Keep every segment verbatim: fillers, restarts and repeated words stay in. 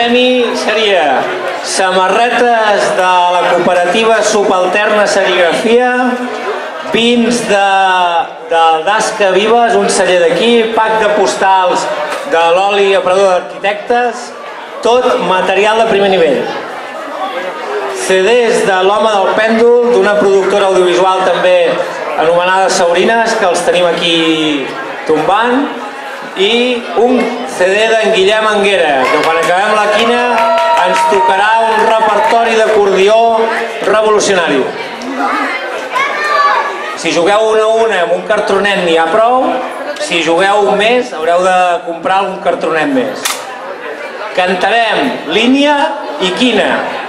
El premi seria samarretes de la cooperativa Subalterna Serigrafia, vins del Dasca Vives, un celler d'aquí, pack de postals de l'oli aparador d'arquitectes, tot material de primer nivell. C Ds de l'Home del Pèndol, d'una productora audiovisual també anomenada Saurines, que els tenim aquí tombant, i un C D d'en Guillem Anguera, que quan acabem la quina ens tocarà un repertori d'acordió revolucionari. Si jugueu una a una amb un cartronet n'hi ha prou, si jugueu més haureu de comprar algun cartronet més. Cantarem línia i quina.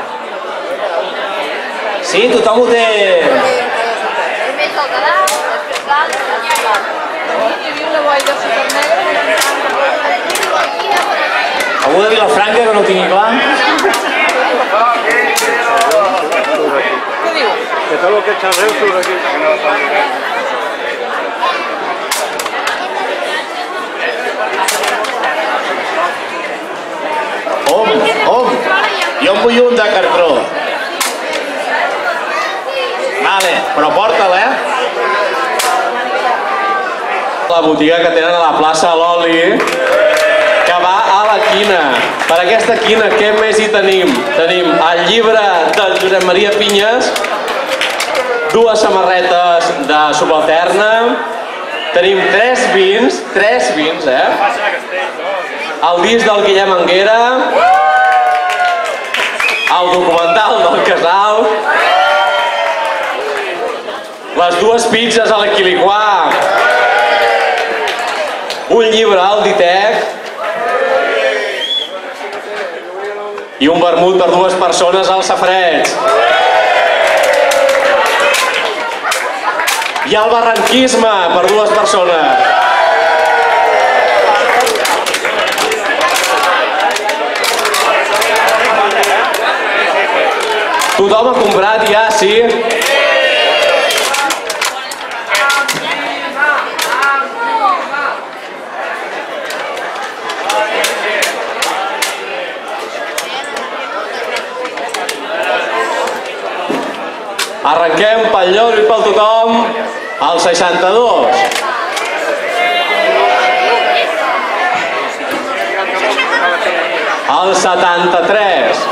Sí? Tothom ho té... Primer és el de dalt, després l'alt, després l'alt. Hi havia una boira supernegra. Algú de Vilafranca que no ho tingui clar? Què diu? Que tot el que xerreu surt aquí. Om, om, jo en vull un de cartró. Vale, però porta'l, eh? La botiga que tenen a la plaça l'oli, que va a la quina. Per aquesta quina, què més hi tenim? Tenim el llibre del Josep Maria Pinyes, dues samarretes de Subalterna, tenim tres vins, tres vins, eh? El disc del Guillem Anguera, el documental del Casal, les dues pizzas a l'Equiliquà, un llibre al Ditec i un vermut per dues persones al Safareig. I el barranquisme per dues persones. Tothom ha comprat ja, sí? Arrenquem pel lloc i pel tothom al seixanta-dos. Al setanta-tres.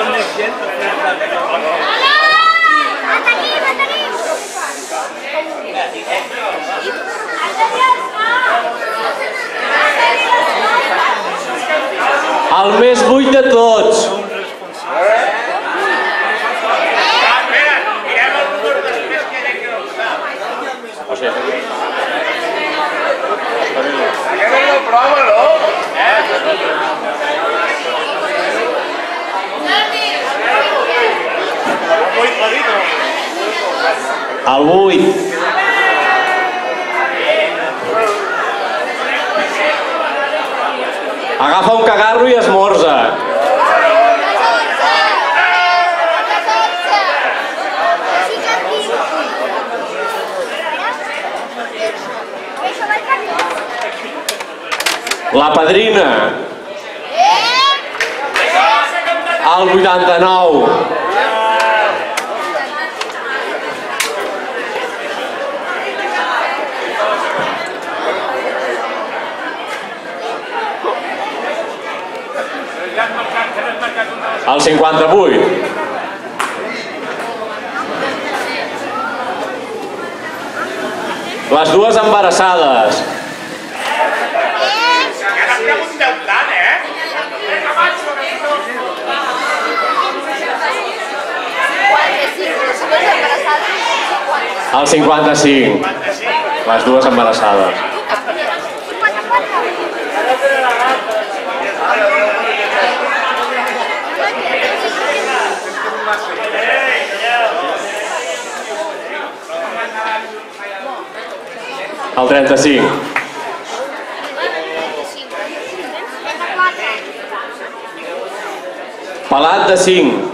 El més buit de tots. El vuit. Agafa un cagarro i esmorza. La Padrina. El vuitanta-nou. El cinquanta-vuit. Les dues embarassades. El cinquanta-cinc. Les dues embarassades. El trenta-cinc. Pelat de cinc.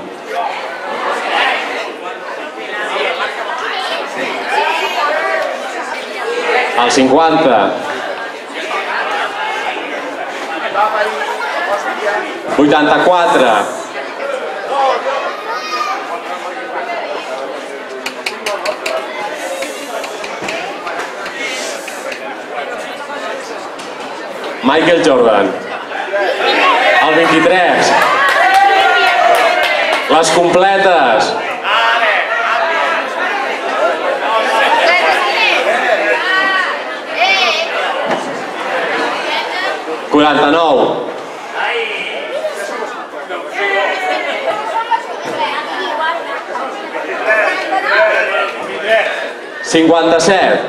El cinquanta. vuitanta-quatre. Michael Jordan. El vint-i-tres. Les completes. quaranta-nou. cinquanta-set.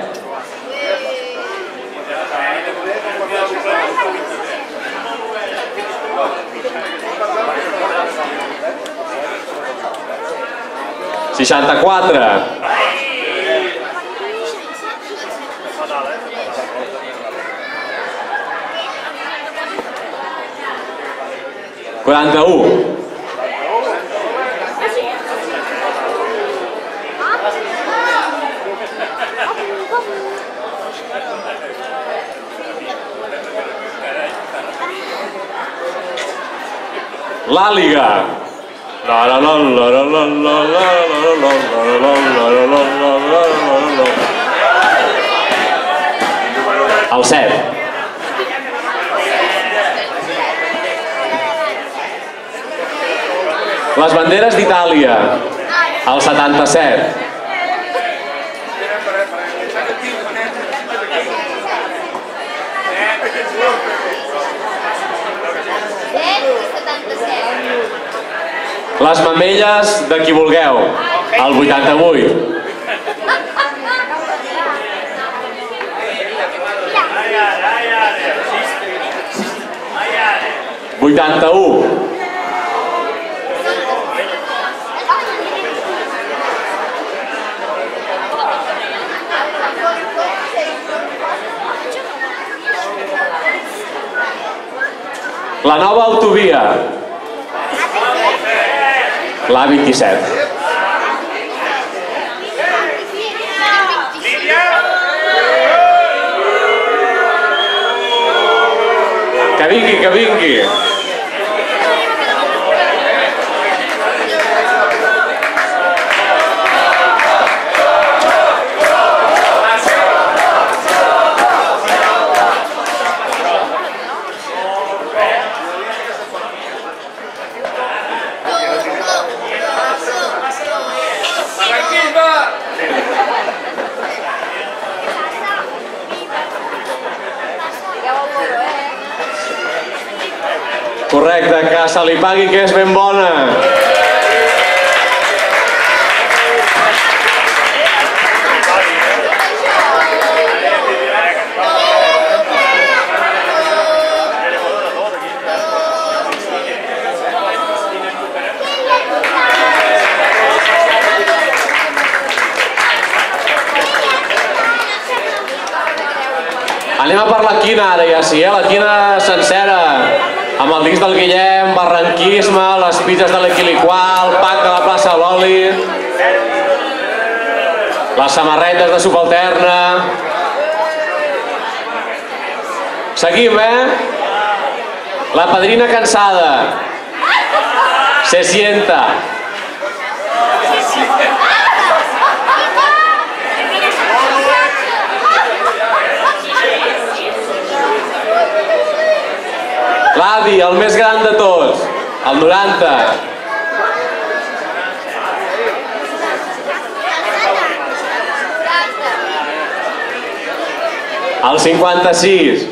seixanta-quatre. quaranta-u. L'Àliga. El set. Les banderes d'Itàlia. El setanta-set. Les mamelles de qui vulgueu. El vuitanta-vuit. vuitanta-u. La nova autovia. La vint-i-set. Que vingui, que vingui. Correcte, que se li pagui, que és ben bona. Anem a per la quina ara, ja sí, eh? La quina sencera. Amb el disc del Guillem, barranquisme, les pizzas de l'Equiliqual, el pack de la plaça l'Oli, les samarretes de subalterna. Seguim, eh? La padrina cansada. Se sienta. L'avi, el més gran de tots, el noranta. El cinquanta-sis.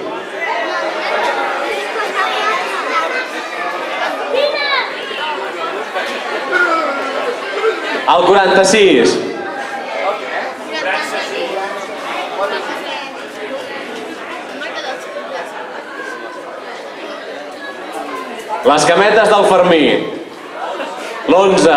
El quaranta-sis. Les cametes del Fermí. L'onze.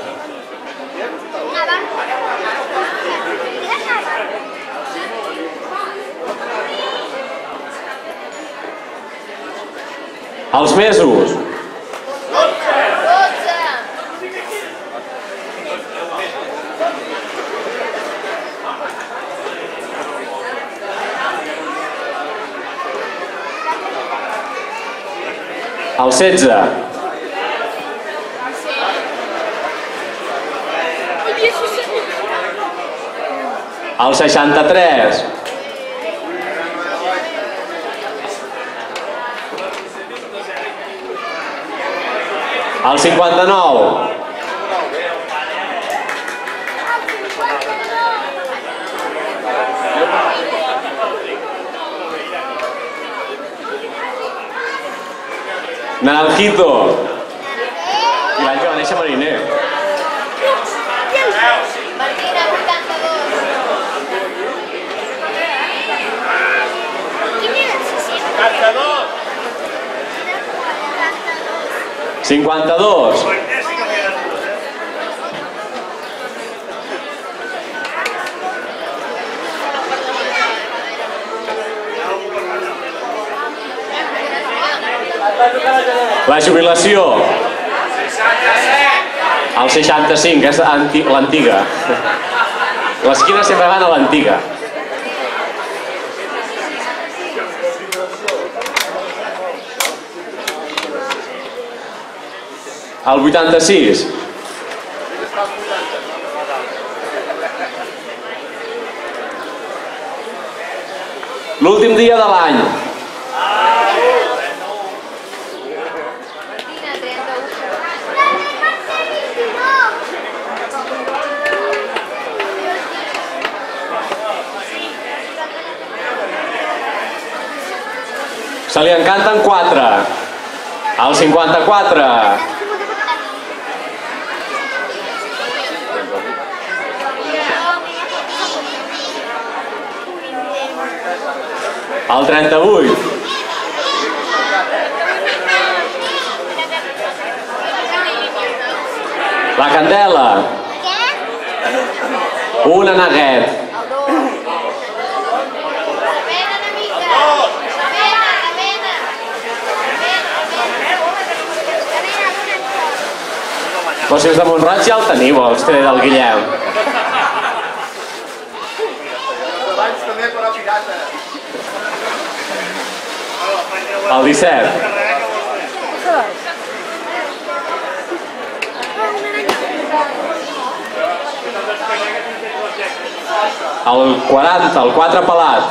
Els mesos. El setze. El seixanta-tres. El cinquanta-nou. Naranjito. I l'any que va néixer Mariner. Martina, vuitanta-dos. cinquanta-dos. La jubilació. El seixanta-cinc, és l'antiga. L'esquina sempre van a l'antiga. El vuitanta-sis. L'últim dia de l'any. Martina, trenta-u. Se li encanten quatre. El cinquanta-quatre. El trenta-vuit. La Candela. Un aneguet. El dos. La pena una mica. La pena, la pena. Però si els de Mont-roig ja el teniu, els té del Guillem. Abans també per a pirata. El disset. El quaranta, el quatre pelat.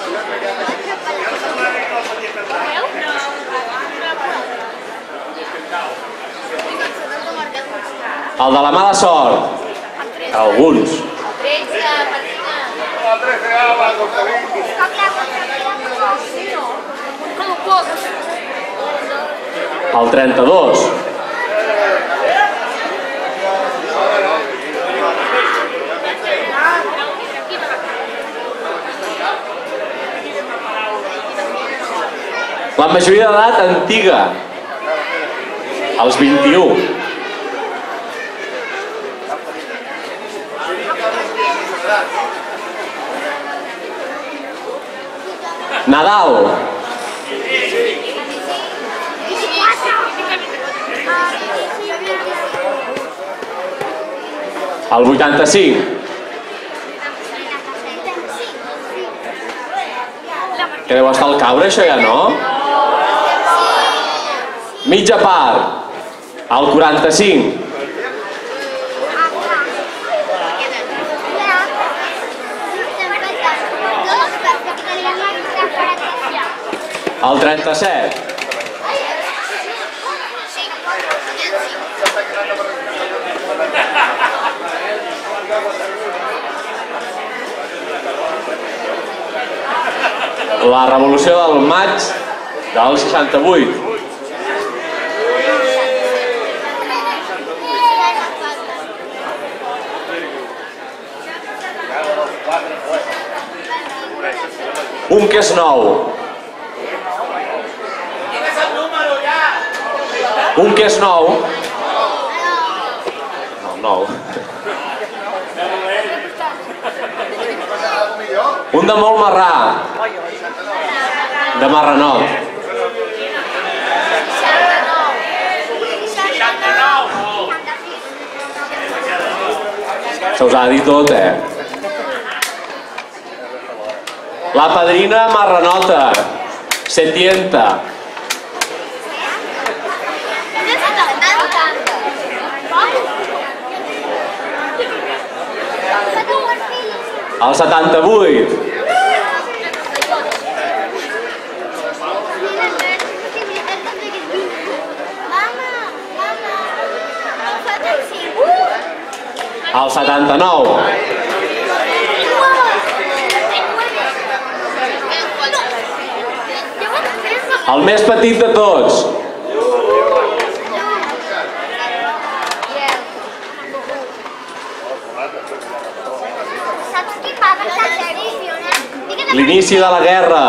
El de la mala sort. Alguns. tretze, Martina. El trece A, va, Cortavín. El trenta-dos. La majoria d'edat antiga. Els vint-i-u. Nadal. El vuitanta-cinc. Que deu estar al caure, això ja, no? Mitja part. El quaranta-cinc. El trenta-set. La revolució del maig del seixanta-vuit. Un que és nou. Un que és nou. No, nou. Un de molt marrà. De marranot. Se us ha de dir tot, eh? La padrina marranota. Setienta. El setanta-vuit. El setanta-nou. El més petit de tots. L'inici de la guerra.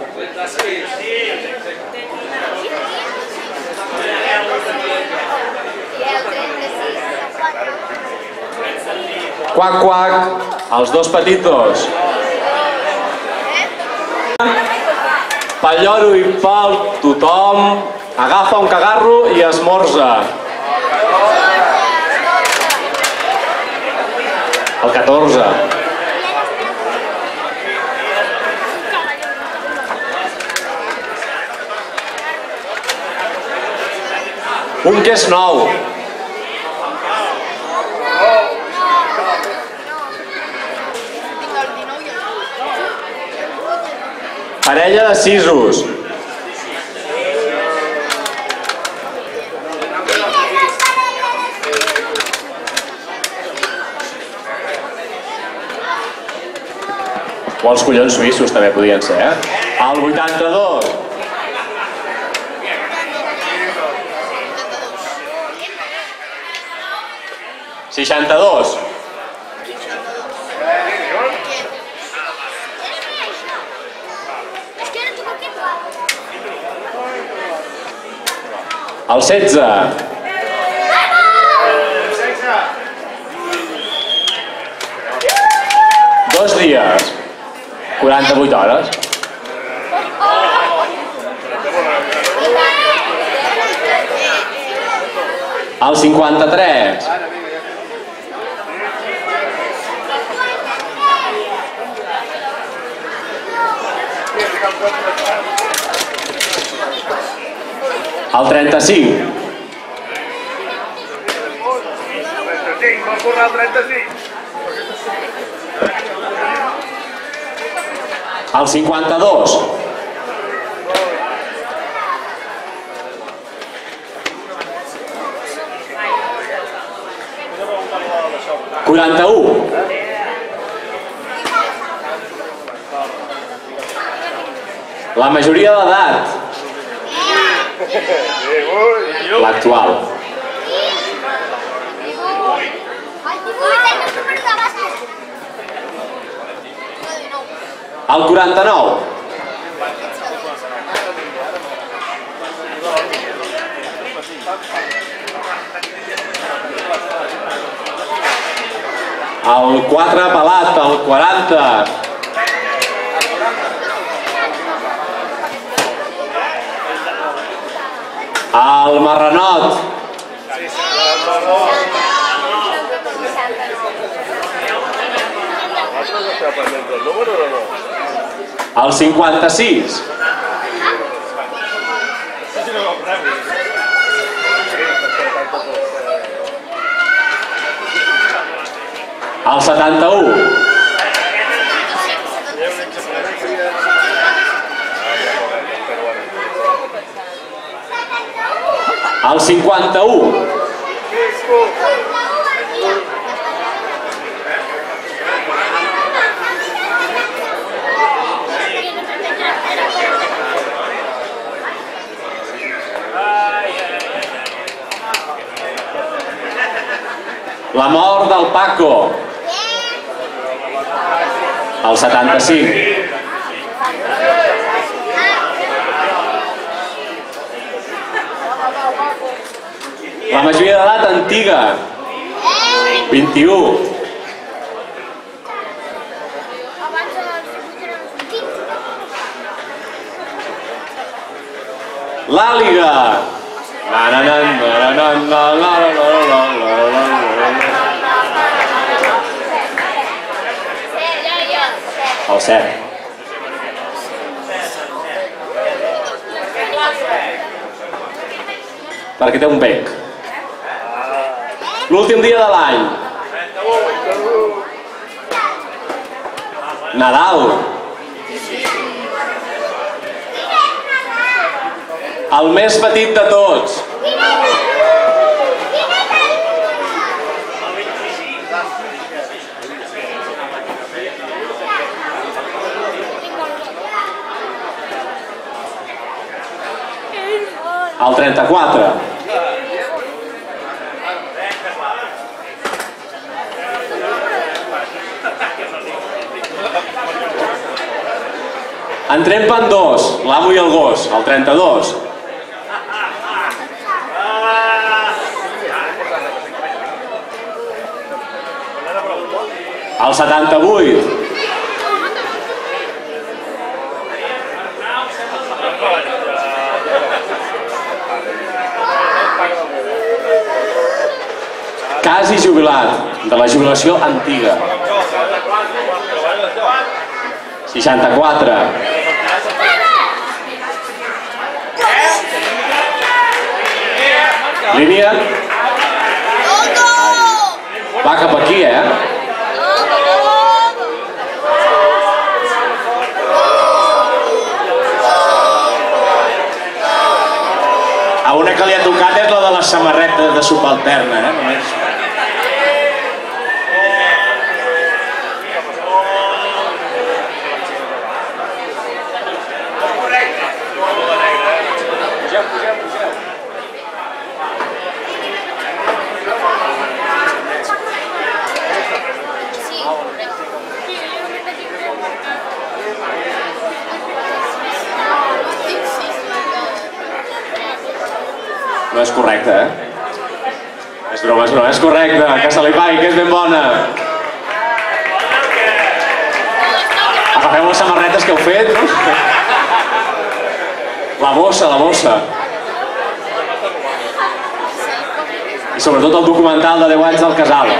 Quac, quac, els dos petitos. Pel lloro i pel tothom, agafa un cagarro i esmorza. El catorze. Un que és nou. Parella de sisos. O els collons suïssos també podien ser, eh? El vuitanta-dos. seixanta-dos. El setze. Dos dies. quaranta-vuit hores. El cinquanta-tres. El trenta-cinc. trenta-cinc, vam posar el trenta-cinc. El cinquanta-dos. quaranta-u. La majoria d'edat. L'actual. El quaranta-nou. El quatre pelat, el quaranta. El marranot. El cinquanta-sis. El setanta-u. El cinquanta-u. La mort del Paco. El setanta-cinc. La majoria d'edat antiga. vint-i-u. L'àliga. El set. Perquè té un bec. L'últim dia de l'any. Nadal. El més petit de tots. El trenta-quatre. Entrem per dos, l'amo i el gos, el trenta-dos. El setanta-vuit. Quasi jubilat, de la jubilació antiga. seixanta-quatre. Línia. Va cap aquí, eh? A una que li ha tocat és la de la samarreta de subalterna, eh? Només. No és correcte, eh? És broma, és broma, és correcte, que se li pagui, que és ben bona. Agafeu les samarretes que heu fet, no? La bossa, la bossa. I sobretot el documental de deu anys del casal.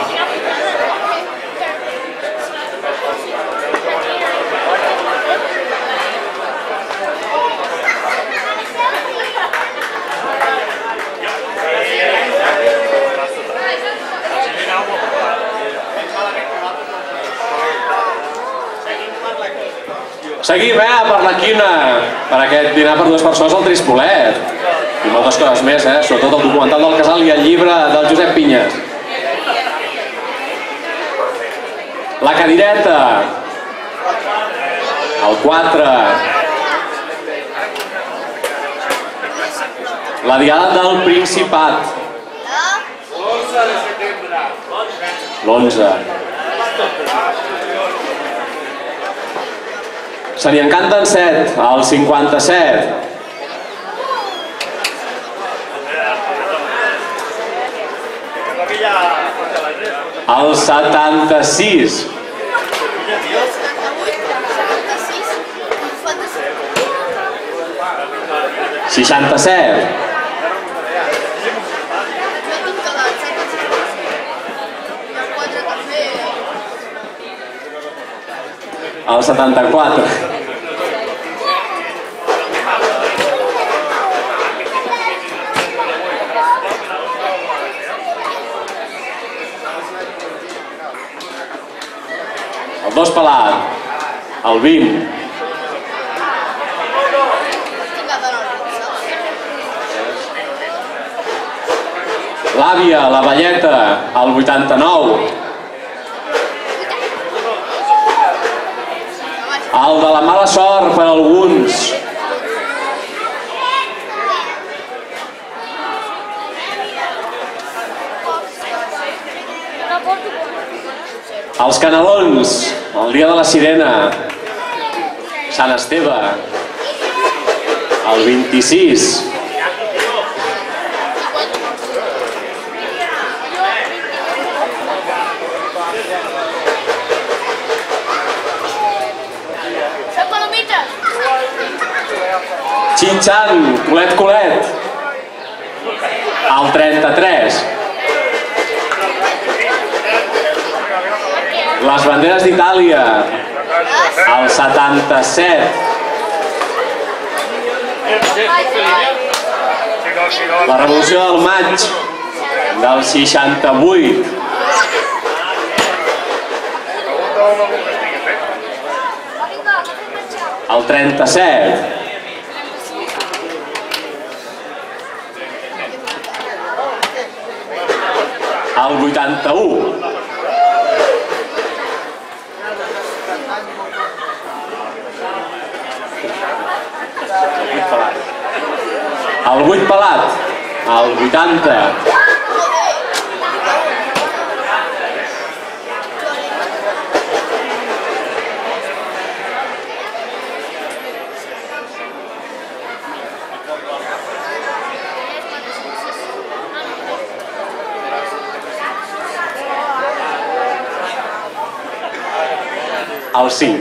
Seguim, eh, per la quina, per aquest dinar per dues persones al Trispolet. I moltes coses més, eh, sobretot el documental del casal i el llibre del Josep Pinyes. La cadireta. El quatre. La diada del Principat. L'onze. Se n'hi encanten set, el cinquanta-set. El setanta-sis. seixanta-set. El setanta-quatre. El dos pelat. El vint. L'àvia, la velleta, el vuitanta-nou. El de la mala sort per alguns. Els canelons, el dia de la sirena. Sant Esteve. El vint-i-sis. Xinxan, culet, culet. El trenta-tres. Les banderes d'Itàlia. El setanta-set. La revolució del maig. Del seixanta-vuit. El trenta-set. El vuitanta-u. El vuit pelat. El vuitanta. El cinc.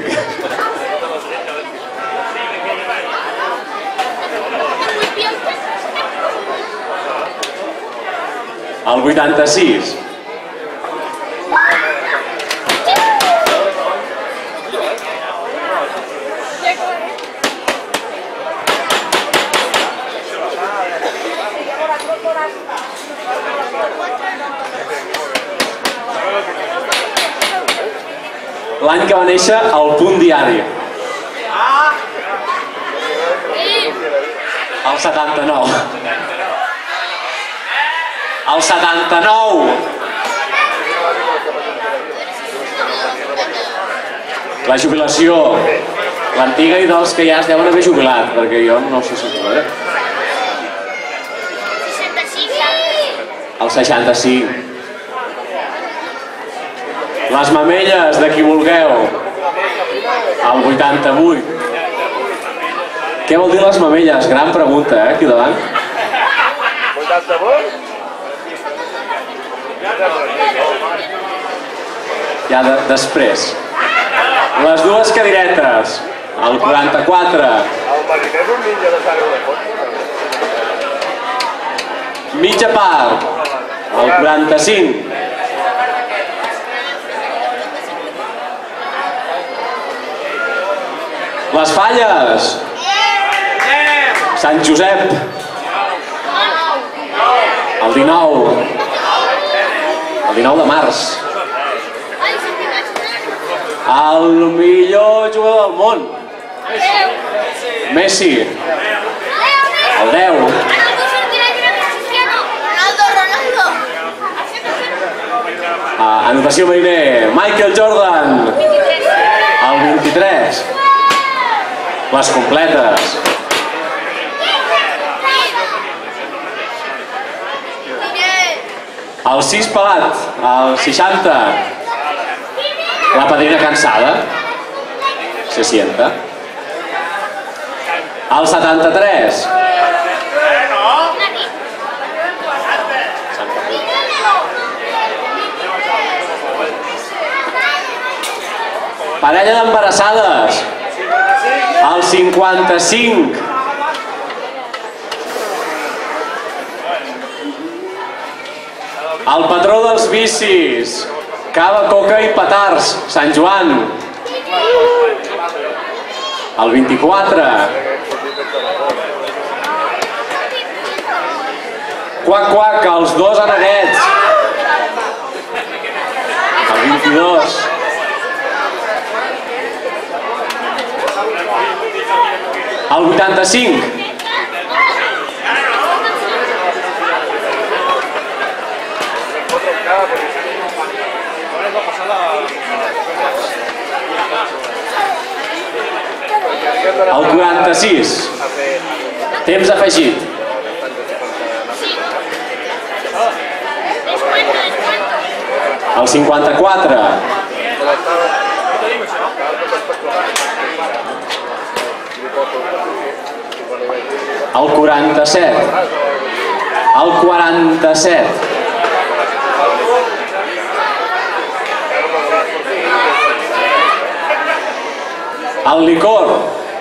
El vuitanta-sis. L'any que va néixer el Punt Diari. El setanta-nou. El setanta-nou. La jubilació. L'antiga i dels que ja es deuen haver jubilat, perquè jo no sé si ho és. El seixanta-cinc. Les mamelles, de qui vulgueu. El vuitanta-vuit. Què vol dir les mamelles? Gran pregunta, eh, aquí davant. vuitanta-vuit? Ja de, després. Les dues cadiretes. El quaranta-quatre. El mariner és un ninja de sang de fons. Mitja part. El quaranta-cinc. Les falles. Sant Josep. El dinou. El dinou de març. El millor jugador del món. Messi. El deu. Uh, anotació mariner. Michael Jordan. El vint-i-tres. Les completes. El sis pelat. El seixanta. La padrina cansada. Se sienta. El setanta-tres. Parella d'embarassades. El cinquanta-cinc. El patró dels vicis. Cava, coca i petards. Sant Joan. El vint-i-quatre. Quac, quac, els dos aneguets. El vint-i-dos. El vuitanta-cinc. El quaranta-sis. Temps afegit. El cinquanta-quatre. El quaranta-set. El quaranta-set. El licor.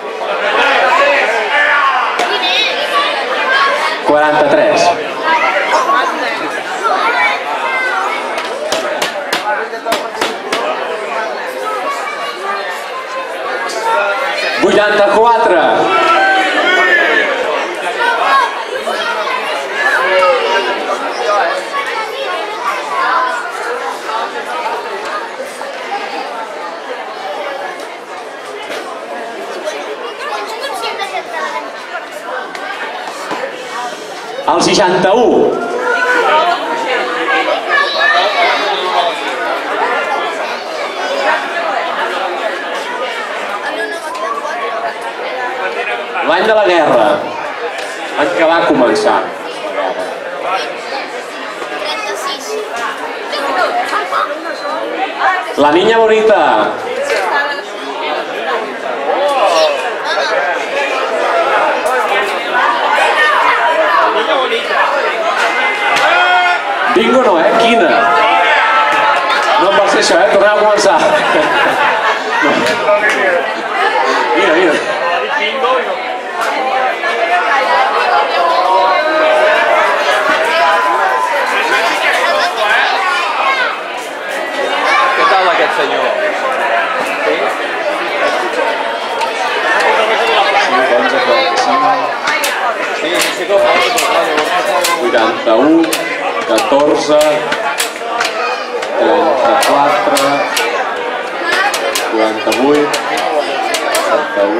quaranta-tres. vuitanta-quatre. El seixanta-u. L'any de la guerra, l'any que va començar. La niña bonita. Bingo no, eh? Quina. No em va ser això, eh? Tornem a començar. Mira, mira. Què tal aquest senyor? Sí, sí que ho fa. vuitanta-u, catorze, trenta-quatre, quaranta-vuit, setanta-u,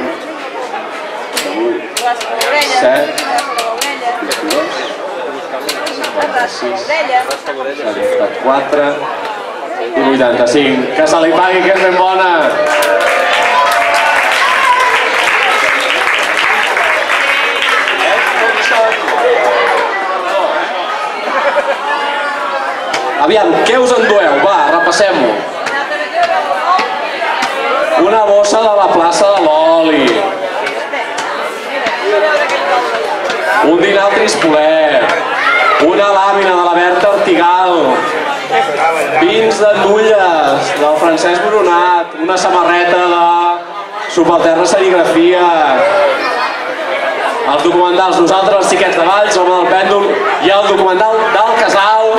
set, vint-i-dos, cinquanta-sis, setanta-quatre i vuitanta-cinc. Que se li pagui, que és ben bona! Aviam, què us endueu? Va, repassem-ho. Una bossa de la plaça de l'Oli. Un dinar Trispolet. Una làmina de la Berta Artigal. Vins de Nulles, del Francesc Boronat. Una samarreta de Subalterna Serigrafia. Els documentals Nosaltres, els xiquets de Valls, Home del Pèndol i el documental del Casal.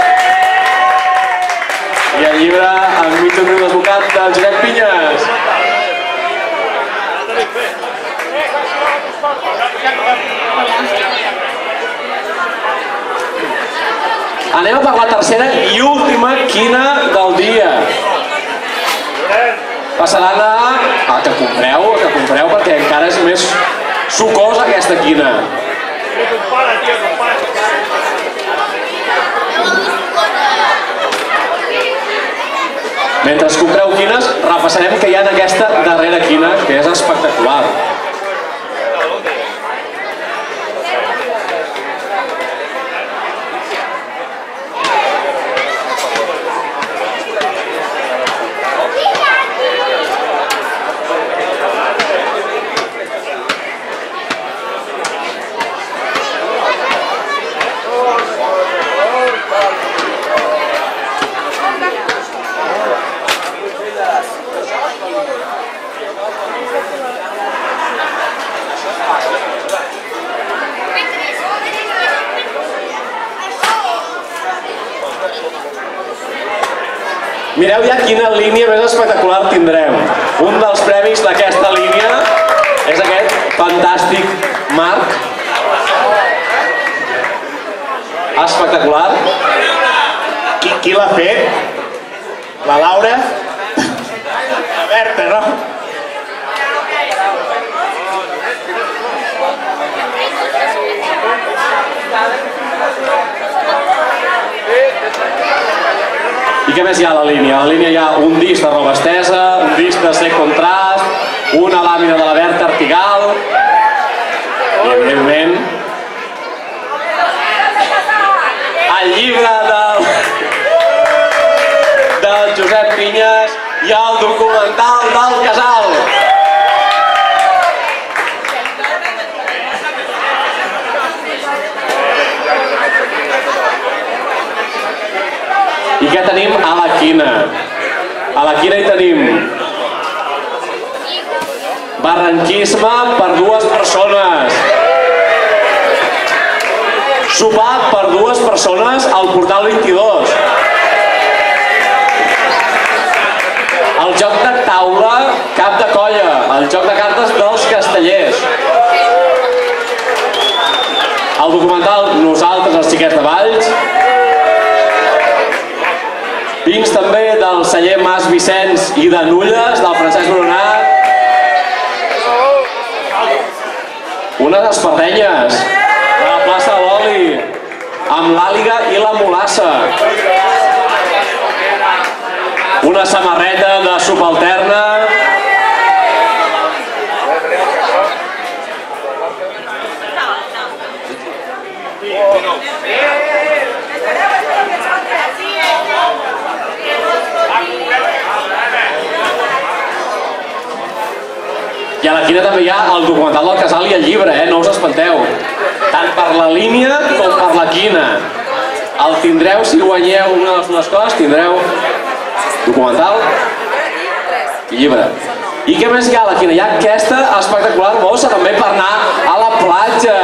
I el llibre Enmig d'un riu desbocat de Josep Pinyes. Anem a per la tercera i última quina del dia. Passaran a... a que compreu, a que compreu, perquè encara és més sucosa aquesta quina. Mentre compreu quines, repassarem que hi ha en aquesta darrera quina, que és espectacular. Mireu ja quina línia més espectacular tindrem. Un dels premis d'aquesta línia és aquest fantàstic marc. Espectacular. Qui, qui l'ha fet? La Laura? La Berta, no? I què més hi ha a la línia? A la línia hi ha un disc de roba estesa, un disc de sec contrast, una làmina de la Berta Artigal i, evidentment, el llibre del, del Josep Pinyes i el documental del Casal. I què tenim a la quina? A la quina hi tenim barranquisme per dues persones. Sopar per dues persones al Portal vint-i-dos. El joc de taula cap de colla, el joc de cartes dels castellers. El documental Nosaltres, els xiquets de Valls. Vins també del celler Mas Vicenç i de Nulles, del Francesc Boronat. Unes espardenyes de la plaça de l'Oli. amb l'àliga i la molassa. Una samarreta de subalterna. I a la quina també hi ha el documental del casal i el llibre, eh? No us espanteu. Tant per la línia com per la quina. El tindreu, si guanyeu una de les dues coses, tindreu documental i llibre. I què més hi ha a la quina? Hi ha aquesta espectacular bossa també per anar a la platja.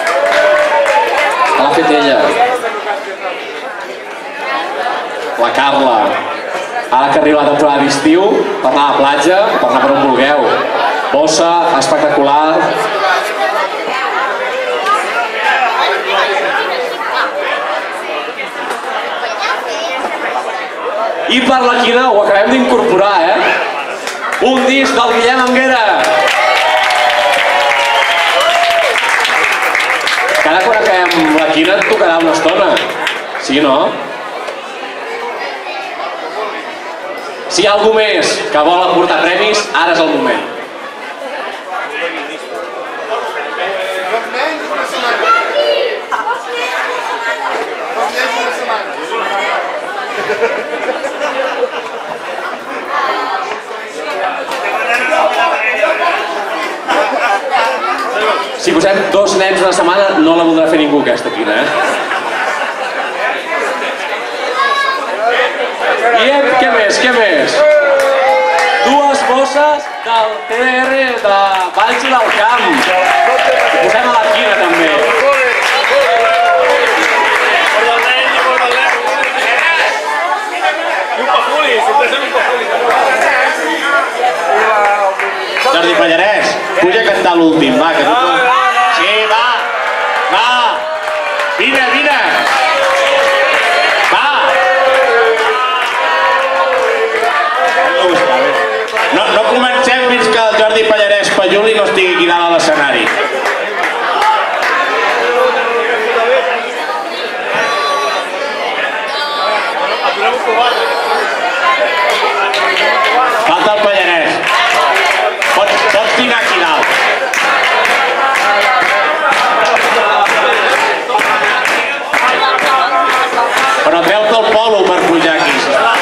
L'ha fet ella. La Carla. Ara que arriba la temporada d'estiu, per anar a la platja, per anar per on vulgueu. Bossa espectacular. I per la quina ho acabem d'incorporar, eh? Un disc del Guillem Anguera. Cada quan acabem la quina et tocarà una estona. Sí, no? Si hi ha algú més que vol aportar premis, ara és el moment. Si posem dos nens una setmana, no la voldrà fer ningú aquesta quina, eh? I què més, què més? Dues bosses del T D R de Valls i del Camp. Ho posem a la quina també. Jordi Pallarès, puja a cantar l'últim, va, que tu... Sí, va, va, vine, vine, va. No, no comencem fins que el Jordi Pallarès Palluli no estigui aquí dalt a l'escenari. Falta el Pallarès. Pots, pots tirar aquí dalt. Però treu-te el polo per pujar aquí.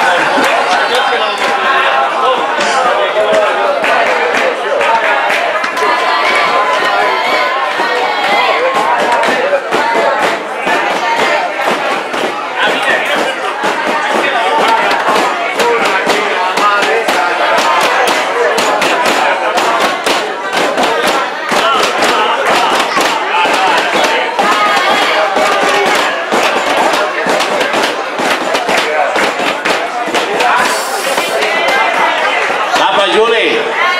Juli.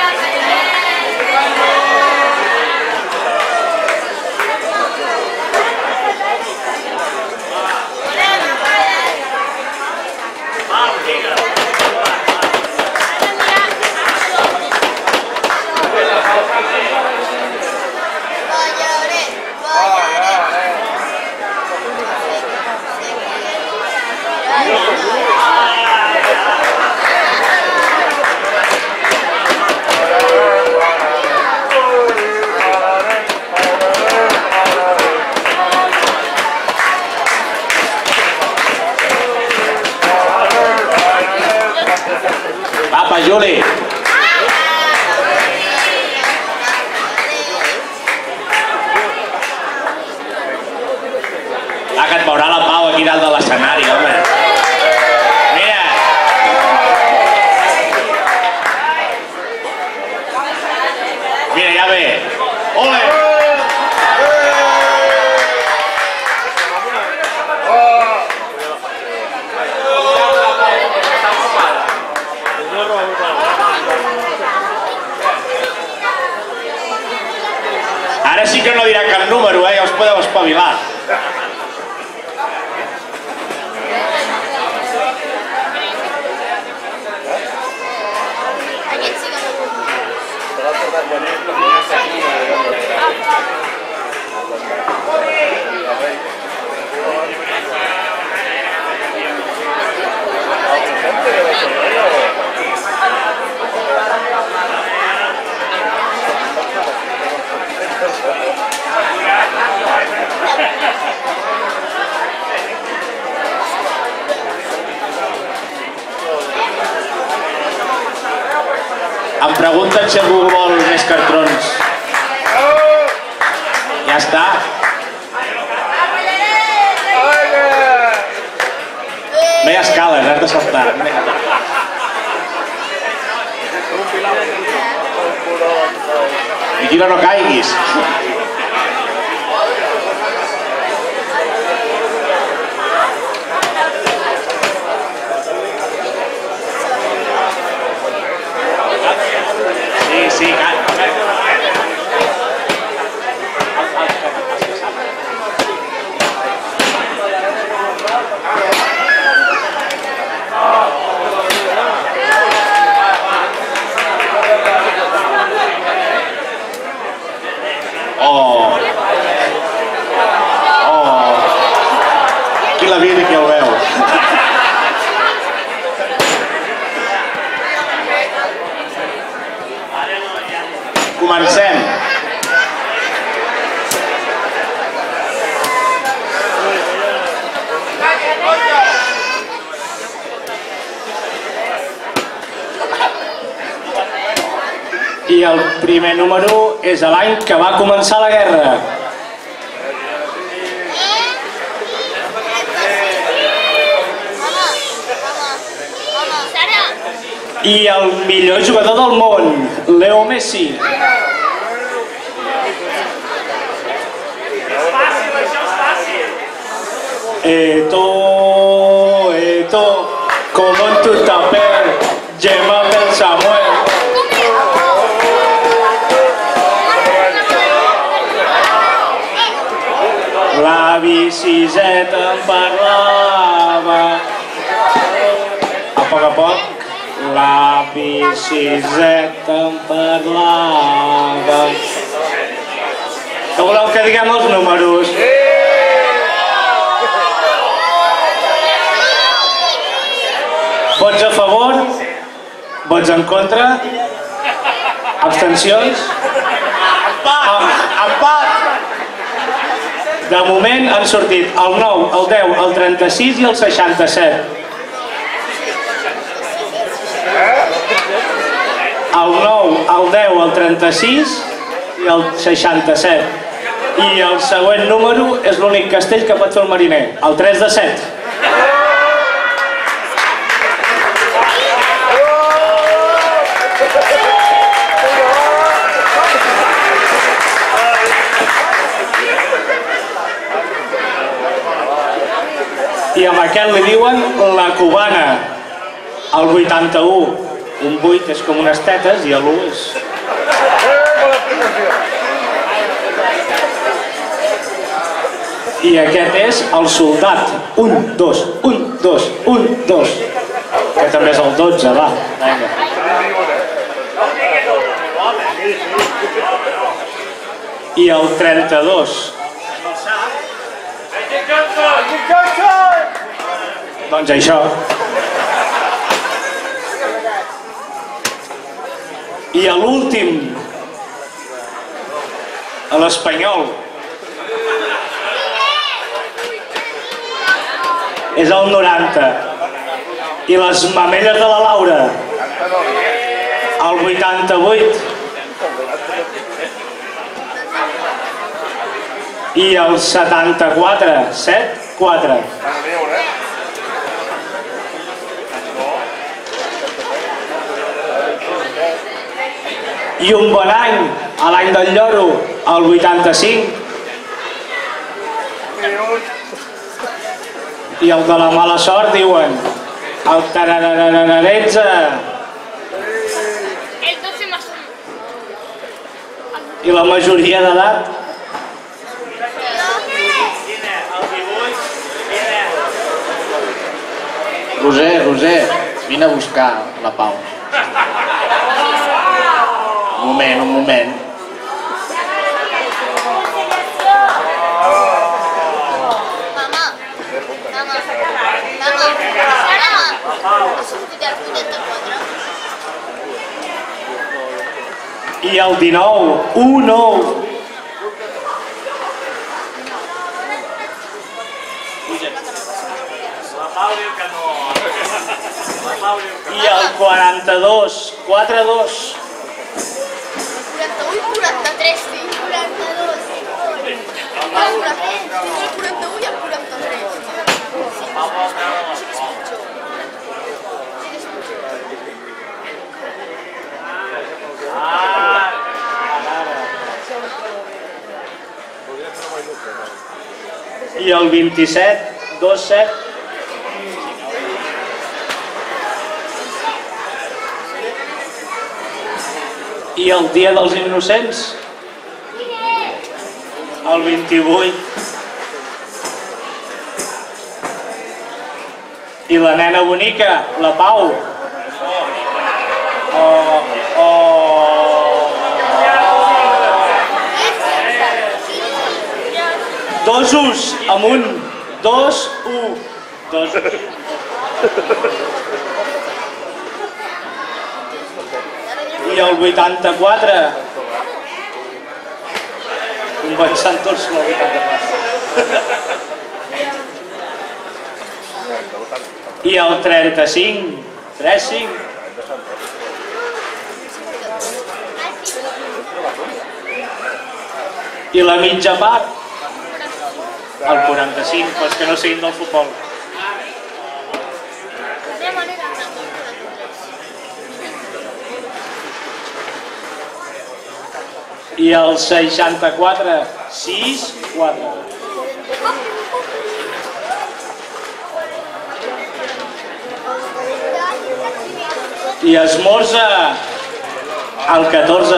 Apa, Juli. Ah, que et veurà la Pau aquí dalt de l'escenari, home. Mira. Mira, ja ve. Ole! Ara sí que no dirà cap número, eh? Ja us podeu espavilar. Em pregunten si algú vol més cartrons. Ja està. No hi ha escales, has de saltar. Vigila no caiguis. Sí, sí, cal. Oh. Oh. Qui l'ha vist i qui el veu? Comencem. I el primer número és l'any que va començar la guerra. I el millor jugador del món, Leo Messi. Eto, eto, como en tu taper, llévame el Samuel. La bicicleta em parlava. A poc a poc, la bicicleta em parlava. Que voleu que diguem els números? Vots a favor? Vots en contra? Abstencions? Empat! De moment han sortit el nou, el deu, el trenta-sis i el seixanta-set. El nou, el deu, el trenta-sis i el seixanta-set. I el següent número és l'únic castell que pot fer el mariner, el tres de set. I amb aquest li diuen la cubana, el vuitanta-u. Un vuit és com unes tetes i l'u és... I aquest és el soldat. Un, dos, un, dos, un, dos. Que també és el dotze, va. Vinga. I el trenta-dos. Doncs això. I a l'últim, a l'Espanyol, és el noranta. I les mamelles de la Laura, el vuitanta-vuit. I el setanta-quatre, set, quatre. I un bon any, a l'any del lloro, el vuitanta-cinc. I el de la mala sort diuen el tararararetze. I la majoria d'edat? Roser, Roser, vine a buscar la Pau. Un moment, un moment. Mama. I el dinou, u nou. I el quaranta-dos, quatre dos. quaranta-u i quaranta-tres, sí. quaranta-dos. El quaranta-u i el quaranta-tres. I el vint-i-set, dos set. I el dia dels innocents, el vint-i-vuit. I la nena bonica, la Pau. Oh, oh. Dos us, amunt. Dos, u. Dos us. I el vuitanta-quatre. Començant tots el vuitanta-quatre. I el trenta-cinc. tres cinc. I la mitja part. El quaranta-cinc, pels que no siguin del futbol. I el seixanta-quatre, sis quatre. I esmorza el catorze.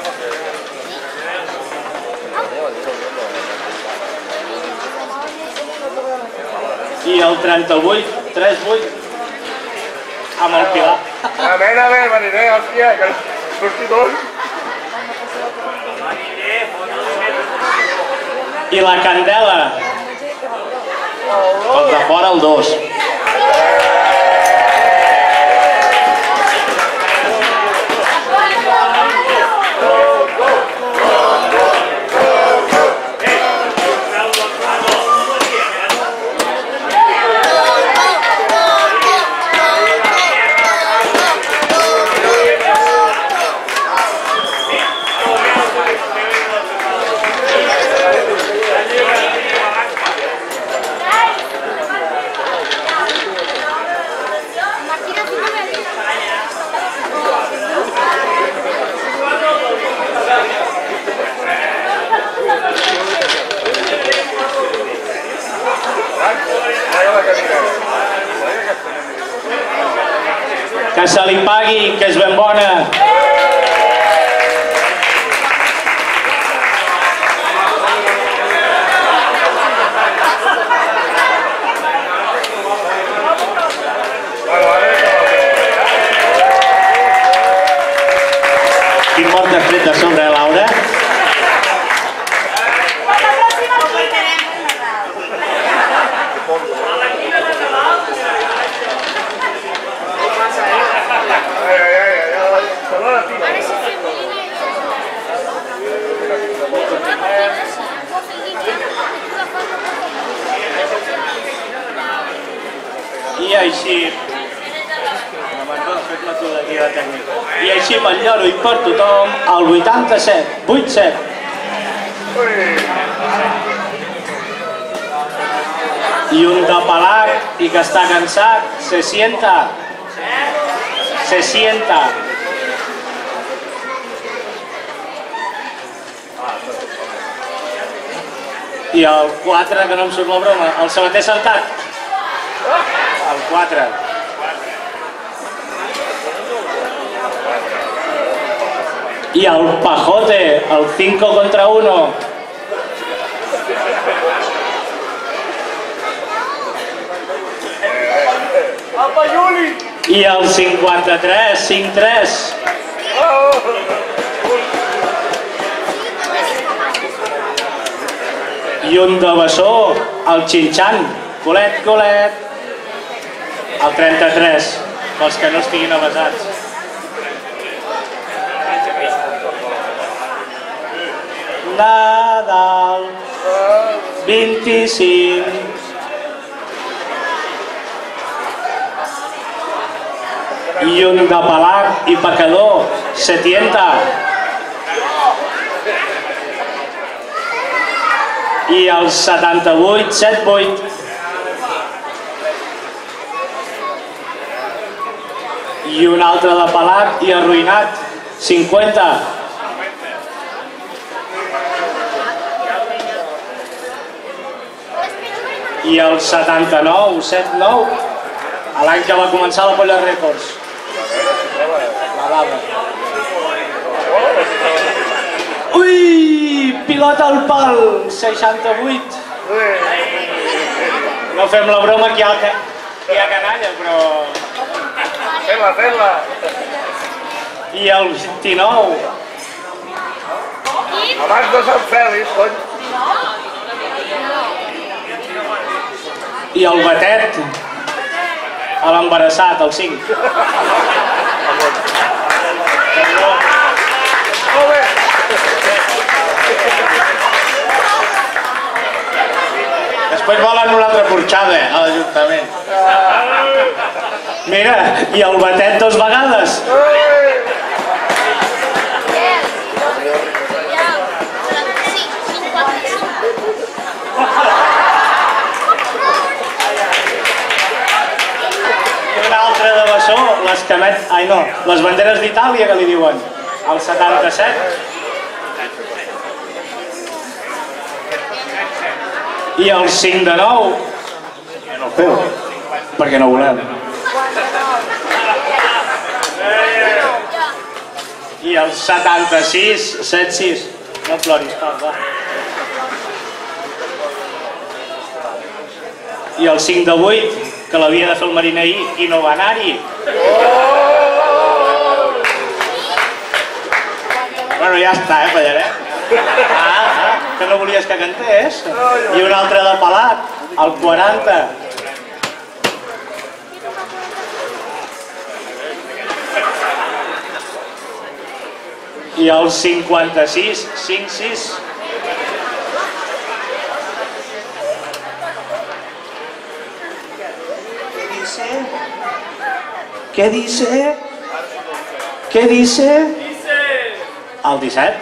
I el trenta-vuit, tres vuit. Amb el Pilar. Amen, amen, mariner, hòstia, que surti tot. I la Candela. El de fora, el dos. Que se li pagui, que és ben bona. Quin mort has fet de sobre, Laura? I així, i així pel lloro i per tothom, el vuitanta-set, vuit set. I un de pelat i que està cansat, se sienta, se sienta. I el quatre, que no em surt la broma, el sabater sentat. El quatre. I el pajote, el cinco contra uno. I el cinquanta-tres, cinc tres. I un de bessó, el xinxan. Colet, colet. El trenta-tres, pels que no estiguin avasats. Nadal, vint-i-cinc. I un de pelat i pecador, setanta. I el setanta-vuit, set vuit. I un altre de pelat i arruïnat, cinquanta. I el setanta-nou, set nou, l'any que va començar la Polla Records. La dada. Ui, pilota al pal, seixanta-vuit. No fem la broma que hi ha, que hi ha canalla, però... Fem-la, fem-la. I el vint-i-nou. Abans de Sant Fèlix, cony. I el batet. A l'embarassat, el cinc. Molt bé. Després volen una altra porxada a l'Ajuntament. Mira, i el batet dos vegades. I una altra de bessó, les camet... Ai no, les banderes d'Itàlia que li diuen. El setanta-set. I el cinc de nou. No el feu, perquè no volem. I el setanta-sis, set sis. No ploris, Pau, va. I el cinc de vuit, que l'havia de fer el mariner ahir i no va anar-hi. Bueno, ja està, eh, Pallaret? Ah, ah, que no volies que cantés. I un altre de pelat, el quaranta. I el cinquanta-sis, cinc sis. ¿Qué dice? ¿Qué dice? El disset.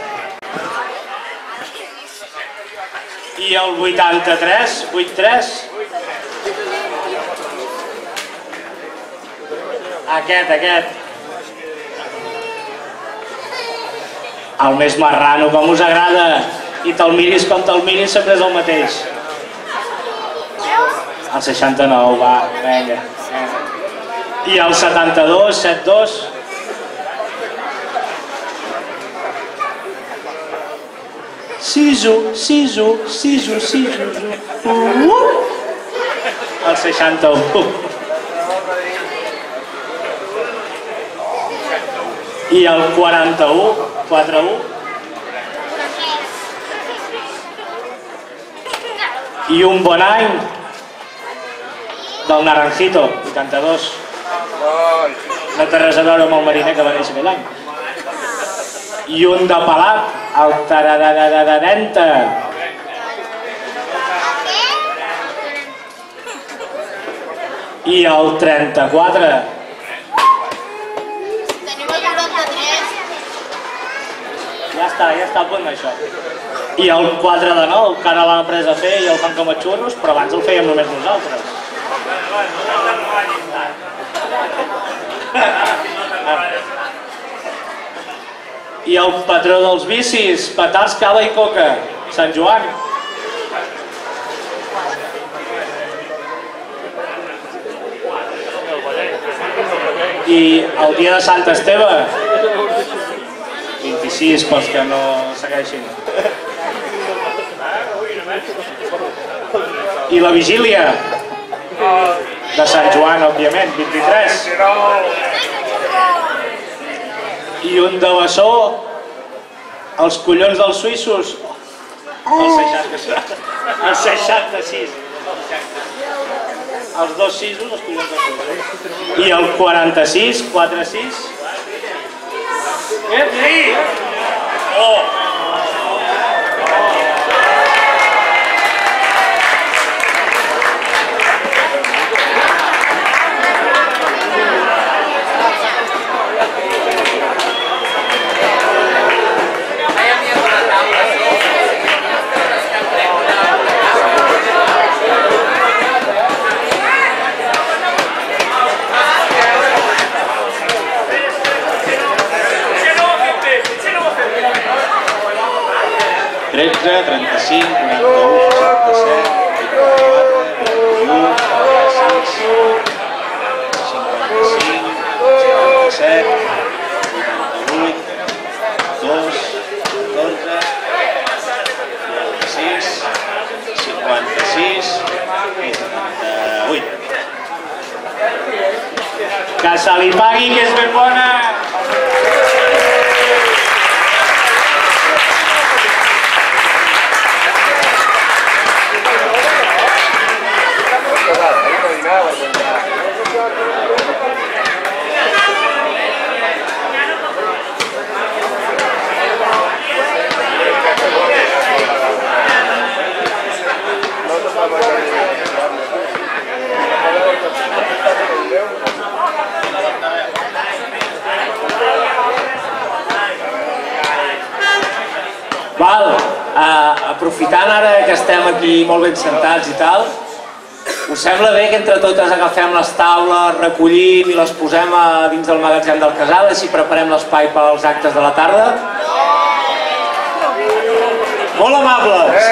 I el vuitanta-tres, vuit tres. Aquest, aquest. El més marrano, com us agrada. I te'l miris com te'l miris, sempre és el mateix. El seixanta-nou, va, vinga. I el setanta-dos, set dos. Sisu, sisu, sisu, sisu. El seixanta-u. I el quaranta-u, quatre u. I un bon any del Naranjito, vuitanta-dos. No té res a veure amb el mariner que va néixer aquell any. I un de pelat, el taradadadadenta. I el trenta-quatre. Tenim el quaranta-tres. Ja està, ja està a punt això. I el quatre de nou, que ara l'han après a fer i el fan com a xurros, però abans el fèiem només nosaltres. I el patró dels bicis, petards, cava i coca, Sant Joan. I el dia de Sant Esteve, vint-i-sis pels que no segueixin. I la vigília de Sant Joan, òbviament, vint-i-tres. I un de bessó, els collons dels suïssos, el seixanta-sis. els dos sisos, els collons de sis. I el quaranta-sis, quatre sis. Ep, i ahí! Oh! tretze, trenta-cinc, quaranta-u, seixanta-set, vuitanta-quatre, vint-i-u, quaranta-sis, cinquanta-cinc, cinquanta-set, vuitanta-vuit, dos, catorze, quaranta-sis, cinquanta-sis i trenta-vuit. Que se li pagui, que és ben bona! Val, uh, aprofitant ara que estem aquí molt ben sentats i tal, us sembla bé que entre totes agafem les taules, recollim i les posem a dins del magatzem del casal, així preparem l'espai pels actes de la tarda? Molt amables!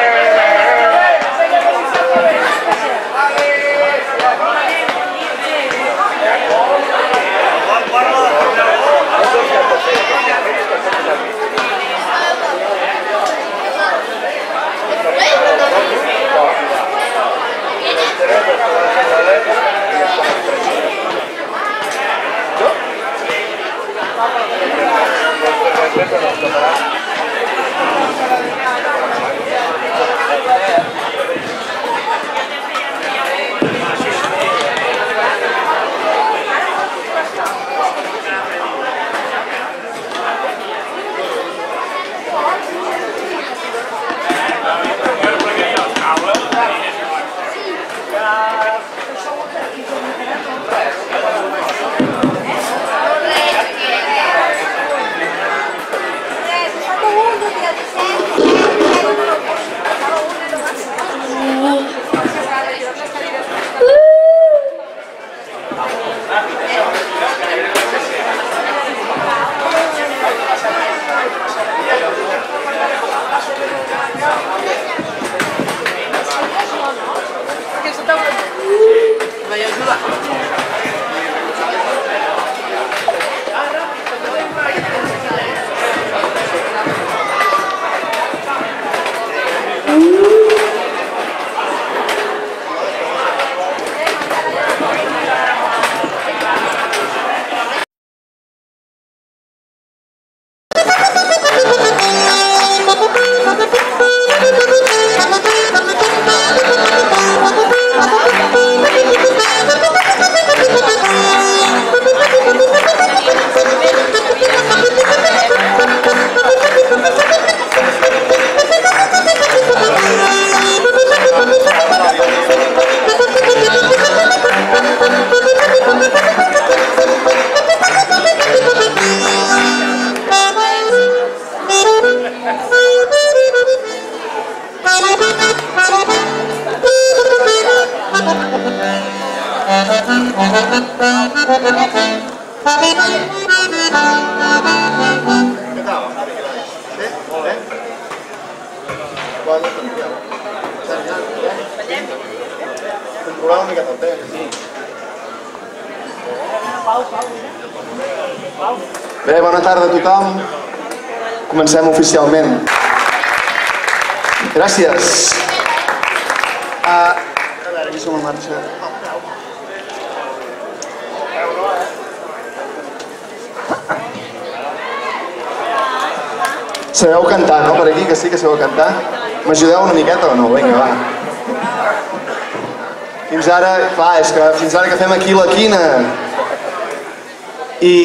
Controlar una miqueta el temps. Bé, bona tarda a tothom. Comencem oficialment. Gràcies. Uh, a veure, aquí som en marxa. Sabeu cantar, no? Per aquí, que sí que sabeu cantar. M'ajudeu una miqueta o no? Vinga, va. Fins ara, clar, és que fins ara que fem aquí la quina i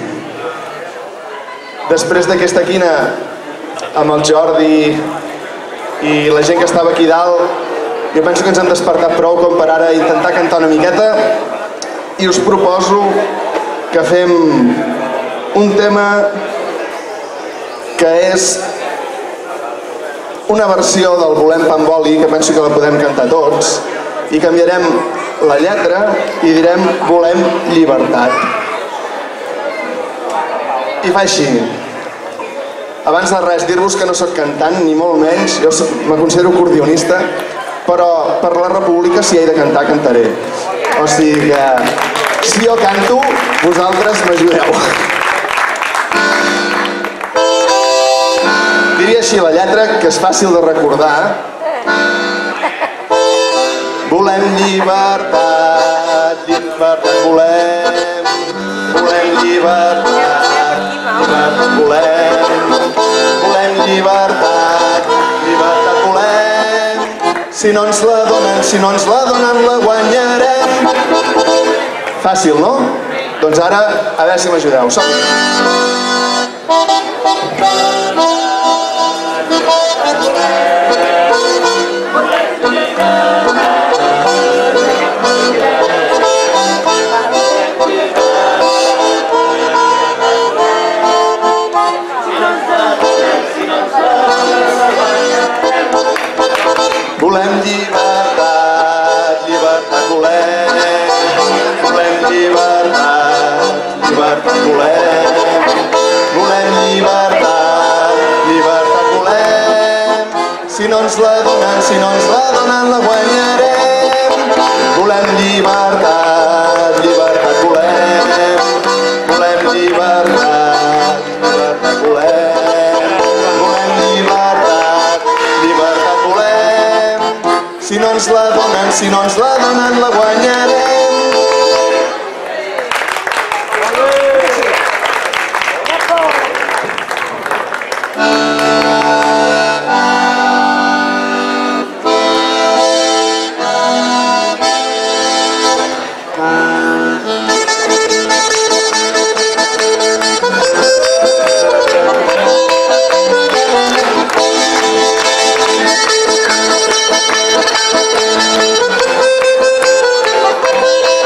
després d'aquesta quina amb el Jordi i la gent que estava aquí dalt, jo penso que ens hem despertat prou com per ara intentar cantar una miqueta i us proposo que fem un tema que és una versió del Volem pa amb oli, que penso que la podem cantar tots, i canviarem la lletra i direm Volem llibertat. I fa així. Abans de res, dir-vos que no sóc cantant, ni molt menys, jo me considero acordionista, però per la república, si he de cantar, cantaré. O sigui que, si jo canto, vosaltres m'ajudeu. Diria així la lletra, que és fàcil de recordar. Volem llibertat, llibertat volem, volem llibertat, llibertat volem, volem llibertat, llibertat volem. Si no ens la donen, si no ens la donen, la guanyarem. Fàcil, no? Doncs ara, a veure si m'ajudeu. Som-hi! Volem llibertat, llibertat volem, volem llibertat, llibertat volem, volem llibertat, llibertat volem. Si no ens la donen, si no ens la donen, la guanyarem. Volem llibertat, llibertat volem, volem llibertat, llibertat volem, volem llibertat, llibertat volem. Si no ens la donen, si no ens la donen, la guanyarem. Thank you.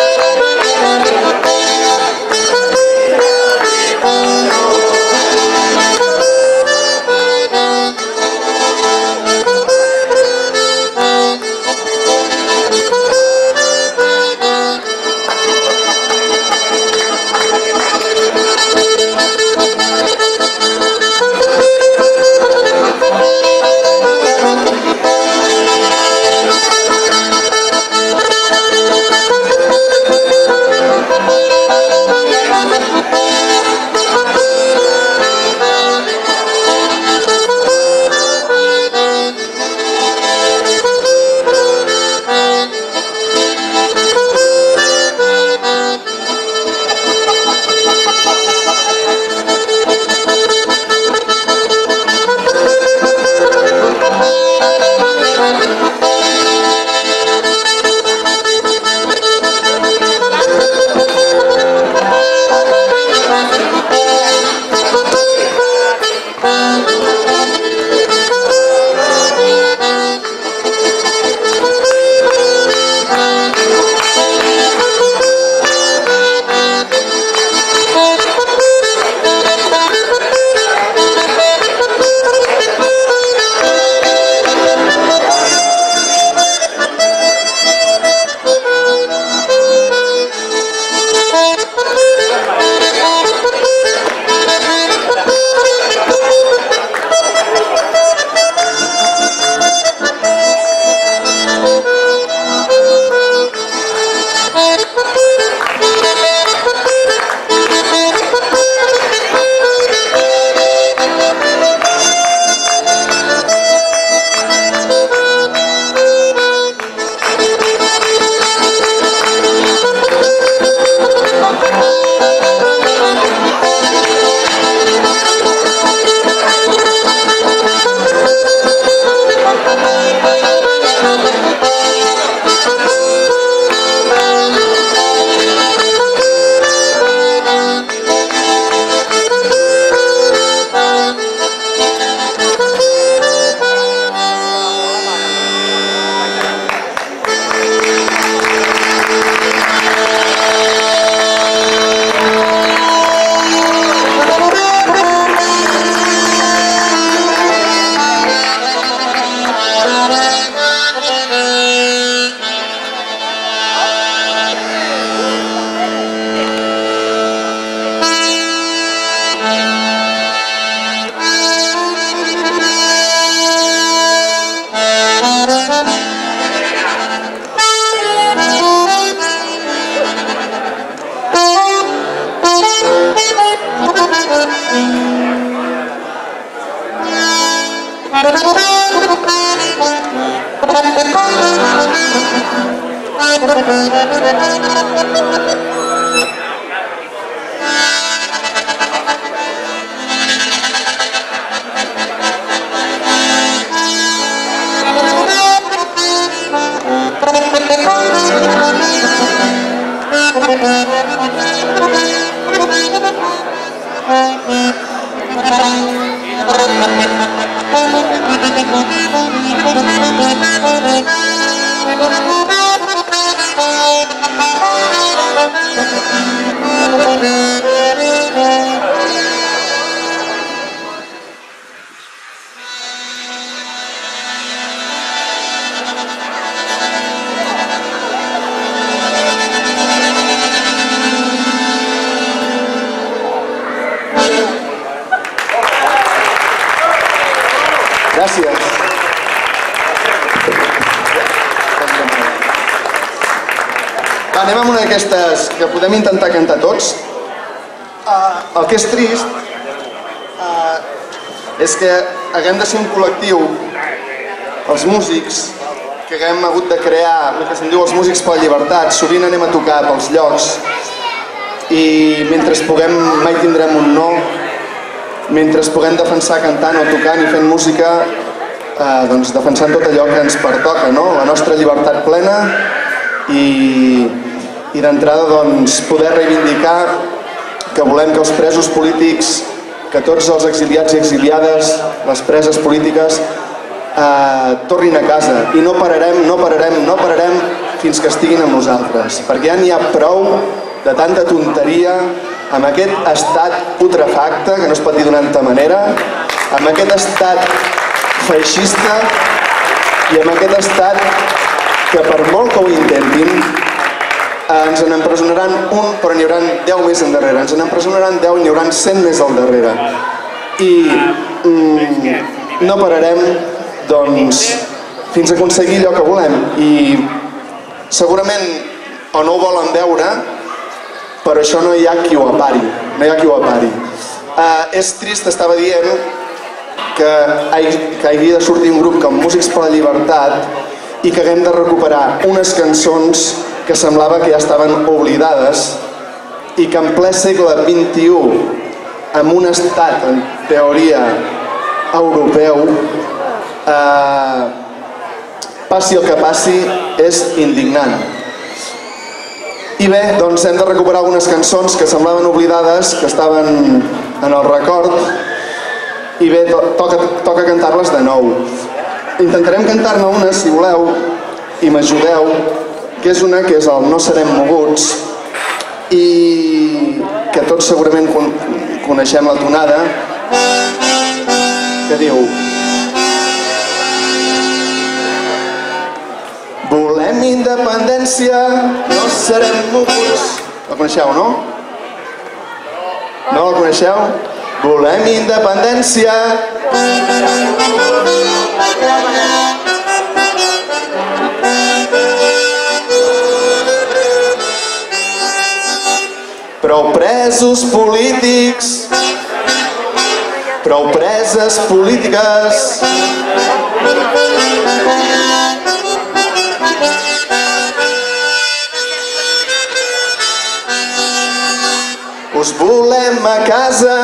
Gràcies. Va, anem amb una d'aquestes que podem intentar cantar tots. Uh, el que és trist uh, és que haguem de ser un col·lectiu, els músics, que haguem hagut de crear el que se'n diu els músics per la llibertat. Sovint anem a tocar pels llocs i mentre puguem mai tindrem un no. Mentre puguem defensar cantant o tocant i fent música, eh, doncs defensant tot allò que ens pertoca, no? La nostra llibertat plena i, i d'entrada doncs, poder reivindicar que volem que els presos polítics, que tots els exiliats i exiliades, les preses polítiques, eh, tornin a casa. I no pararem, no pararem, no pararem fins que estiguin amb nosaltres, perquè ja n'hi ha prou de tanta tonteria, amb aquest estat putrefacte, que no es pot dir d'una altra manera, amb aquest estat feixista i amb aquest estat que per molt que ho intentin ens n'empresonaran un, però n'hi haurà deu més endarrere, ens n'empresonaran deu i n'hi haurà cent més al darrere. I mm, no pararem doncs, fins a aconseguir allò que volem. I segurament o no ho volen veure, però això no hi ha qui ho apari, no hi ha qui ho apari. Uh, és trist, estava dient, que, que hagi de sortir un grup com Músics per la Llibertat i que haguem de recuperar unes cançons que semblava que ja estaven oblidades i que en ple segle vint-i-u, amb un estat, en teoria, europeu, uh, passi el que passi, és indignant. I bé, doncs hem de recuperar algunes cançons que semblaven oblidades, que estaven en el record, i bé, to toca, toca cantar-les de nou. Intentarem cantar-ne una, si voleu, i m'ajudeu, que és una que és el No serem moguts, i que tots segurament con coneixem la tonada, que diu: volem independència, no serem moguts. La coneixeu, no? No la coneixeu? Volem independència. Prou presos polítics, prou preses polítiques. Us volem a casa,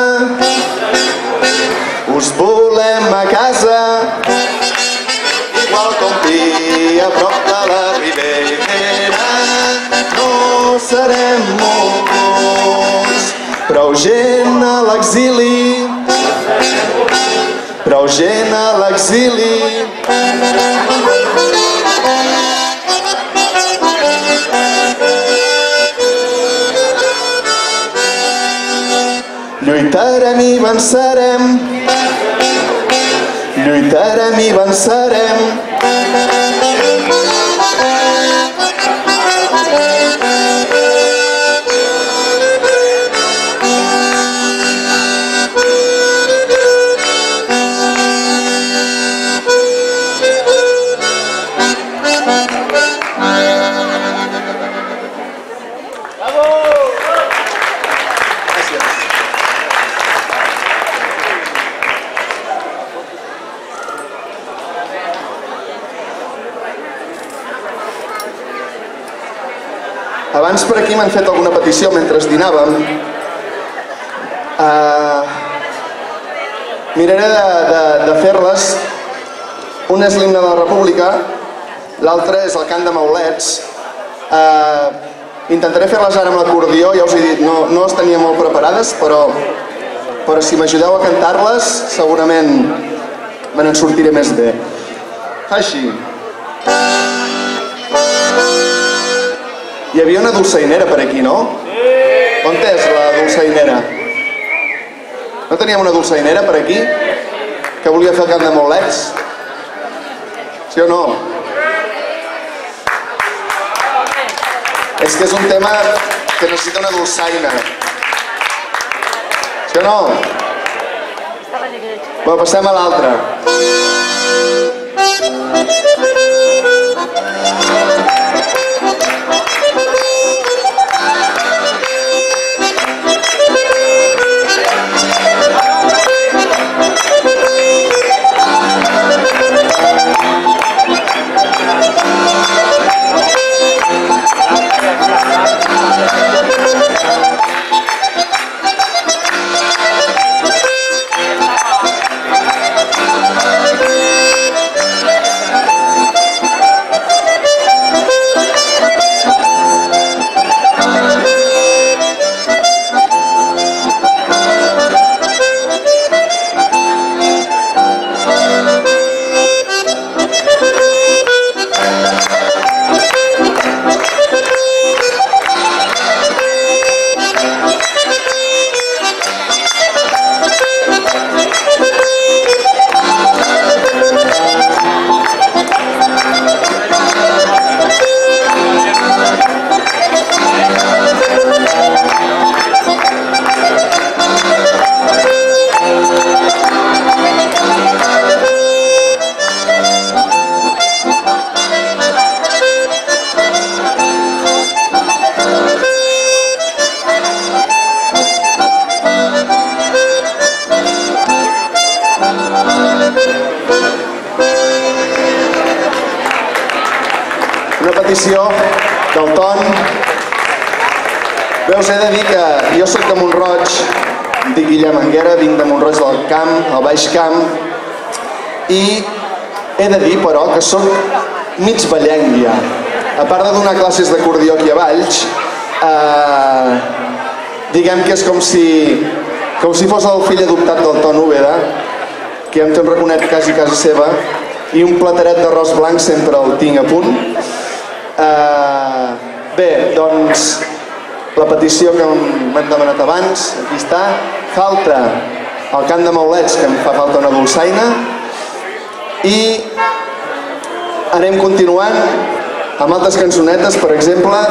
us volem a casa, igual com vi a prop de la Ribera. No serem moguts, prou gent a l'exili, prou gent a l'exili. Lluitarem i vencerem, lluitarem i vencerem. Abans per aquí m'han fet alguna petició mentre dinàvem. Uh, miraré de, de, de fer-les. Un és l'himne de la República, l'altre és el cant de maulets. Uh, intentaré fer-les ara amb l'acordió, ja us he dit, no, no les tenia molt preparades, però, però si m'ajudeu a cantar-les segurament me n'en sortiré més bé. Així. Hi havia una dolçainera per aquí, no? On és la dolçainera? No teníem una dolçainera per aquí? Que volia fer el cant de maulets? Sí o no? És que és un tema que necessita una dolçaina. Sí o no? Bé, passem a l'altre. Del Ton. Bé, us he de dir que jo soc de Mont-roig, em dic Guillem Anguera, vinc de Mont-roig del Camp, al Baix Camp, i he de dir, però, que soc mig ballenc ja. A part de donar classes d'acordió aquí a Valls, eh, diguem que és com si, com si fos el fill adoptat del Ton Úbeda, que ja em té un raconet quasi a casa seva, i un plateret d'arròs blanc sempre el tinc a punt. Uh, bé, doncs la petició que m'han demanat abans, aquí està. Falta el cant de maulets, que em fa falta una dolçaina, i anem continuant amb altres cançonetes, per exemple.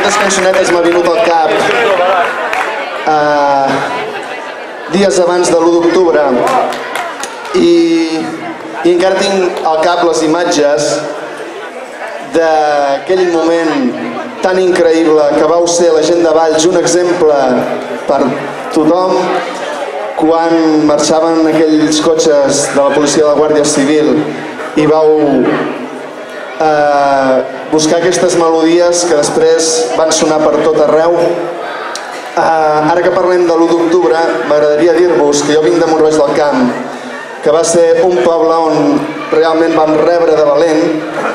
Aquestes cançonetes m'ha vingut al cap eh, dies abans de l'u d'octubre i, i encara tinc al cap les imatges d'aquell moment tan increïble que vau ser la gent de Valls un exemple per tothom quan marxaven aquells cotxes de la policia de la Guàrdia Civil i vau eh, buscar aquestes melodies que després van sonar per tot arreu. Eh, ara que parlem de l'u d'octubre, m'agradaria dir-vos que jo vinc de Mont-roig del Camp, que va ser un poble on realment vam rebre de valent.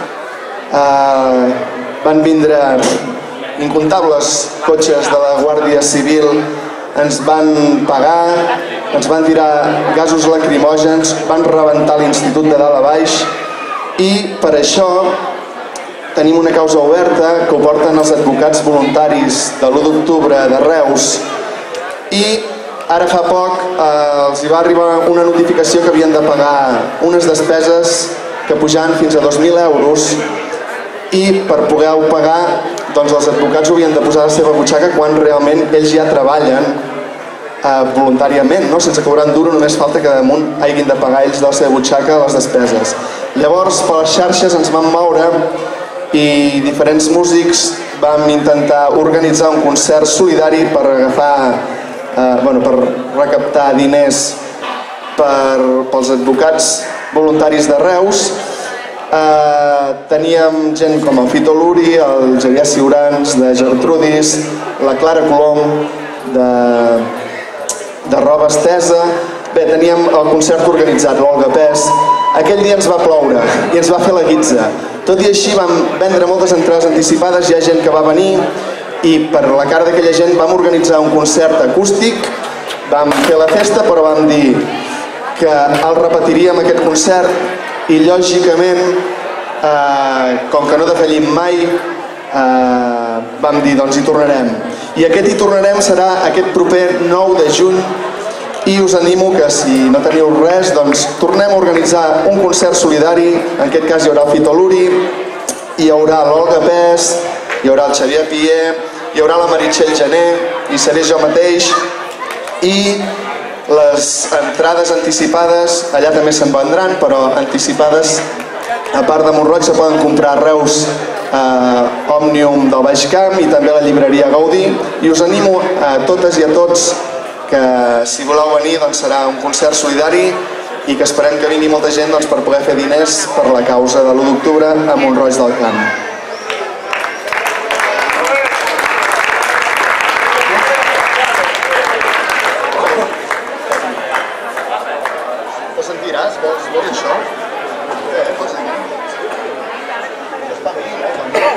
Eh, van vindre incomptables cotxes de la Guàrdia Civil, ens van pagar, ens van tirar gasos lacrimògens, van rebentar l'institut de dalt a baix i per això tenim una causa oberta que ho porten els advocats voluntaris de l'u d'octubre de Reus i ara fa poc eh, els hi va arribar una notificació que havien de pagar unes despeses que pujaven fins a dos mil euros i per poder-ho pagar doncs els advocats ho havien de posar a la seva butxaca quan realment ells ja treballen eh, voluntàriament, no? Sense cobrar un duro, només falta que damunt hagin de pagar ells de la seva butxaca les despeses. Llavors per les xarxes ens vam moure i diferents músics vam intentar organitzar un concert solidari per agafar, eh, bueno, per recaptar diners per, pels advocats voluntaris de Reus. Uh, teníem gent com el Fito Luri, el Xavier Ciurans de Gertrudis, la Clara Colom de, de Roba Estesa. Bé, teníem el concert organitzat, l'Olga Pes. Aquell dia ens va ploure i ens va fer la guitza. Tot i així vam vendre moltes entrades anticipades, hi ha gent que va venir i per la cara d'aquella gent vam organitzar un concert acústic, vam fer la festa però vam dir que el repetiríem aquest concert i lògicament, eh, com que no defallim mai, eh, vam dir doncs hi tornarem. I aquest hi tornarem serà aquest proper nou de juny i us animo que si no teniu res, doncs tornem a organitzar un concert solidari, en aquest cas hi haurà el Fito Luri, hi haurà l'Olga Pes, hi haurà el Xavier Pié, hi haurà la Meritxell Gené, i seré jo mateix, i les entrades anticipades, allà també se'n vendran, però anticipades, a part de Mont-roig, se poden comprar a Reus eh, Òmnium del Baix Camp i també a la llibreria Gaudí. I us animo a totes i a tots que si voleu venir doncs serà un concert solidari i que esperem que vingui molta gent doncs, per poder fer diners per la causa de l'u d'octubre a Mont-roig del Camp. Sentiràs? Vols, vols això? Eh, pots dir. Està bé, no?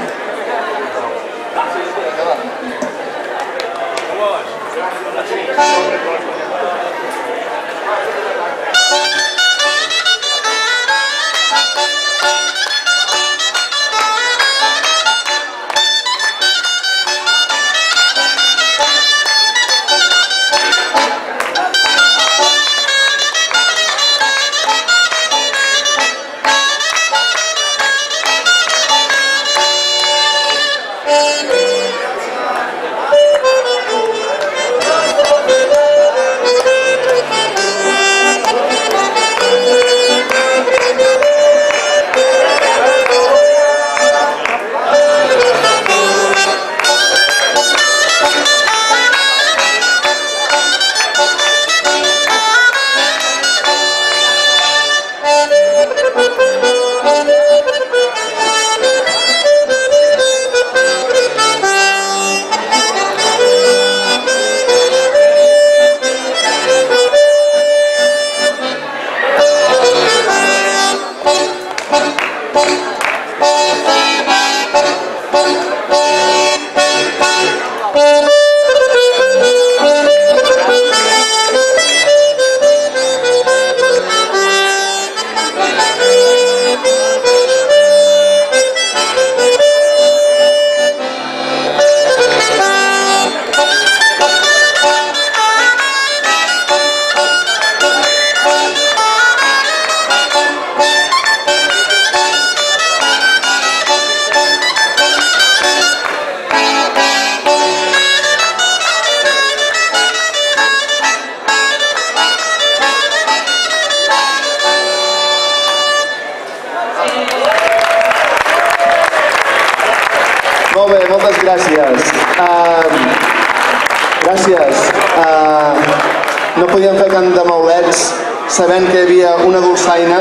Gràcies. Uh, gràcies. Uh, no podíem fer cant de maulets sabent que hi havia una dolçaina.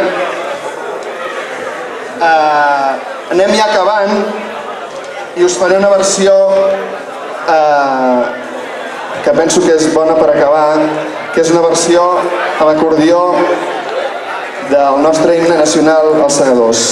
Uh, anem ja acabant i us faré una versió uh, que penso que és bona per acabar, que és una versió a l'acordió del nostre himne nacional, Els Segadors.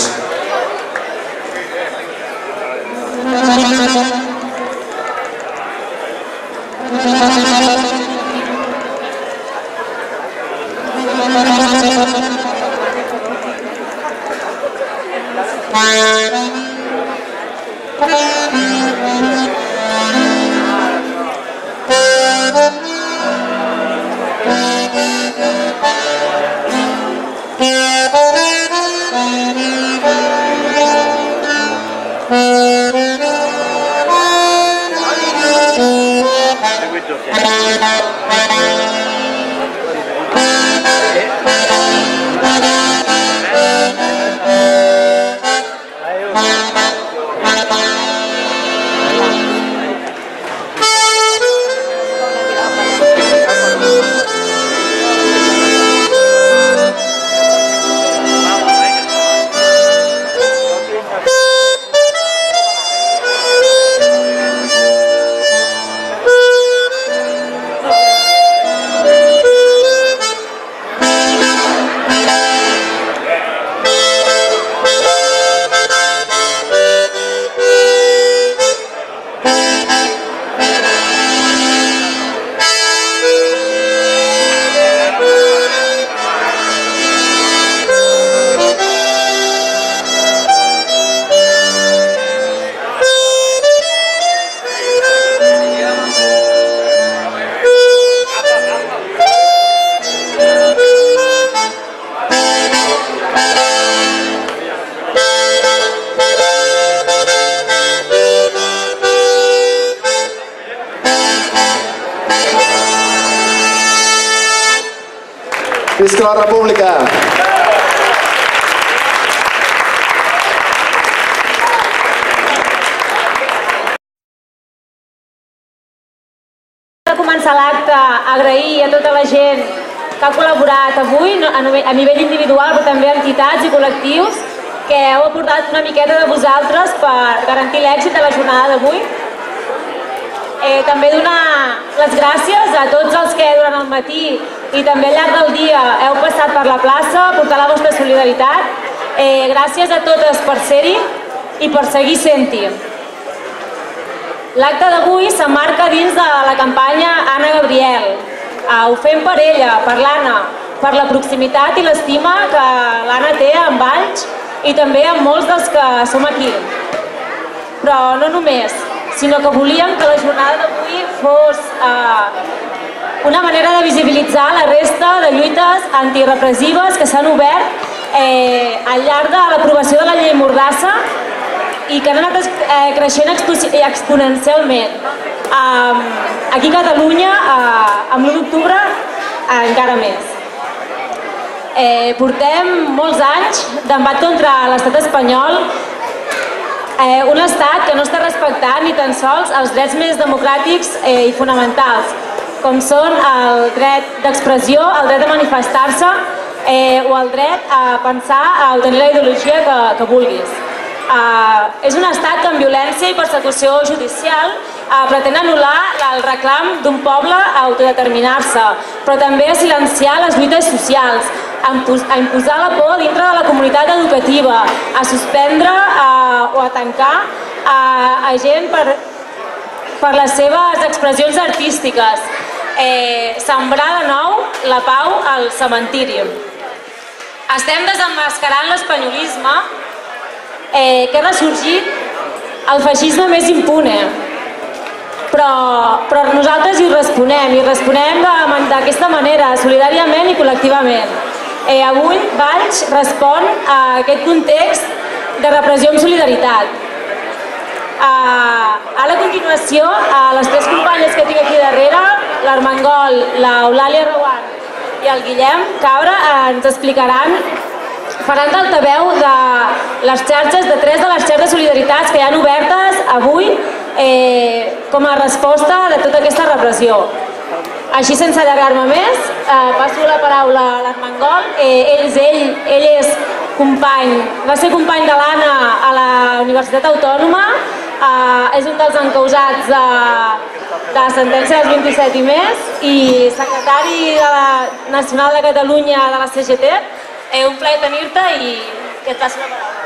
Visca la República! Per començar l'acte, agrair a tota la gent que ha col·laborat avui, a nivell individual, però també entitats i col·lectius, que heu aportat una miqueta de vosaltres per garantir l'èxit de la jornada d'avui. Eh, també donar les gràcies a tots els que durant el matí i també al llarg del dia heu passat per la plaça a portar la vostra solidaritat. Eh, gràcies a totes per ser-hi i per seguir sent-hi. L'acte d'avui s'emmarca dins de la campanya Anna Gabriel. Eh, ho fem per ella, per l'Anna, per la proximitat i l'estima que l'Anna té amb Valls i també amb molts dels que som aquí. Però no només, sinó que volíem que la jornada d'avui fos eh, una manera de visibilitzar la resta de lluites antirepressives que s'han obert eh, al llarg de l'aprovació de la llei Mordassa i que han anat eh, creixent exponencialment. Eh, aquí a Catalunya, eh, amb l'u d'octubre, eh, encara més. Eh, portem molts anys d'embat contra l'estat espanyol, Eh, un estat que no està respectant ni tan sols els drets més democràtics eh, i fonamentals, com són el dret d'expressió, el dret de manifestar-se eh, o el dret a pensar, a tenir la ideologia que, que vulguis. Eh, és un estat que amb violència i persecució judicial eh, pretén anul·lar el reclam d'un poble a autodeterminar-se, però també a silenciar les lluites socials, a imposar la por dintre de la comunitat educativa, a suspendre eh, o a tancar eh, a gent per, per les seves expressions artístiques, eh, sembrar de nou la pau al cementiri. Estem desemmascarant l'espanyolisme eh, que ha ressorgit el feixisme més impune. Però, però nosaltres hi responem, hi responem d'aquesta manera, solidàriament i col·lectivament. Eh, avui Valls respon a aquest context de repressió amb solidaritat. Eh, ara a continuació, a les tres companyes que tinc aquí darrere, l'Armengol, l'Eulàlia Rauant i el Guillem Cabra, eh, ens explicaran, faran d'altaveu de les xarxes, de tres de les xarxes solidaritats que hi han obertes avui eh, com a resposta de tota aquesta repressió. Així, sense allargar-me més, eh, passo la paraula a l'Armengol. Eh, ell, ell, ell és company, va ser company de l'Anna a la Universitat Autònoma, eh, és un dels encausats de, de la sentència dels vint-i-set i més i secretari de la Nacional de Catalunya de la C G T. Eh, un plaer tenir-te i, i et passo la paraula.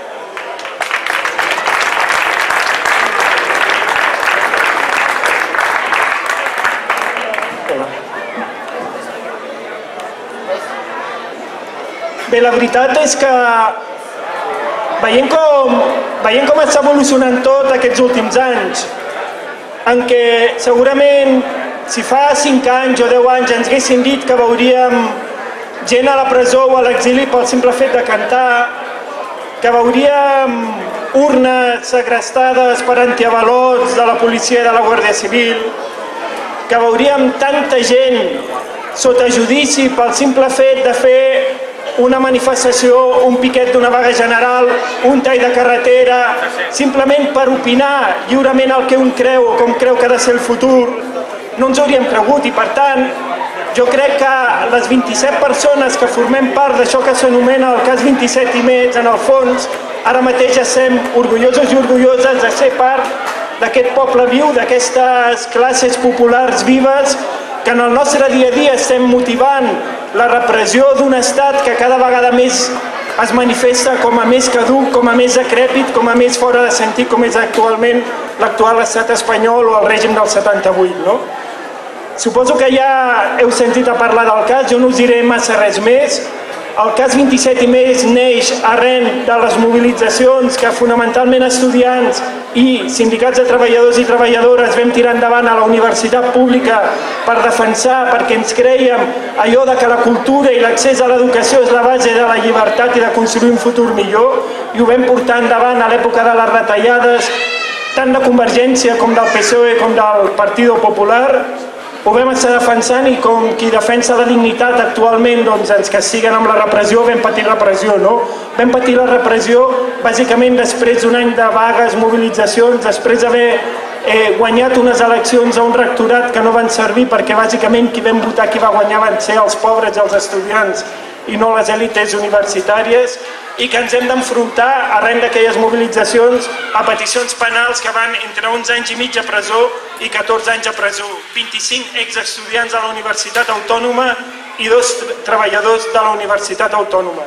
Bé, la veritat és que veient com, veient com està evolucionant tot aquests últims anys, en què segurament si fa cinc anys o deu anys ens haguessin dit que veuríem gent a la presó o a l'exili pel simple fet de cantar, que veuríem urnes segrestades per antiavalots de la policia i de la Guàrdia Civil, que veuríem tanta gent sota judici pel simple fet de fer una manifestació, un piquet d'una vaga general, un tall de carretera, simplement per opinar lliurement el que un creu o com creu que ha de ser el futur, no ens hauríem cregut. I per tant, jo crec que les vint-i-set persones que formem part d'això que s'anomena el cas vint-i-set i més, en el fons, ara mateix estem orgullosos i orgulloses de ser part d'aquest poble viu, d'aquestes classes populars vives, que en el nostre dia a dia estem motivant la repressió d'un estat que cada vegada més es manifesta com a més caduc, com a més decrèpit, com a més fora de sentit, com és actualment l'actual estat espanyol o el règim del setanta-vuit. No? Suposo que ja heu sentit a parlar del cas, jo no us diré massa res més. El cas vint-i-set i més neix arran de les mobilitzacions que fonamentalment estudiants i sindicats de treballadors i treballadores vam tirar endavant a la universitat pública per defensar, perquè ens crèiem allò de que la cultura i l'accés a l'educació és la base de la llibertat i de construir un futur millor, i ho vam portar endavant a l'època de les retallades tant de Convergència com del P S O E com del Partit Popular. Ho vam estar defensant i com qui defensa la dignitat actualment doncs, ens castiguen amb la repressió, vam patir repressió, no? Vam patir la repressió bàsicament després d'un any de vagues, mobilitzacions, després d'haver eh, guanyat unes eleccions a un rectorat que no van servir perquè bàsicament qui vam votar, qui va guanyar van ser els pobres i els estudiants i no les èlites universitàries, i que ens hem d'enfrontar arran d'aquelles mobilitzacions a peticions penals que van entre onze anys i mig a presó i catorze anys a presó, vint-i-cinc exestudiants de la Universitat Autònoma i dos treballadors de la Universitat Autònoma.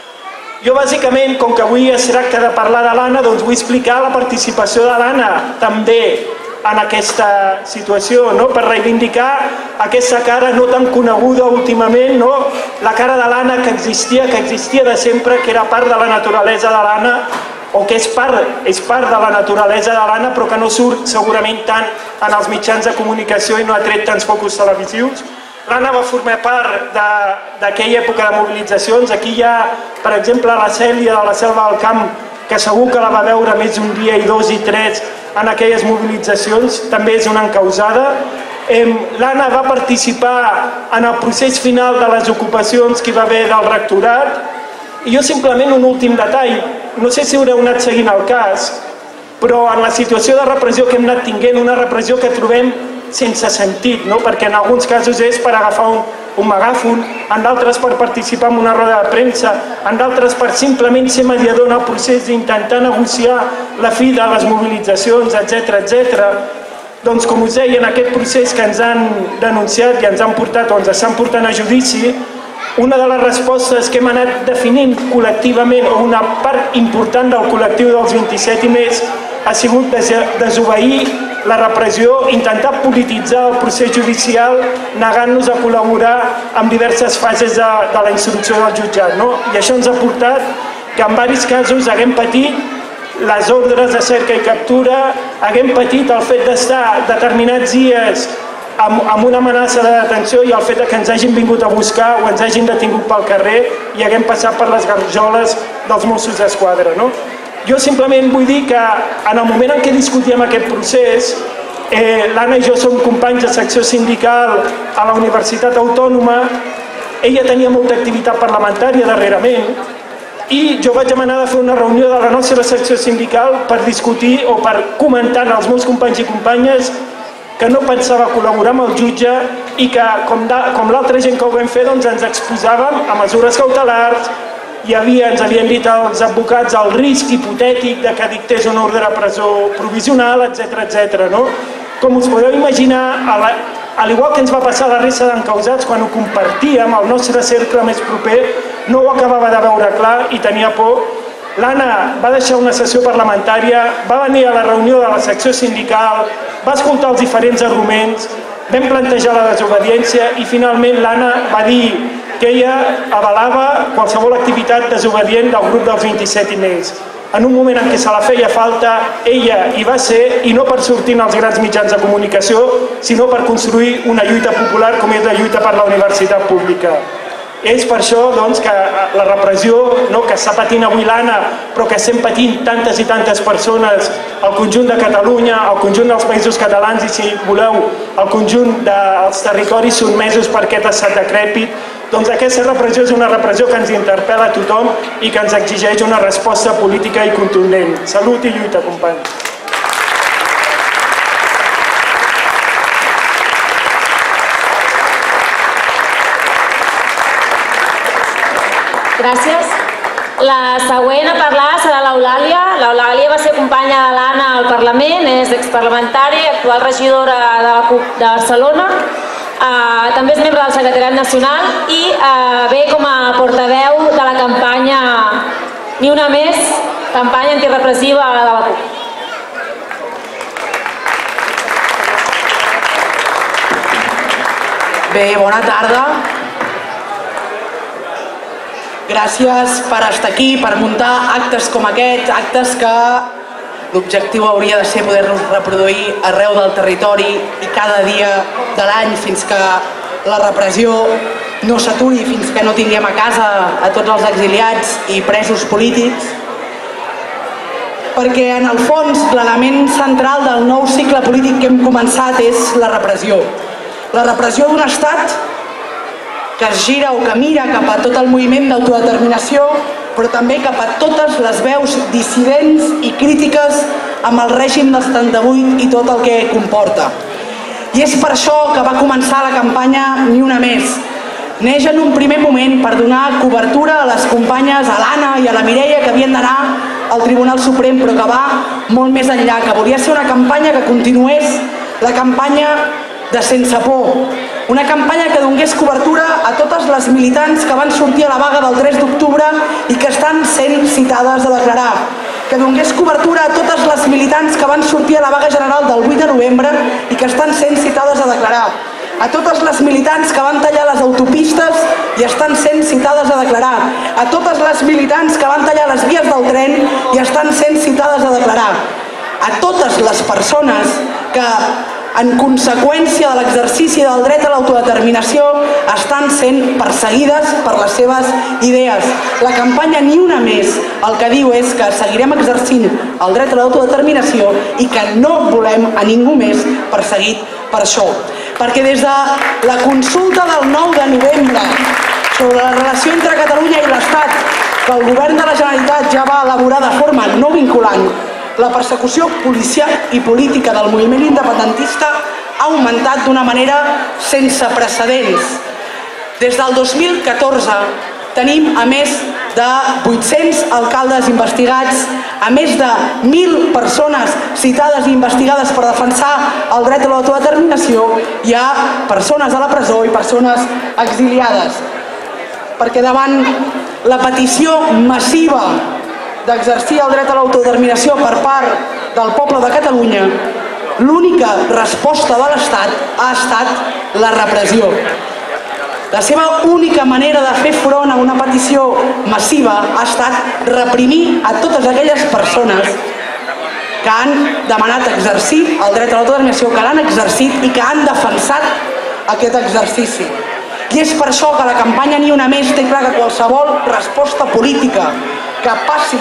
Jo bàsicament, com que avui es tracta de parlar de l'Anna, doncs vull explicar la participació de l'Anna també en aquesta situació, no? Per reivindicar aquesta cara no tan coneguda últimament, no? La cara de l'Anna que existia, que existia de sempre, que era part de la naturalesa de l'Anna, o que és part, és part de la naturalesa de l'Anna, però que no surt segurament tant en els mitjans de comunicació i no ha tret tants focus televisius. L'Anna va formar part d'aquella època de mobilitzacions. Aquí hi ha, per exemple, la Cèlia de la Selva del Camp, que segur que la va veure més d'un dia i dos i tres en aquelles mobilitzacions, també és una encausada. L'Anna va participar en el procés final de les ocupacions que hi va haver del rectorat. I jo simplement un últim detall, no sé si haureu anat seguint el cas, però en la situació de repressió que hem anat tinguent, una repressió que trobem sense sentit, no? Perquè en alguns casos és per agafar un, un megàfon, en d'altres per participar en una roda de premsa, en d'altres per simplement ser mediador en el procés d'intentar negociar la fi de les mobilitzacions, etcètera, etcètera. Doncs com us deia, en aquest procés que ens han denunciat i ens han portat o ens estan portant a judici, una de les respostes que hem anat definint col·lectivament, o una part important del col·lectiu dels vint-i-set i més, ha sigut desobeir la repressió, intentar polititzar el procés judicial, negant-nos a col·laborar en diverses fases de, de la instrucció del jutjat. No? I això ens ha portat que en diversos casos haguem patit les ordres de cerca i captura, haguem patit el fet d'estar determinats dies amb, amb una amenaça de detenció i el fet que ens hagin vingut a buscar o ens hagin detingut pel carrer i haguem passat per les garjoles dels Mossos d'Esquadra. No? Jo simplement vull dir que en el moment en què discutíem aquest procés, eh, l'Anna i jo som companys de secció sindical a la Universitat Autònoma, ella tenia molta activitat parlamentària darrerament i jo vaig demanar de fer una reunió de la nostra secció sindical per discutir o per comentar als meus companys i companyes que no pensava col·laborar amb el jutge i que, com, com l'altra gent que ho vam fer, doncs ens exposàvem a mesures cautelars. Hi havia, ens havien dit els advocats, el risc hipotètic de que dictés una ordre de presó provisional, etcètera, etcètera, no? Com us podeu imaginar, a la, al igual que ens va passar a la resta d'encausats, quan ho compartíem, el nostre cercle més proper no ho acabava de veure clar i tenia por. L'Anna va deixar una sessió parlamentària, va venir a la reunió de la secció sindical, va escoltar els diferents arguments, vam plantejar la desobediència i finalment l'Anna va dir que ella avalava qualsevol activitat desobedient del grup dels vint-i-set i més. En un moment en què se la feia falta, ella hi va ser, i no per sortir en els grans mitjans de comunicació, sinó per construir una lluita popular com és la lluita per la universitat pública. És per això doncs, que la repressió no, que està patint avui l'Anna, però que estem patint tantes i tantes persones al conjunt de Catalunya, al conjunt dels països catalans i, si voleu, al conjunt dels territoris sotmesos per aquest estat decrèpit, doncs aquesta repressió és una repressió que ens interpel·la a tothom i que ens exigeix una resposta política i contundent. Salut i lluita, companys. Gràcies. La següent a parlar serà l'Eulàlia. L'Eulàlia va ser companya de l'Anna al Parlament, és exparlamentària, actual regidora de la CUP de Barcelona. Uh, també és membre del Secretariat Nacional i uh, ve com a portaveu de la campanya Ni una més, campanya antirepressiva de la CUP. Bé, bona tarda. Gràcies per estar aquí, per muntar actes com aquest, actes que l'objectiu hauria de ser poder-los reproduir arreu del territori i cada dia de l'any fins que la repressió no s'aturi, fins que no tinguem a casa a tots els exiliats i presos polítics. Perquè en el fons l'element central del nou cicle polític que hem començat és la repressió. La repressió d'un estat que es gira o que mira cap a tot el moviment d'autodeterminació, però també cap a totes les veus dissidents i crítiques amb el règim del setanta-vuit i tot el que comporta. I és per això que va començar la campanya Ni una més. Neix en un primer moment per donar cobertura a les companyes, a l'Anna i a la Mireia, que havien d'anar al Tribunal Suprem, però que va molt més enllà, que volia ser una campanya que continués la campanya de Sense Por. Una campanya que donés cobertura a totes les militants que van sortir a la vaga del tres d'octubre i que estan sent citades a declarar. Que donés cobertura a totes les militants que van sortir a la vaga general del vuit de novembre i que estan sent citades a declarar. A totes les militants que van tallar les autopistes i estan sent citades a declarar. A totes les militants que van tallar les vies del tren i estan sent citades a declarar. A totes les persones que, en conseqüència de l'exercici del dret a l'autodeterminació, estan sent perseguides per les seves idees. La campanya Ni una més el que diu és que seguirem exercint el dret a l'autodeterminació i que no volem a ningú més perseguit per això. Perquè des de la consulta del nou de novembre sobre la relació entre Catalunya i l'Estat, que el govern de la Generalitat ja va elaborar de forma no vinculant, la persecució policial i política del moviment independentista ha augmentat d'una manera sense precedents. Des del dos mil catorze tenim a més de vuit-cents alcaldes investigats, a més de mil persones citades i investigades per defensar el dret a l'autodeterminació, hi ha persones a la presó i persones exiliades. Perquè davant la petició massiva d'exercir el dret a l'autodeterminació per part del poble de Catalunya, l'única resposta de l'Estat ha estat la repressió. La seva única manera de fer front a una petició massiva ha estat reprimir a totes aquelles persones que han demanat exercir el dret a l'autodeterminació, que l'han exercit i que han defensat aquest exercici. I és per això que la campanya Ni una més té clar que qualsevol resposta política que passi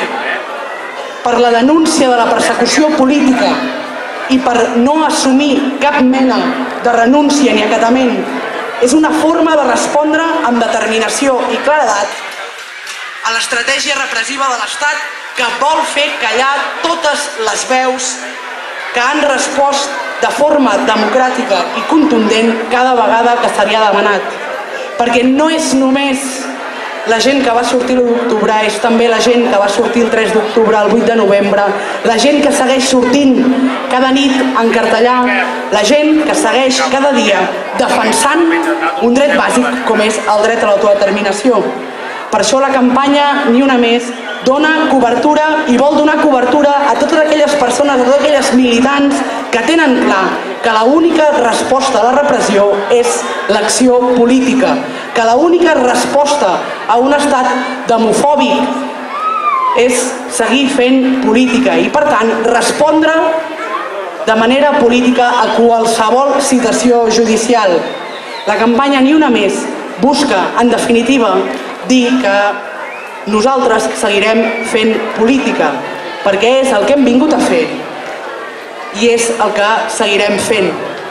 per la denúncia de la persecució política i per no assumir cap mena de renúncia ni acatament és una forma de respondre amb determinació i claredat a l'estratègia repressiva de l'Estat que vol fer callar totes les veus que han respost de forma democràtica i contundent cada vegada que se li ha demanat. Perquè no és només la gent que va sortir l'u d'octubre, és també la gent que va sortir el tres d'octubre, el vuit de novembre, la gent que segueix sortint cada nit en cartellà, la gent que segueix cada dia defensant un dret bàsic com és el dret a l'autodeterminació. Per això la campanya Ni una més dona cobertura i vol donar cobertura a totes aquelles persones, a totes aquelles militants que tenen clar que l'única resposta a la repressió és l'acció política, que l'única resposta a un estat demofòbic és seguir fent política i, per tant, respondre de manera política a qualsevol citació judicial. La campanya Ni una més busca, en definitiva, dir que nosaltres seguirem fent política, perquè és el que hem vingut a fer i és el que seguirem fent.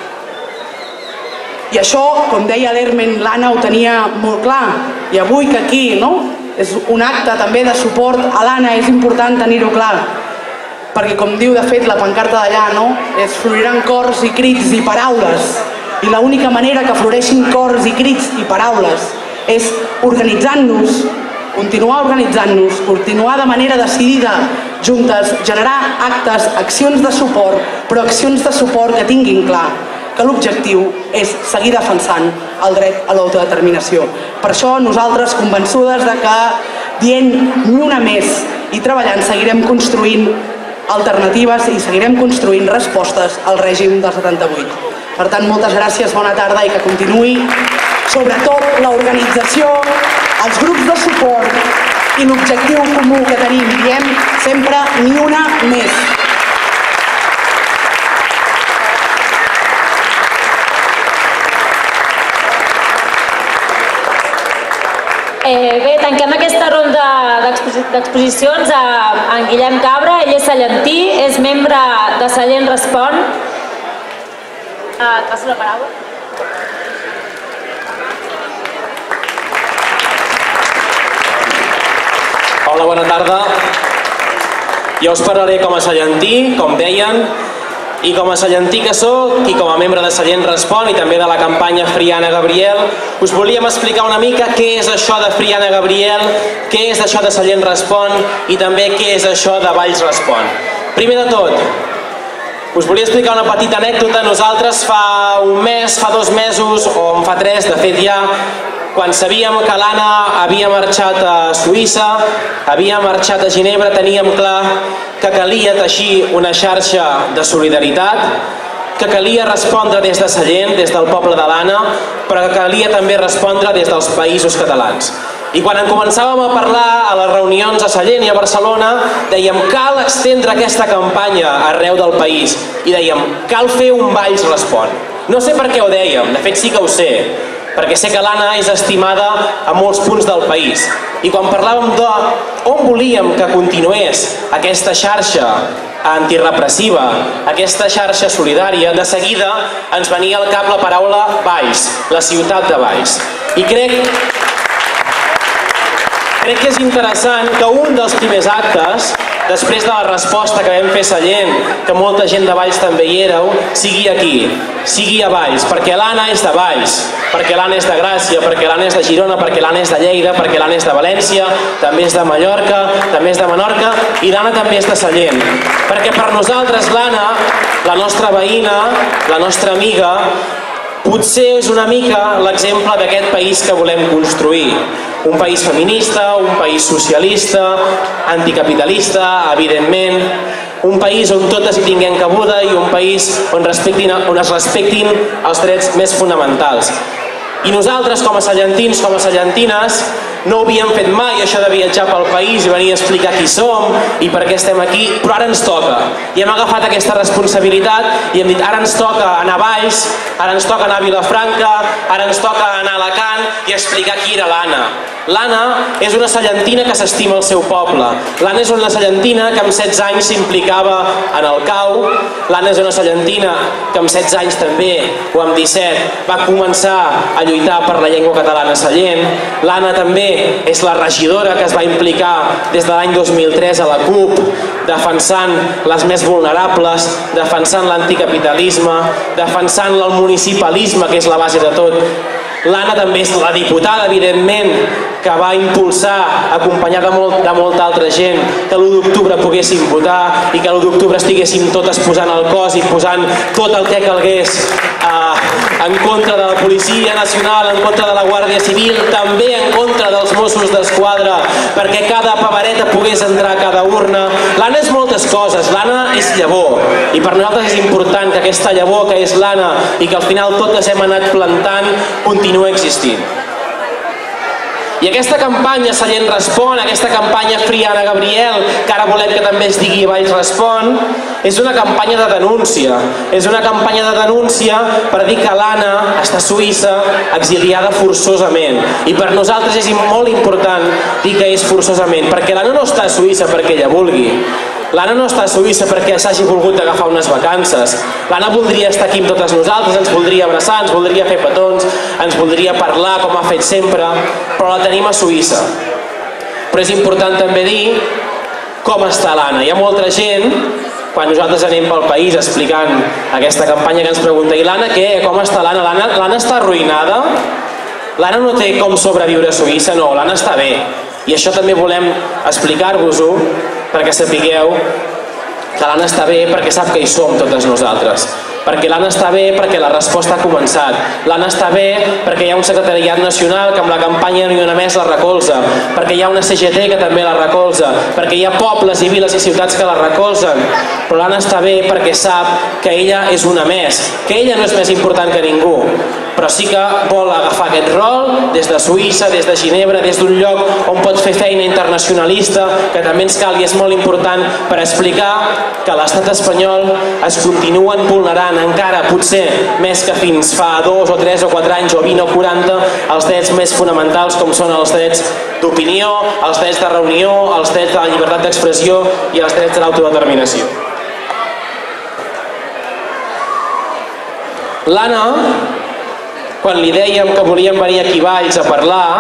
I això, com deia l'Hermen, l'Anna ho tenia molt clar, i avui que aquí és un acte també de suport a l'Anna, és important tenir-ho clar, perquè com diu de fet la pancarta d'allà, es floriran cors i crits i paraules, i l'única manera que floreixin cors i crits i paraules és organitzant-nos, continuar organitzant-nos, continuar de manera decidida juntes, generar actes, accions de suport, però accions de suport que tinguin clar que l'objectiu és seguir defensant el dret a l'autodeterminació. Per això nosaltres, convençudes de que dient Ni una més i treballant, seguirem construint alternatives i seguirem construint respostes al règim del setanta-vuit. Per tant, moltes gràcies, bona tarda i que continuï sobretot l'organització, els grups de suport i l'objectiu comú que tenim. Diem sempre Ni una més. Bé, tanquem aquesta ronda d'exposicions amb en Guillem Cabra. Ell és sallentí, és membre de Sallent Respon. Et passo la paraula. Hola, bona tarda. Jo us parlaré com a sallentí, com deien, i com a sallentí que soc, i com a membre de Sallent Respon i també de la campanya Friana Gabriel, us volíem explicar una mica què és això de Friana Gabriel, què és això de Sallent Respon i també què és això de Valls Respon. Primer de tot, us volia explicar una petita anècdota. Nosaltres fa un mes, fa dos mesos, o en fa tres, de fet ja, quan sabíem que l'Anna havia marxat a Suïssa, havia marxat a Ginebra, teníem clar que calia teixir una xarxa de solidaritat, que calia respondre des de Sallent, des del poble de l'Anna, però que calia també respondre des dels països catalans. I quan en començàvem a parlar a les reunions a Sallent i a Barcelona, dèiem, cal extendre aquesta campanya arreu del país. I dèiem, cal fer un Valls Respon. No sé per què ho dèiem, de fet sí que ho sé, perquè sé que l'Anna és estimada a molts punts del país. I quan parlàvem d'on volíem que continués aquesta xarxa antirepressiva, aquesta xarxa solidària, de seguida ens venia al cap la paraula Valls, la ciutat de Valls. I crec, crec que és interessant que un dels primers actes, després de la resposta que vam fer a Sallent, que molta gent de Valls també hi éreu, sigui aquí, sigui a Valls, perquè l'Anna és de Valls, perquè l'Anna és de Gràcia, perquè l'Anna és de Girona, perquè l'Anna és de Lleida, perquè l'Anna és de València, també és de Mallorca, també és de Menorca i l'Anna també és de Sallent. Perquè per nosaltres l'Anna, la nostra veïna, la nostra amiga, potser és una mica l'exemple d'aquest país que volem construir. Un país feminista, un país socialista, anticapitalista, evidentment, un país on totes hi tinguem cabuda i un país on, respectin, on es respectin els drets més fonamentals. I nosaltres, com a sallentins, com a sallentines, no ho havíem fet mai, això de viatjar pel país i venir a explicar qui som i per què estem aquí, però ara ens toca. I hem agafat aquesta responsabilitat i hem dit, ara ens toca anar a Valls, ara ens toca anar a Vilafranca, ara ens toca anar a Alacant i explicar qui era l'Anna. L'Anna és una sallentina que s'estima el seu poble. L'Anna és una sallentina que amb setze anys s'implicava en el cau. L'Anna és una sallentina que amb setze anys també, o amb disset, va començar a lluitar per la llengua catalana a Sallent. L'Anna també també és la regidora que es va implicar des de l'any dos mil tres a la CUP, defensant les més vulnerables, defensant l'anticapitalisme, defensant el municipalisme, que és la base de tot. L'Anna també és la diputada, evidentment, que va impulsar, acompanyada de, molt, de molta altra gent, que l'u d'octubre poguéssim votar i que l'u d'octubre estiguéssim totes posant el cos i posant tot el que calgués eh, en contra de la Policia Nacional, en contra de la Guàrdia Civil, també en contra dels Mossos d'Esquadra, perquè cada papereta pogués entrar a cada urna. L'Anna és moltes coses, l'Anna és llavor, i per nosaltres és important que aquesta llavor, que és l'Anna, i que al final totes hem anat plantant, continua existint. I aquesta campanya Sallent Respon, aquesta campanya Free Anna Gabriel, que ara volem que també es digui Valls Respon, és una campanya de denúncia. És una campanya de denúncia per dir que l'Anna està a Suïssa exiliada forçosament. I per nosaltres és molt important dir que és forçosament, perquè l'Anna no està a Suïssa perquè ella vulgui. L'Anna no està a Suïssa perquè s'hagi volgut agafar unes vacances. L'Anna voldria estar aquí amb totes nosaltres, ens voldria abraçar, ens voldria fer petons, ens voldria parlar com ha fet sempre, però la tenim a Suïssa. Però és important també dir com està l'Anna. Hi ha molta gent, quan nosaltres anem pel país explicant aquesta campanya, que ens pregunta: i l'Anna què? Com està l'Anna? L'Anna està arruïnada? L'Anna no té com sobreviure a Suïssa? No, l'Anna està bé. I això també volem explicar-vos-ho, perquè sapigueu que l'Anna està bé perquè sap que hi som totes nosaltres. Perquè l'Anna està bé perquè la resposta ha començat. L'Anna està bé perquè hi ha un secretariat nacional que amb la campanya Ni una més la recolza. Perquè hi ha una C G T que també la recolza. Perquè hi ha pobles i viles i ciutats que la recolzen. Però l'Anna està bé perquè sap que ella és una més. Que ella no és més important que ningú. Però sí que vol agafar aquest rol des de Suïssa, des de Ginebra, des d'un lloc on pot fer feina internacionalista, que també ens cal i és molt important per explicar que l'estat espanyol es continuen vulnerant encara, potser més que fins fa dos o tres o quatre anys o vint o quaranta, els drets més fonamentals com són els drets d'opinió, els drets de reunió, els drets de la llibertat d'expressió i els drets de l'autodeterminació. L'Anna, quan li dèiem que volíem venir aquí a Valls a parlar,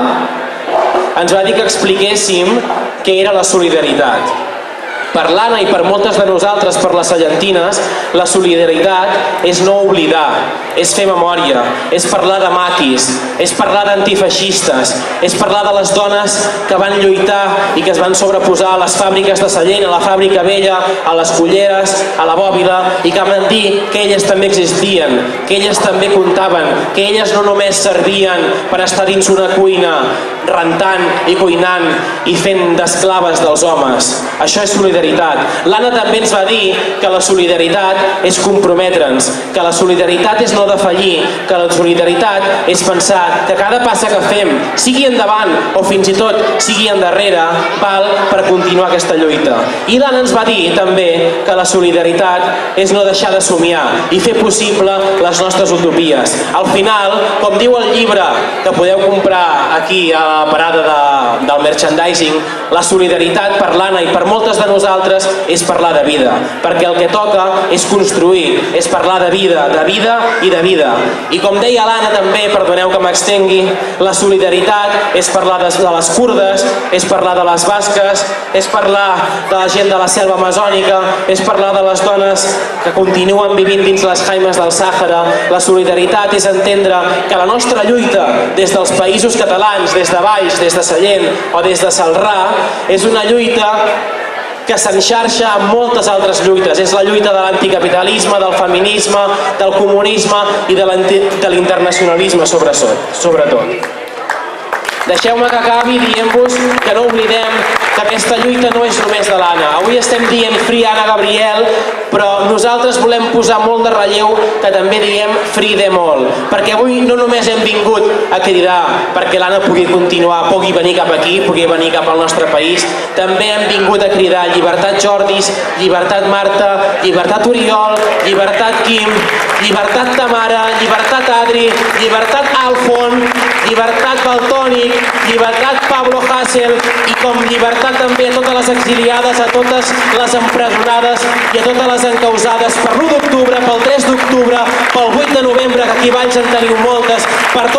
ens va dir que expliquéssim què era la solidaritat. Per l'Anna i per moltes de nosaltres, per les sallentines, la solidaritat és no oblidar, és fer memòria, és parlar de maquis, és parlar d'antifeixistes, és parlar de les dones que van lluitar i que es van sobreposar a les fàbriques de Sallent, a la fàbrica vella, a les culleres, a la bòbila, i que van dir que elles també existien, que elles també comptaven, que elles no només servien per estar dins una cuina rentant i cuinant i fent d'esclaves dels homes. Això és solidaritat. L'Anna també ens va dir que la solidaritat és comprometre'ns, que la solidaritat és no defallir, que la solidaritat és pensar que cada passa que fem, sigui endavant o fins i tot sigui endarrere, val per continuar aquesta lluita. I l'Anna ens va dir també que la solidaritat és no deixar de somiar i fer possible les nostres utopies. Al final, com diu el llibre que podeu comprar aquí a la parada de, del merchandising, la solidaritat per l'Anna i per moltes de nosaltres és parlar de vida, perquè el que toca és construir, és parlar de vida, de vida i de vida. I com deia l'Anna també, perdoneu que m'extengui, la solidaritat és parlar de les kurdes, és parlar de les basques, és parlar de la gent de la selva amazònica, és parlar de les dones que continuen vivint dins les jaimes del Sàhara. La solidaritat és entendre que la nostra lluita des dels països catalans, des de Valls, des de Sallent o des de Celrà, és una lluita que s'enxarxa amb moltes altres lluites. És la lluita de l'anticapitalisme, del feminisme, del comunisme i de l'internacionalisme sobretot. Deixeu-me que acabi dient-vos que no oblidem que aquesta lluita no és només de l'Anna. Avui estem dient Free Anna Gabriel, però nosaltres volem posar molt de relleu que també diem Free Them All, perquè avui no només hem vingut a cridar perquè l'Anna pugui continuar, pugui venir cap aquí, pugui venir cap al nostre país, també hem vingut a cridar llibertat Jordis, llibertat Marta, llibertat Oriol, llibertat Quim, llibertat Tamara, llibertat Adri, llibertat Alfon, llibertat Baltònic, llibertat Pablo Hasél i com llibertat també a totes les exiliades, a totes les empresonades i a totes les encausades per l'u d'octubre, pel tres d'octubre, pel vuit de novembre, que aquí a Valls en teniu moltes, per totes elles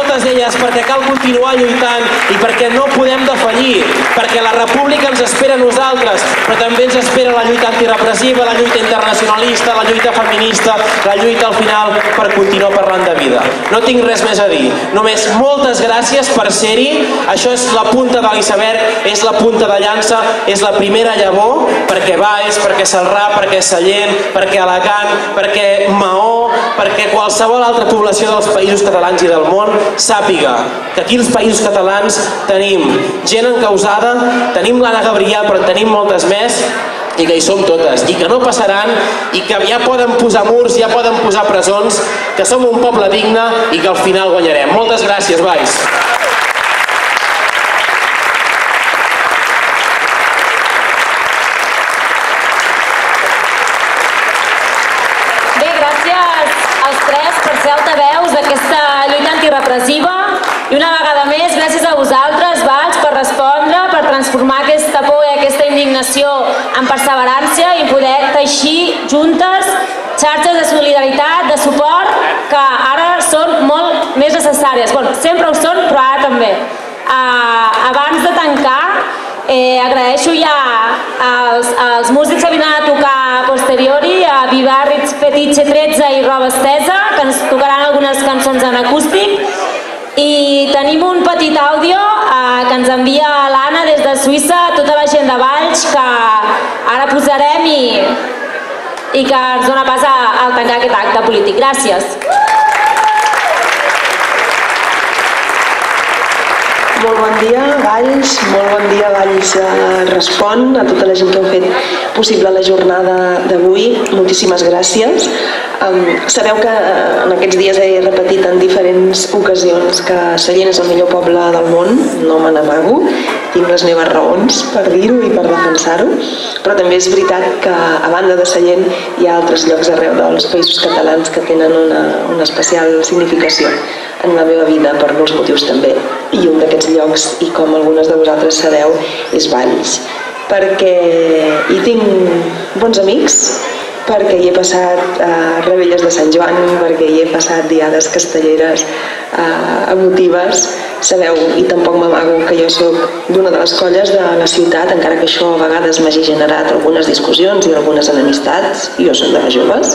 gràcies perquè cal continuar lluitant i perquè no podem defallir, perquè la república ens espera a nosaltres, però també ens espera la lluita antirepressiva, la lluita internacionalista, la lluita feminista, la lluita al final per continuar parlant de vida. No tinc res més a dir, només moltes gràcies per ser-hi. Això és la punta de l'iceberg, és la punta de llança, és la primera llavor, perquè Valls, perquè Celrà, perquè Sallent, perquè Alacant, perquè Maó, perquè qualsevol altra població dels països catalans i del món sàpiga que aquí als països catalans tenim gent encausada, tenim l'Anna Gabriel, però tenim moltes més, i que hi som totes, i que no passaran, i que ja poden posar murs, ja poden posar presons, que som un poble digne i que al final guanyarem. Moltes gràcies, Valls. Bé, gràcies als tres per ser altaveus d'aquesta lluita antirepressiva i una vegada més gràcies a vosaltres, Valls, per respondre, per transformar aquesta por i aquesta indignació en perseverància i poder teixir juntes xarxes de solidaritat, de suport, que ara són molt més necessàries. Bueno, sempre ho són, però ara també. Uh, abans de tancar, eh, agraeixo ja als, als músics que vindran a tocar a posteriori, a Vivarritz, Fetiche tretze i Roba Estesa, que ens tocaran algunes cançons en acústic. I tenim un petit àudio eh, que ens envia l'Anna des de Suïssa, tota la gent de Valls, que ara posarem i, i que ens dona pas a, a tancar aquest acte polític. Gràcies. Molt bon dia, Valls, molt bon dia, Valls Respon, a tota la gent que heu fet possible la jornada d'avui. Moltíssimes gràcies. Um, sabeu que en aquests dies he repetit en diferents ocasions que Sallent és el millor poble del món, no me n'amago, tinc les meves raons per dir-ho i per defensar-ho, però també és veritat que a banda de Sallent hi ha altres llocs arreu dels països catalans que tenen una, una especial significació en la meva vida per molts motius també, i un d'aquests llocs, i com algunes de vosaltres sabeu, és Valls, perquè hi tinc bons amics, perquè hi he passat eh, rebelles de Sant Joan, perquè hi he passat diades castelleres eh, emotives. Sabeu, i tampoc m'amago, que jo sóc d'una de les colles de la ciutat, encara que això a vegades m'hagi generat algunes discussions i algunes enemistats. Jo soc de les joves.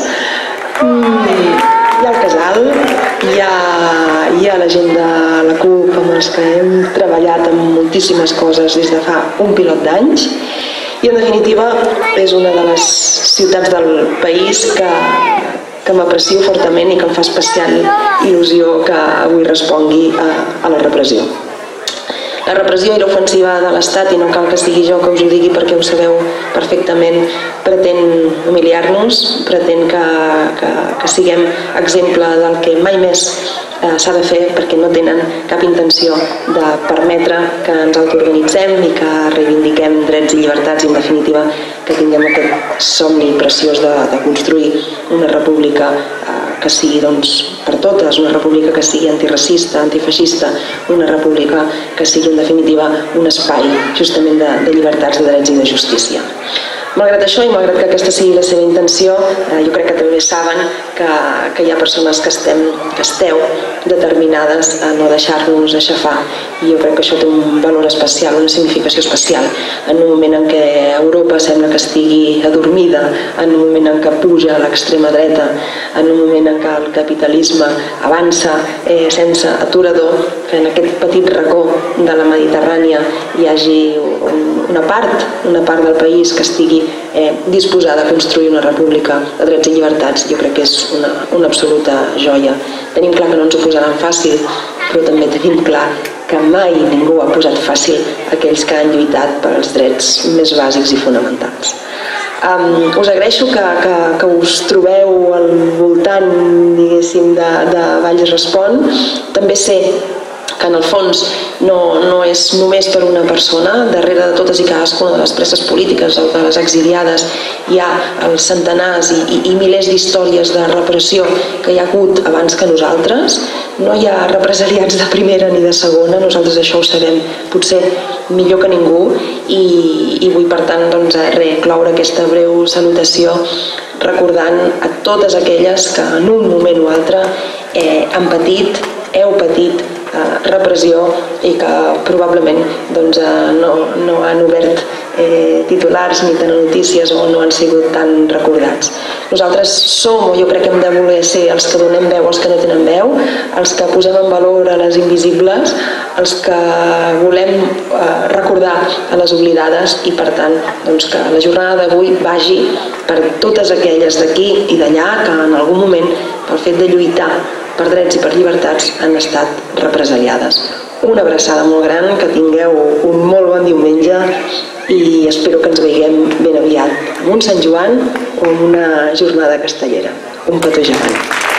Mm, hi ha el casal, hi ha, hi ha la gent de la CUP amb els que hem treballat en moltíssimes coses des de fa un pilot d'anys, i en definitiva és una de les ciutats del país que, que m'aprecio fortament i que em fa especial il·lusió que avui respongui a, a la repressió. La repressió i l'ofensiva de l'Estat, i no cal que sigui jo que us ho digui perquè ho sabeu perfectament, pretén humiliar-nos, pretén que, que, que siguem exemple del que mai més eh, s'ha de fer, perquè no tenen cap intenció de permetre que ens autoorganitzem i que reivindiquem drets i llibertats, i en definitiva que tinguem aquest somni preciós de, de construir una república eh, que sigui doncs, per totes, una república que sigui antiracista, antifeixista, una república que sigui en definitiva un espai justament de, de llibertats, de drets i de justícia. Malgrat això, i malgrat que aquesta sigui la seva intenció, eh, jo crec que també saben que, que hi ha persones que, estem, que esteu determinades a no deixar-nos aixafar, i jo crec que això té un valor especial, una significació especial, en un moment en què Europa sembla que estigui adormida, en un moment en què puja l'extrema dreta, en un moment en què el capitalisme avança eh, sense aturador, que en aquest petit racó de la Mediterrània hi hagi un, una part, una part del país que estigui eh, disposada a construir una república de drets i llibertats, jo crec que és una, una absoluta joia. Tenim clar que no ens ho posaran fàcil, però també tenim clar que mai ningú ha posat fàcil aquells que han lluitat per als drets més bàsics i fonamentals. Um, us agraeixo que, que, que us trobeu al voltant, diguéssim, de, de Valls Respon. També sé que en el fons no, no és només per una persona, darrere de totes i cadascuna de les preses polítiques o de les exiliades hi ha els centenars i, i, i milers d'històries de repressió que hi ha hagut abans que nosaltres. No hi ha represaliats de primera ni de segona, nosaltres això ho sabem potser millor que ningú, i, i vull per tant doncs, recloure aquesta breu salutació recordant a totes aquelles que en un moment o altre eh, han patit, heu patit repressió i que probablement no han obert titulars ni telenotícies o no han sigut tan recordats. Nosaltres som, o jo crec que hem de voler ser, els que donem veu als que no tenen veu, els que posem en valor a les invisibles, els que volem recordar a les oblidades i per tant que la jornada d'avui vagi per totes aquelles d'aquí i d'allà que en algun moment pel fet de lluitar per drets i per llibertats han estat represaliades. Una abraçada molt gran, que tingueu un molt bon diumenge i espero que ens veiem ben aviat amb un Sant Joan o amb una jornada castellera. Un petó gegant.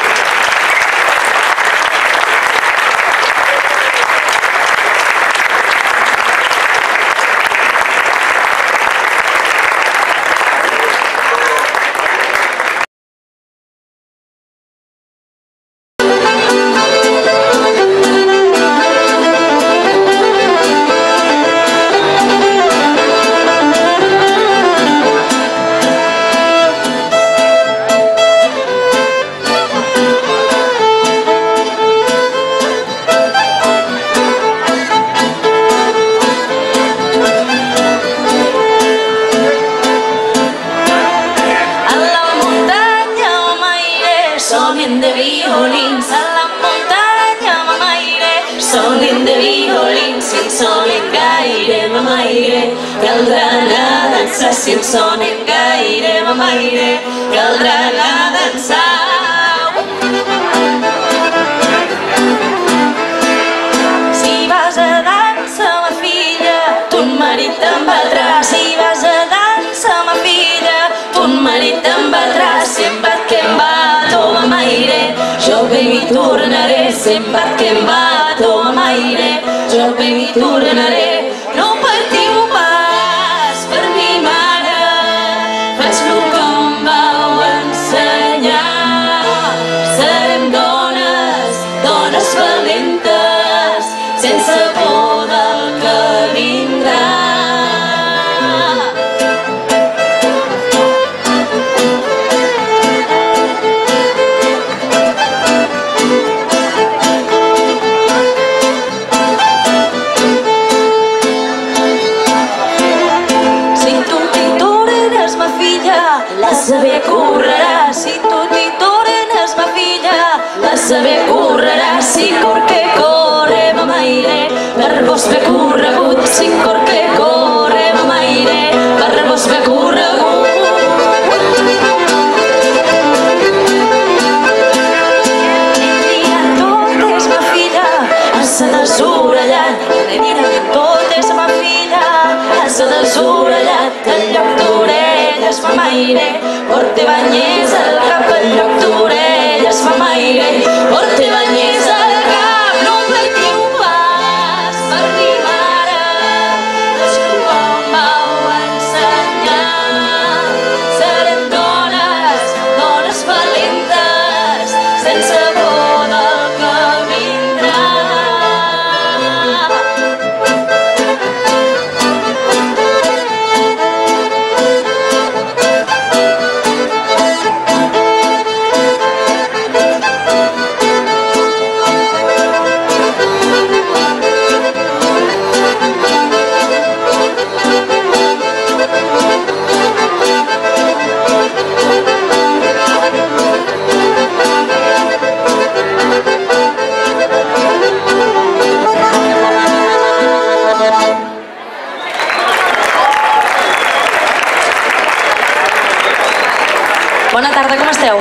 Bona tarda, com esteu?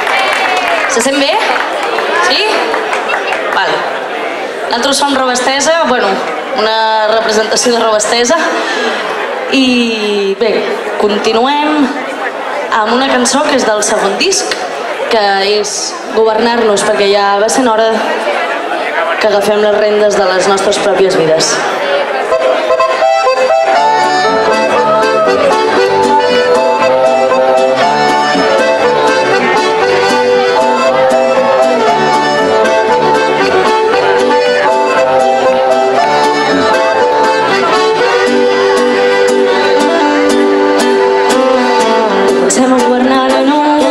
Se sent bé? Sí? Vale. Nosaltres som Roba Estesa, bueno, una representació de Roba Estesa. I bé, continuem amb una cançó que és del segon disc, que és Governar-nos, perquè ja va sent hora que agafem les rendes de les nostres pròpies vides.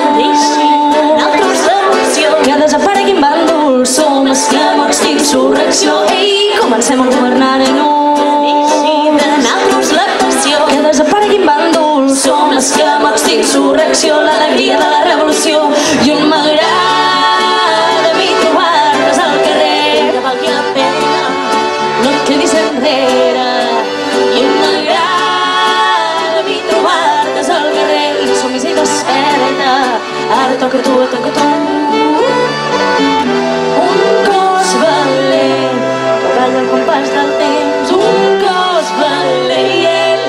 Som esclaus d'insurrecció. insurrecció. Ei, comencem a governar de nou. De naltros la passió, que desapareguin bàndols. Som l'esclamots d'insurrecció, l'alegria de la revolució. I on m'agrada a mi trobar-nos al carrer, que valgui la pena, no et quedis enrere. I on m'agrada a mi trobar-nos al carrer, i som-hi i desperta, ara toca tu, toca tu. Un cos valent que balla al compàs del temps, un cos valent,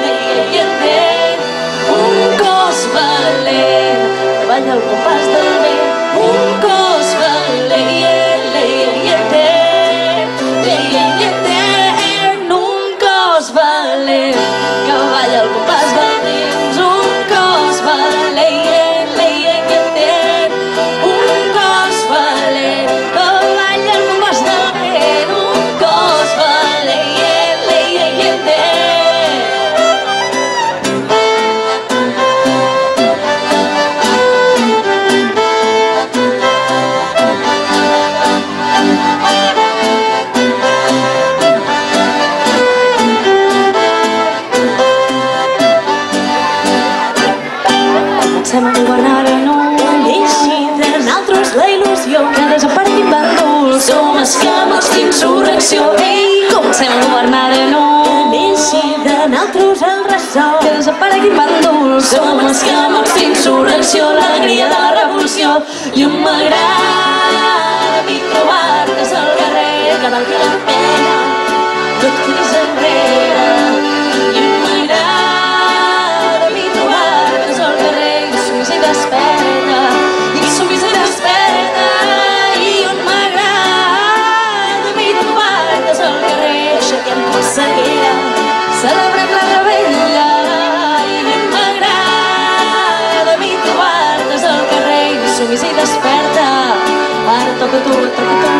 un cos valent que balla al compàs del vent, un cos valent, un cos valent que balla al compàs del temps, un cos valent, un cos valent que balla al compàs del vent, un cos valent. Comencem a governar de nou, deixi de naltros la il·lusió, que desapareguin bàndols. Som esclamots d'insurrecció. Ei, comencem a governar de nou, deixi de naltros el ressò, que desapareguin bàndols. Som esclamots d'insurrecció, l'alegria de la revolució. I on m'agrada a mi trobar-nos al carrer, que valgui la pena, no et quedis enrere. I on m'agrada a mi trobar-nos al carrer, i desperta, i som-hi i desperta. I on m'agrada a mi trobar-nos al carrer, aixequem polseguera, celebrem la rebella. I on m'agrada a mi trobar-nos al carrer, i som-hi i desperta, ara toca tu, toca tu.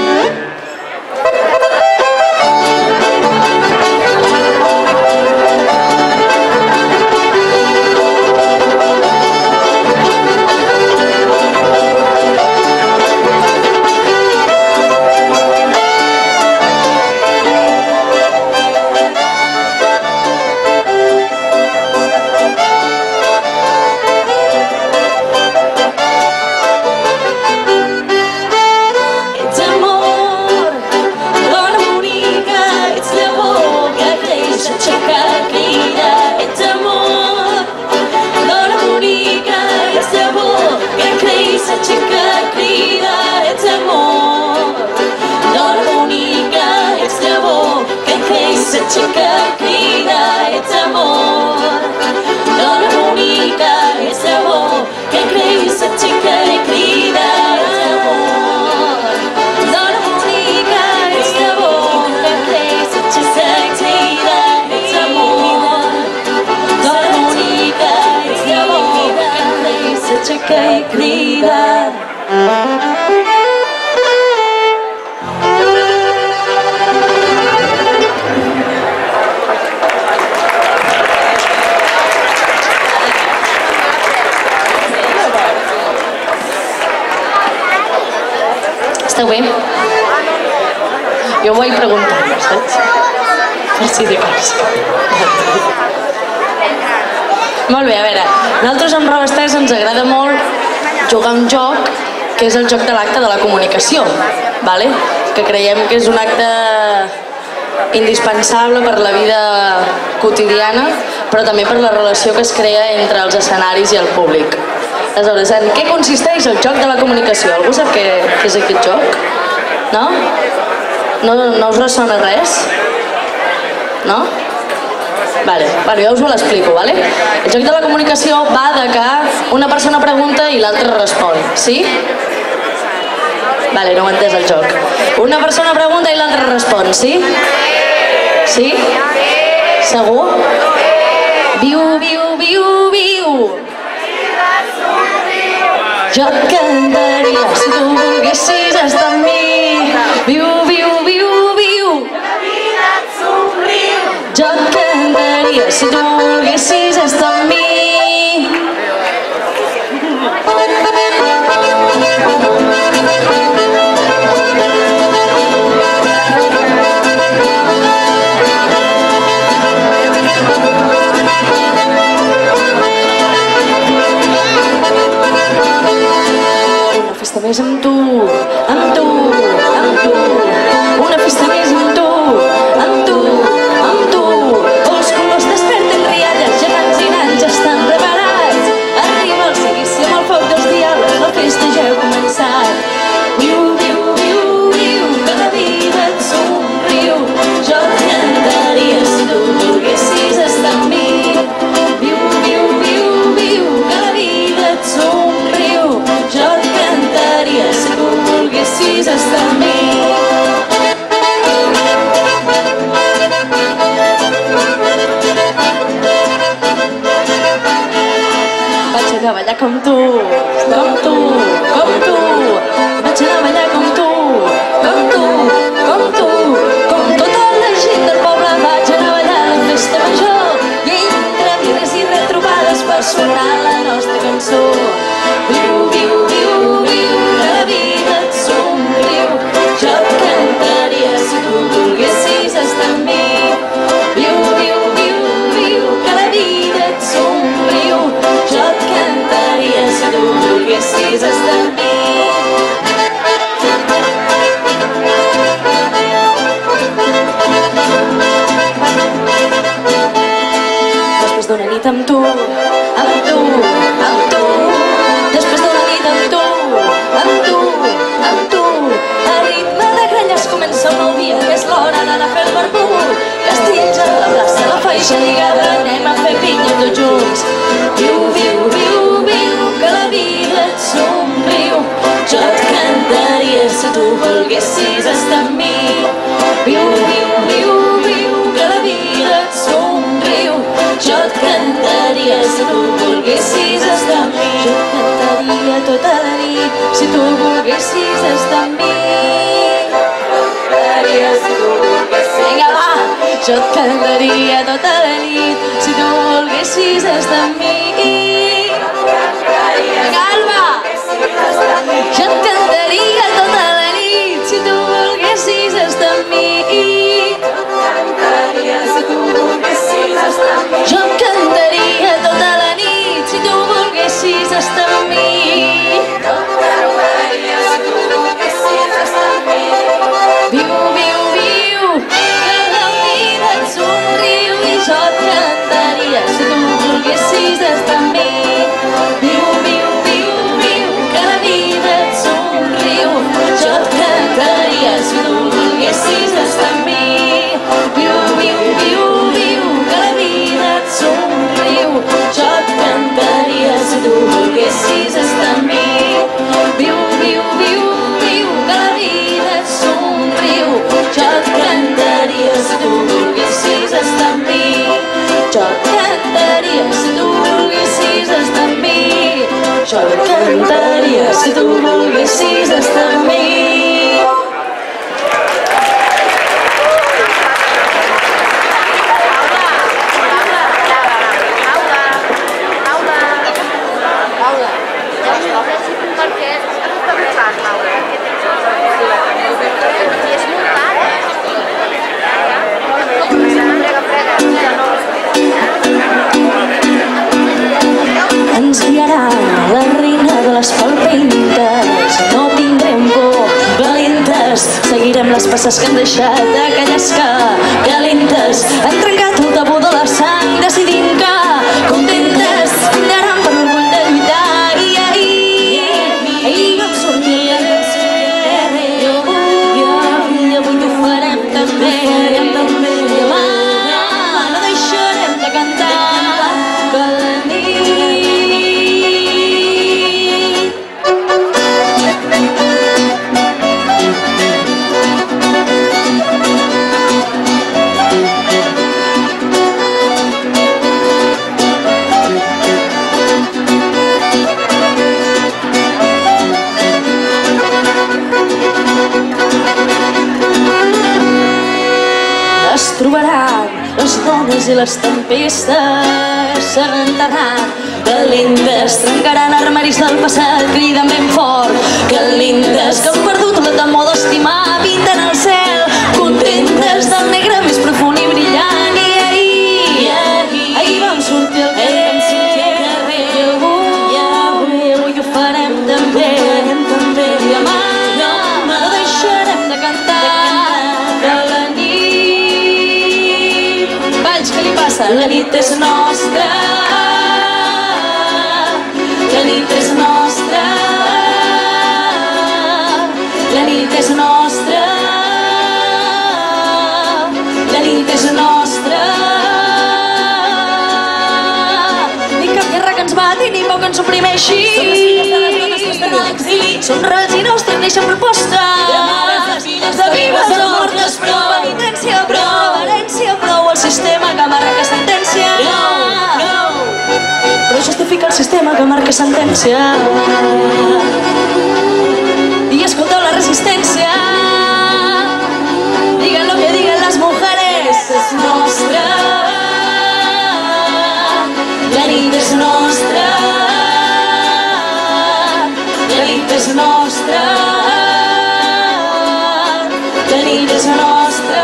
Que crida. Esteu bé? Jo vull preguntar-vos, saps? Per si de cas. Molt bé, a veure, nosaltres amb Roba Estesa ens agrada molt jugar un joc que és el joc de l'acte de la comunicació, vale? Que creiem que és un acte indispensable per la vida quotidiana, però també per la relació que es crea entre els escenaris i el públic. Aleshores, en què consisteix el joc de la comunicació? Algú sap què, què és aquest joc? No? No, no us ressona res? No? Vale, vale, jo us ho l'explico, vale? El joc de la comunicació va de que una persona pregunta i l'altra respon, sí? Vale, no ho he entès el joc. Una persona pregunta i l'altra respon, sí? Sí? Segur? Viu, viu, viu, viu! Jo et cantaria si tu volguessis estar amb mi. Viu, viu, viu, viu! Jo et cantaria si tu volguessis estar amb mi. mateixa lligada, anem a fer pinya tots junts. Viu, viu, viu, viu, que la vida et somriu. Jo et cantaria si tu volguessis estar amb mi. Viu, viu, viu, viu, que la vida et somriu. Jo et cantaria si tu volguessis estar amb mi. Jo et cantaria tota la nit si tu volguessis estar amb mi. Vinga, va! Jo et cantaria tota la nit si tu volguessis estar amb mi. Vinga, Alba! Jo et cantaria tota la nit si tu volguessis estar amb mi. Jo et cantaria tota la nit si tu volguessis estar amb mi. Viu, viu, viu, que la vida et somriu i jo et cantaria si tu volguessis estar amb mi. Viu, viu, viu, viu, que la vida et somriu. Jo et cantaria si tu volguessis estar amb mi. Viu, viu, viu, viu, que la vida et somriu. Jo et cantaria si tu volguessis estar amb mi. Viu, viu, viu, viu, que la vida et somriu. Jo et cantaria si tu volguessis estar amb mi. Jo et cantaria si tu volguessis estar amb mi. Jo et cantaria si tu volguessis estar amb mi. Ens guiarà la reina de les palpintes, no tindrem por, valentes, seguirem les passes que han deixat aquelles que calentes han trencat el tabú de la sang, decidint que contentes anaran per l'orgull de lluitar. I ahir, ahir vam sortir al carrer, i avui ho farem també. Demà no deixarem de cantar que la nit. Es trobaran les dones i les tempestes, s'arrentaran calentes, trencaran armaris del passat, criden ben fort calentes, que han perdut la temor d'estimar, pinten el cel contentes del negre més profund i brillant. I ahir, ahir vam sortir al carrer, i avui ho farem també. Demà no deixarem de cantar que la nit. Valls, què li passa? La nit és nostra, la nit és nostra, la nit és nostra, la nit és nostra. Ni cap guerra que ens bati, ni por que ens suprimeixi. Som les filles de les dones que estan a l'exili. Som res i nostres, deixen propostes. Les filles de vives o mortes, prou penitència, prou valència, prou el sistema que marca sentència. No, no. Però justifica el sistema que marca sentència. I escolteu la resistència. Digan lo que digan las mujeres, es nostra. La nit és nostra. La nit és nostra. La nit és nostra.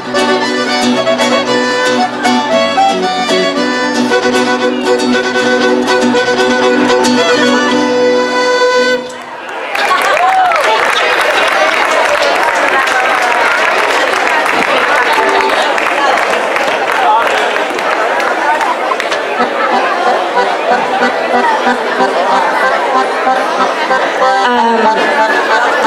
Thank you.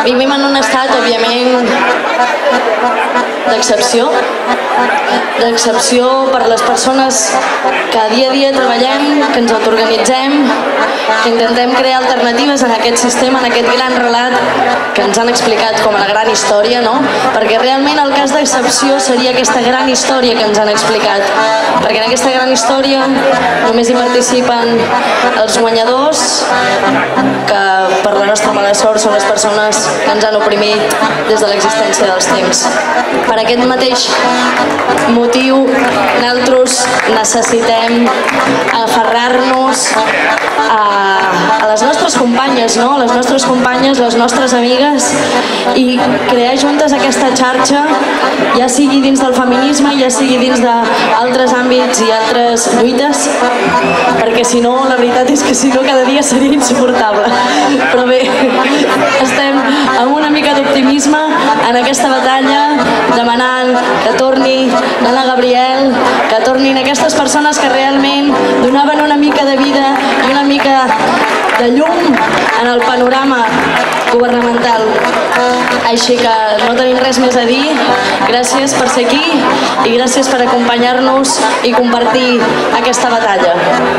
Vivim en un estat, òbviament, d'excepció, d'excepció per les persones que dia a dia treballem, que ens autoorganitzem, que intentem crear alternatives en aquest sistema, en aquest gran relat que ens han explicat com a la gran història, no? Perquè realment el cas d'excepció seria aquesta gran història que ens han explicat, perquè en aquesta gran història només hi participen els guanyadors, que per la nostra mala sort són les persones que ens han oprimit des de l'existència dels temps. Per aquest mateix motiu, nosaltres necessitem aferrar-nos a, a les nostres companyes, no? Les nostres companyes, les nostres amigues, i crear juntes aquesta xarxa, ja sigui dins del feminisme, ja sigui dins d'altres àmbits i altres lluites, perquè si no, la veritat és que si no cada dia seria insuportable. Però bé, estem amb una mica d'optimisme en aquesta batalla, demanant que torni l'Anna Gabriel, que tornin aquestes persones que realment donaven una mica de vida i una mica de llum en el panorama governamental. Així que no tenim res més a dir. Gràcies per ser aquí i gràcies per acompanyar-nos i compartir aquesta batalla.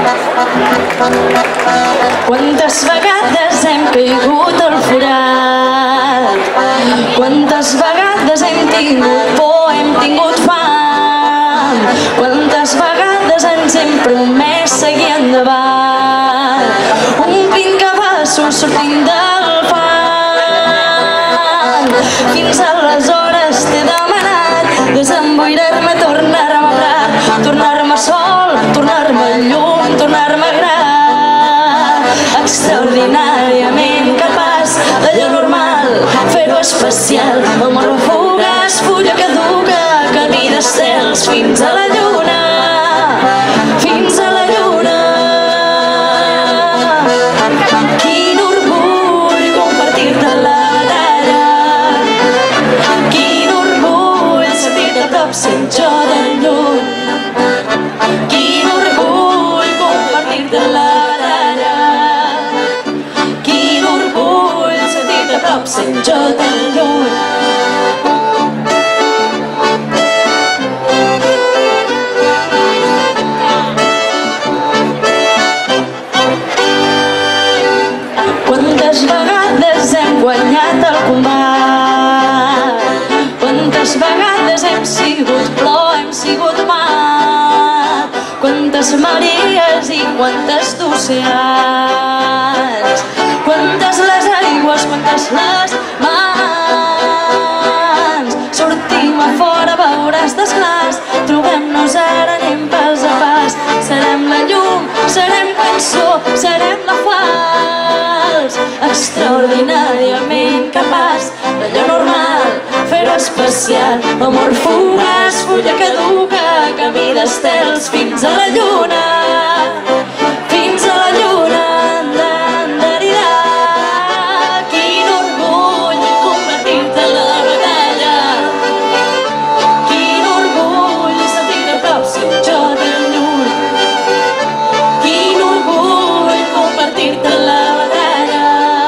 Quantes vegades hem caigut al forat, quantes vegades hem tingut por, hem tingut fam, quantes vegades ens hem promès seguir endavant, omplint cabassos sortint del fang. Fins aleshores t'he demanat desemboirar-me, tornar-me a prat, tornar-me sol, tornar-me llum, tornar-me gran, extraordinàriament capaç d'allò normal, fer-ho especial, amor fugaç, fulla caduca, camí d'estels fins a la lluna, fins a la lluna. Quin orgull compartir-te la batalla, quin orgull sentir-te a prop sent jo de lluny, quin orgull compartir-te la batalla, quin orgull sentir-te a prop sent jo de lluny. Quantes vegades hem guanyat el combat, quantes vegades hem sigut plor, hem sigut mar, quantes maries i quantes d'oceans, quantes les aigües, quantes les mans. Sortim a fora, veuràs desglaç, trobem-nos ara, anem pas a pas, serem la llum, serem cançó, serem la falç, extraordinàriament capaç d'allò normal, fer-ho especial, amor fugaç, fulla caduca, camí d'estels fins a la lluna, fins a la lluna. Andarirà, quin orgull convertir-te en la batalla, quin orgull sentir-te a prop sent jo de lluny, quin orgull compartir-te en la batalla,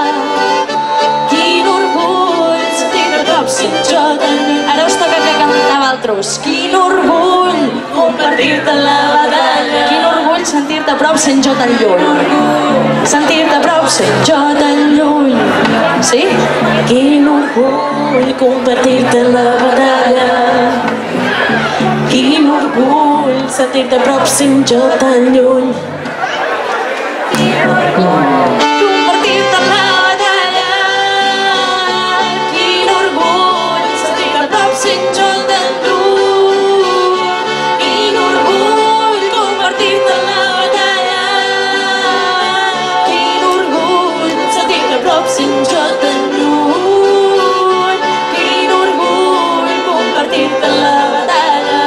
quin orgull sentir-te a prop sent jo de lluny. Ara us toca que cantar altres. Quin orgull compartir-te en la batalla, quin orgull sentir-te a prop sent jo tan lluny, sentir-te a prop sent jo tan lluny. Sí? Quin orgull compartir-te en la batalla, quin orgull sentir-te a prop sent jo tan lluny. Compartir-te en la batalla, quin orgull sentir-te a prop sent jo tan lluny, quin orgull compartir-te en la batalla, quin orgull sentir-te a prop sent jo tan lluny, quin orgull compartir-te en la batalla,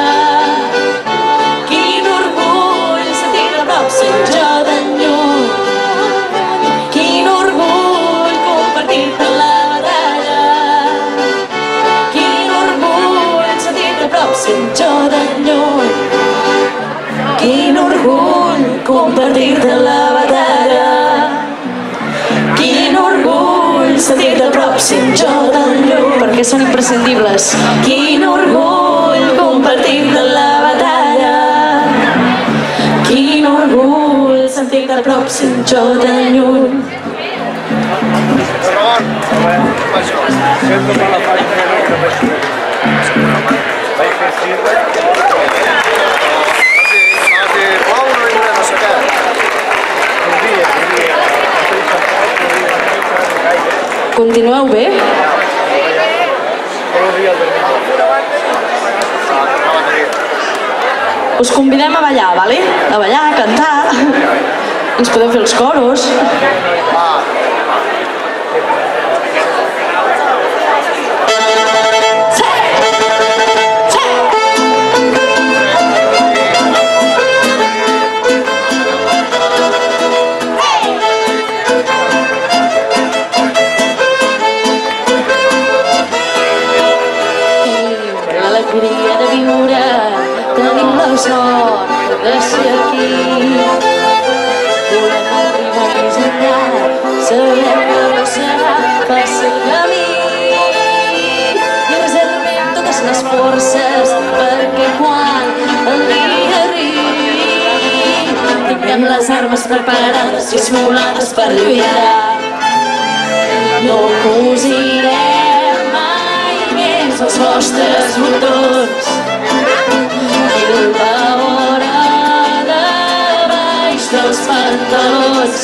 quin orgull sentir-te a prop sent jo tan lluny, quin orgull compartir-te en la batalla, quin orgull sentir-te a prop sent jo tan lluny, quin orgull compartir-te en la batalla, quin orgull sentir-te a prop sent jo són imprescindibles. Quin orgull compartir-te la batalla, quin orgull sentir-te a prop sense tan lluny. Sento per la feina que no vaig fer circ. Plau no hi ha no sé què. Continueu bé? Us convidem a ballar, vale? A ballar, a cantar. Ens podem fer els coros. L'alegria de viure, tenim la sort de ser aquí. Volem arribar més enllà, sabem que no serà fàcil camí. I reservem totes les forces perquè quan el dia arribi tinguem les armes preparades i esmolades per lluitar. No cosirem mai més els vostres botons i la vora de baix dels pantalons.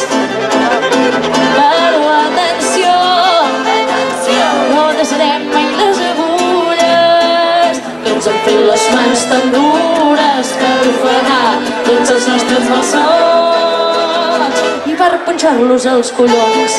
Però atenció, no deixarem mai les agulles que ens han fet les mans tan dures per ofegar tots els nostres malsons i per punxar-los als collons.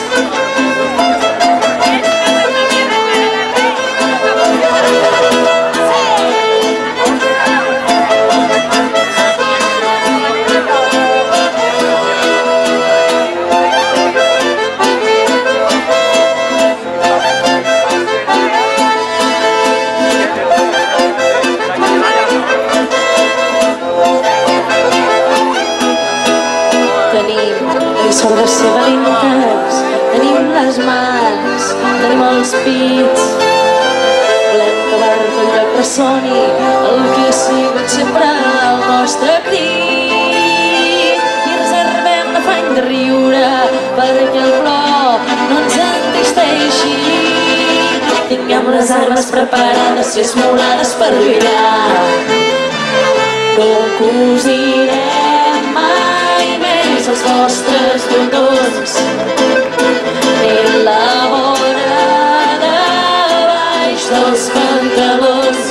Sort de ser valentes, tenim les mans, tenim els pits. Volem que per tot lloc ressoni el que ha sigut sempre el nostre crit. I reservem l'afany de riure perquè el plor no ens entristeixi. Tinguem les armes preparades i esmolades per lluitar. No cosirem mai més els vostres botons ni la vora de baix dels pantalons.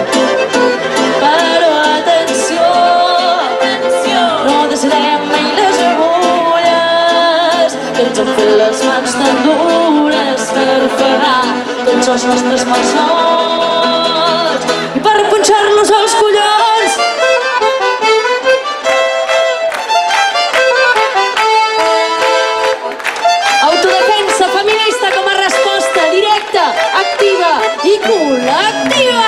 Però atenció, no deixarem mai les agulles que ens han fet les mans tan dures per ofegar tots els nostres malsons i per punxar-los als collons. Autodefensa feminista com a resposta directa, activa i col·lectiva!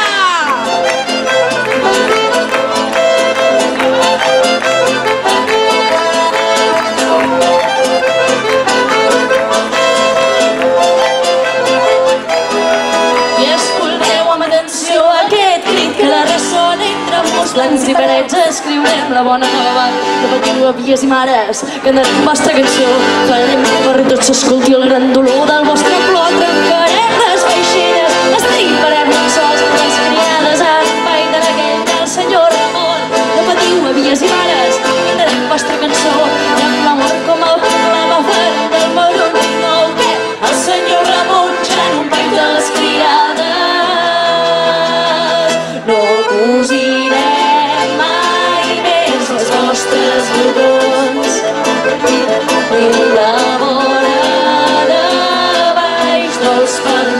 I escolteu amb atenció aquest crit que la ressona entre musclans i parets. Escriurem la bona nova que patiu avies i mares cantarem vostra cançó. Farem que per tots s'escolti el gran dolor del vostre plor. Trencarem les vaixelles, estriparem els sols, les criades en païda d'aquell del senyor Ramon. No patiu avies i mares, cantarem vostra cançó. I amb l'amor com el clama farem del moron. No que el senyor Ramon ja no paï de les criades. No cosirem mai més els vostres botons i la vora de baix dels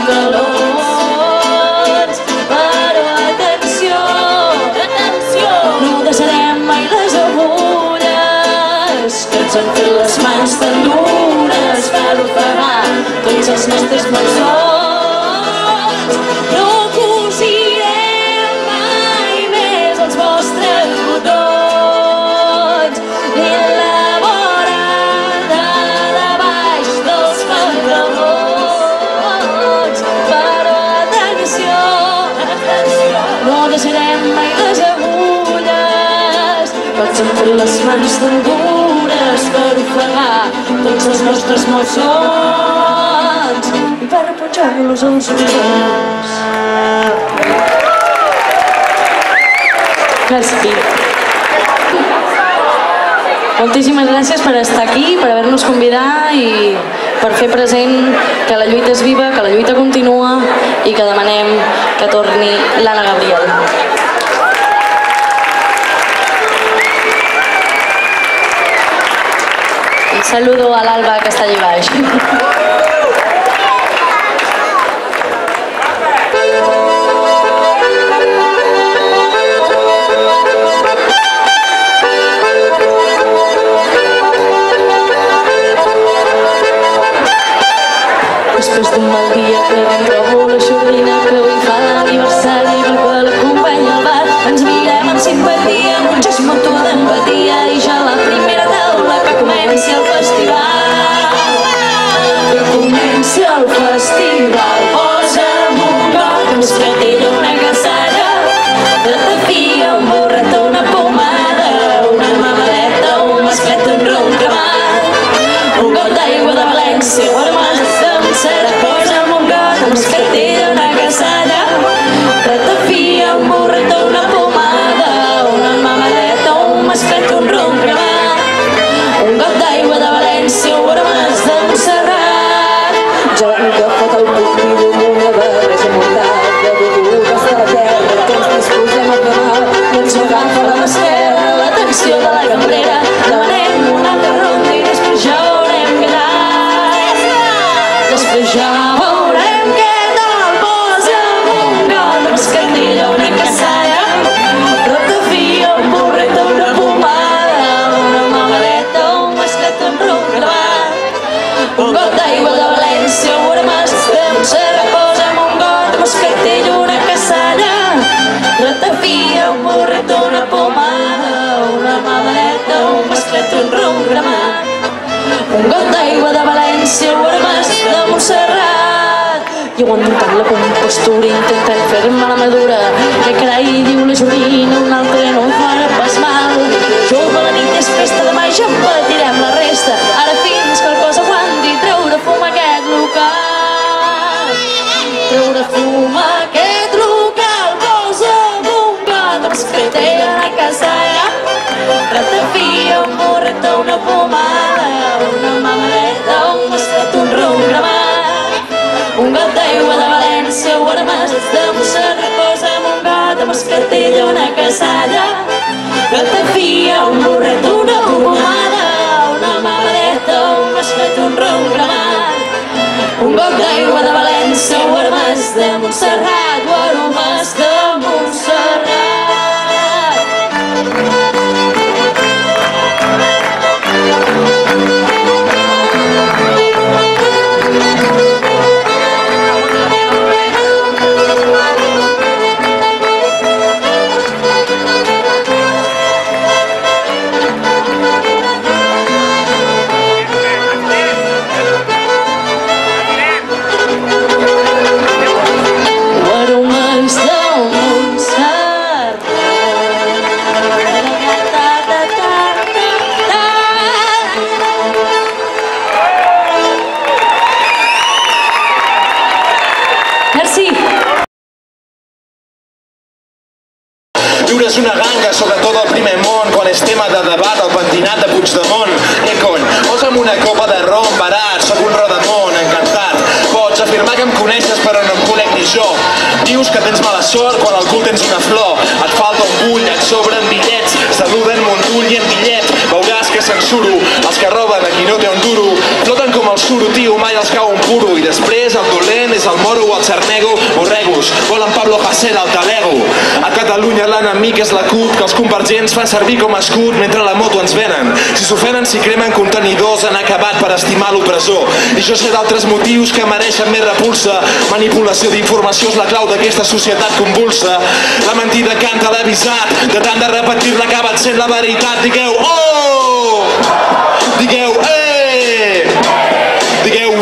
pantalons. Però atenció, atenció, no deixarem mai les agulles que ens han fet les mans tan dures per ofegar tots els nostres malsons. No cosirem mai més els vostres botons ni la vora de baix dels pantalons. Però atenció, no deixarem mai les agulles. Tots hem fet les mans tan dures per ofegar tots els nostres malsons i per pujar-los als horitzons. Gràcies. Moltíssimes gràcies per estar aquí, per haver-nos convidat i per fer present que la lluita és viva, que la lluita continua i que demanem que torni l'Anna Gabriel. Un saludo a l'Alba que està allà baix. Després d'un mal dia que ben trobo la xorrina que avui fa l'aniversari i que l'acompanya al bar. Ens mirem amb simpatia, amb un gest mutu d'empatia i ja la primera taula que comenci el festival. Que comenci el festival. Posa'm un got, un escatell o una cassalla, ratafia, un borret o una pomada, una mamadeta, un masclet, un rom cremat, un got d'aigua de València, guarmàs de Montserrat. Posa'm un got, un escatell, una cassalla, ratafia, un borret o una pomada, una mamadeta, un masclet, un rom cremat, un got d'aigua de València, guarmàs de Montserrat. Jo he agafat el pupil d'una barreja mortal de begudes de la terra que ens disposem a cremar i ens agafa la mà esquerra l'atenció de la cambrera. Demanem una altra ronda i després ja veurem què tal. Després ja veurem què tal. Posa'm un got, un escatell o una cassalla, ratafia, un borret o una pomada, una mamadeta, un masclet, un rom cremat, un got d'aigua de València, una mas de Montserrat. Posa'm un got, un escatell, una cassalla, ratafia, un borret o una pomada, una mamadeta, un masclet, un rom cremat, un got d'aigua de València, una mas de Montserrat. Jo aguantant la compostura, intentant fer-me la madura, que carai, diu la Jorina, un altre no em farà pas mal. Jove la nit és festa, demà ja en patirem la resta. Ara fins que el cos aguanti treure fum a aquest local. Treure fum a aquest local. Posa'm un got, un escatell, una cassalla, ratafia, un borret o una pomada, una mamadeta, un masclet, un rom cremat, un got d'aigua de València, guarmàs de Montserrat. Posa'm un got, un escatell, una cassalla, ratafia, un borret, una pomada, una mamadeta, un masclet, un rom cremat, un got d'aigua de València, guarmàs de Montserrat, guarmàs de Montserrat. Guarmàs de Montserrat. Merci. Viure és una ganga, sobretot al primer món, quan és tema de debat el pentinat de Puigdemont. Eh, cony, posa'm una copa de rom barat, sóc un rodamont, encantat. Pots afirmar que em coneixes però no em conec ni jo. Dius que tens mala sort quan al cul tens una flor. Et falta un bull, et sobren bitllets, saluden Montull i en bitllet. Veuràs que censuro els que roben a qui no té un duro. Floten com el suro, tio, mai els cau un puro. I després el dolent és el moro o el xarnego. Borregos, volen Pablo Hasél al talego. A Catalunya l'enemic és la CUP, que els convergents fan servir com a escut mentre la moto ens venen. Si s'ofenen, si cremen contenidors, han acabat per estimar l'opressor. I jo sé d'altres motius que mereixen més repulsa. Manipulació d'informació és la clau d'aquesta societat convulsa. La mentida que han televisat, de tant de repetir-la acabat sent la veritat. Digueu, oh! Digueu, eh! Digueu,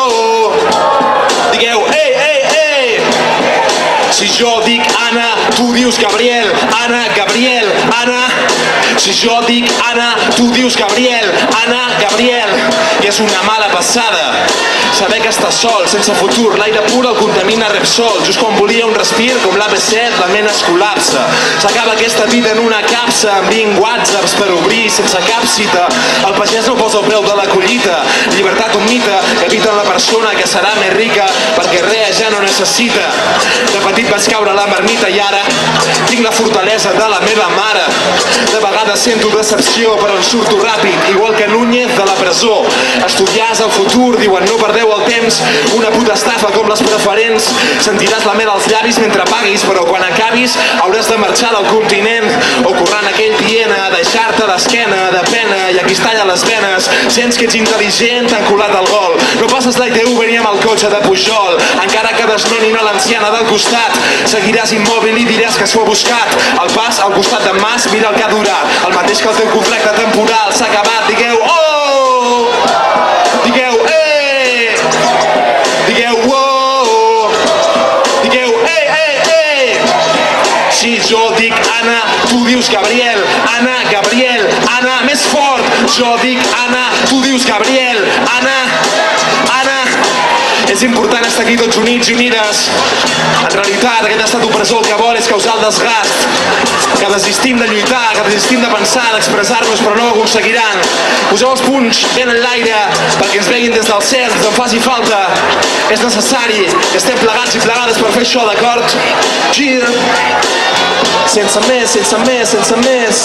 oh! Digueu, ei, ei, ei! Si jo dic Anna, tu tu dius Gabriel, Anna, Gabriel, Anna. Si jo dic Anna, tu dius Gabriel, Anna, Gabriel. I és una mala passada saber que estàs sol, sense futur. L'aire pur el contamina Repsol. Just quan volia un respir, com l'A P set, la ment es col·lapsa. S'acaba aquesta vida en una capsa, amb vint whatsapps per obrir sense cap cita. El pagès no posa el preu de la collita. Llibertat un mite que evita la persona que serà més rica perquè res ja no necessita. De petit vaig caure a la marmita i ara tinc la fortalesa de la meva mare. De vegades sento decepció però en surto ràpid, igual que Núñez de la presó. Estudiar és el futur, diuen no perdeu el temps, una puta estafa com les preferents. Sentiràs la mel als llavis mentre paguis, però quan acabis hauràs de marxar del continent o corrent aquell dient a deixar-te l'esquena de pena i aquí es talla les venes. Sents que ets intel·ligent, t'han colat el gol. No passes la I T V ni amb el cotxe de Pujol, encara que desnonin a l'anciana del costat. Seguiràs immòbil i diràs que s'ho ha buscat. El pas al costat d'en Mas, mira el que ha durat, el mateix que el teu contracte temporal s'ha acabat. Digueu oh, digueu eh, digueu oh, digueu ei, ei, ei. Si jo dic Anna, tu dius Gabriel, Anna, Gabriel, Anna, més fort. Jo dic Anna, tu dius Gabriel, Anna, Anna. És important estar aquí tots units i unides. En realitat, aquest estat opressor el que vol és causar el desgast. Que desistim de lluitar, que desistim de pensar, d'expressar-nos, però no ho aconseguiran. Poseu els punys ben en l'aire perquè ens veguin des del cel, ens en faci falta. És necessari que estem plegats i plegades per fer això, d'acord? Gir. Sense més, sense més, sense més.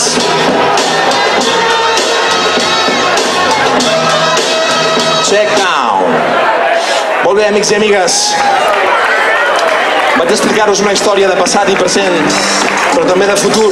Check down. Molt bé, amics i amigues. Vaig explicar-vos una història de passat i present, però també de futur.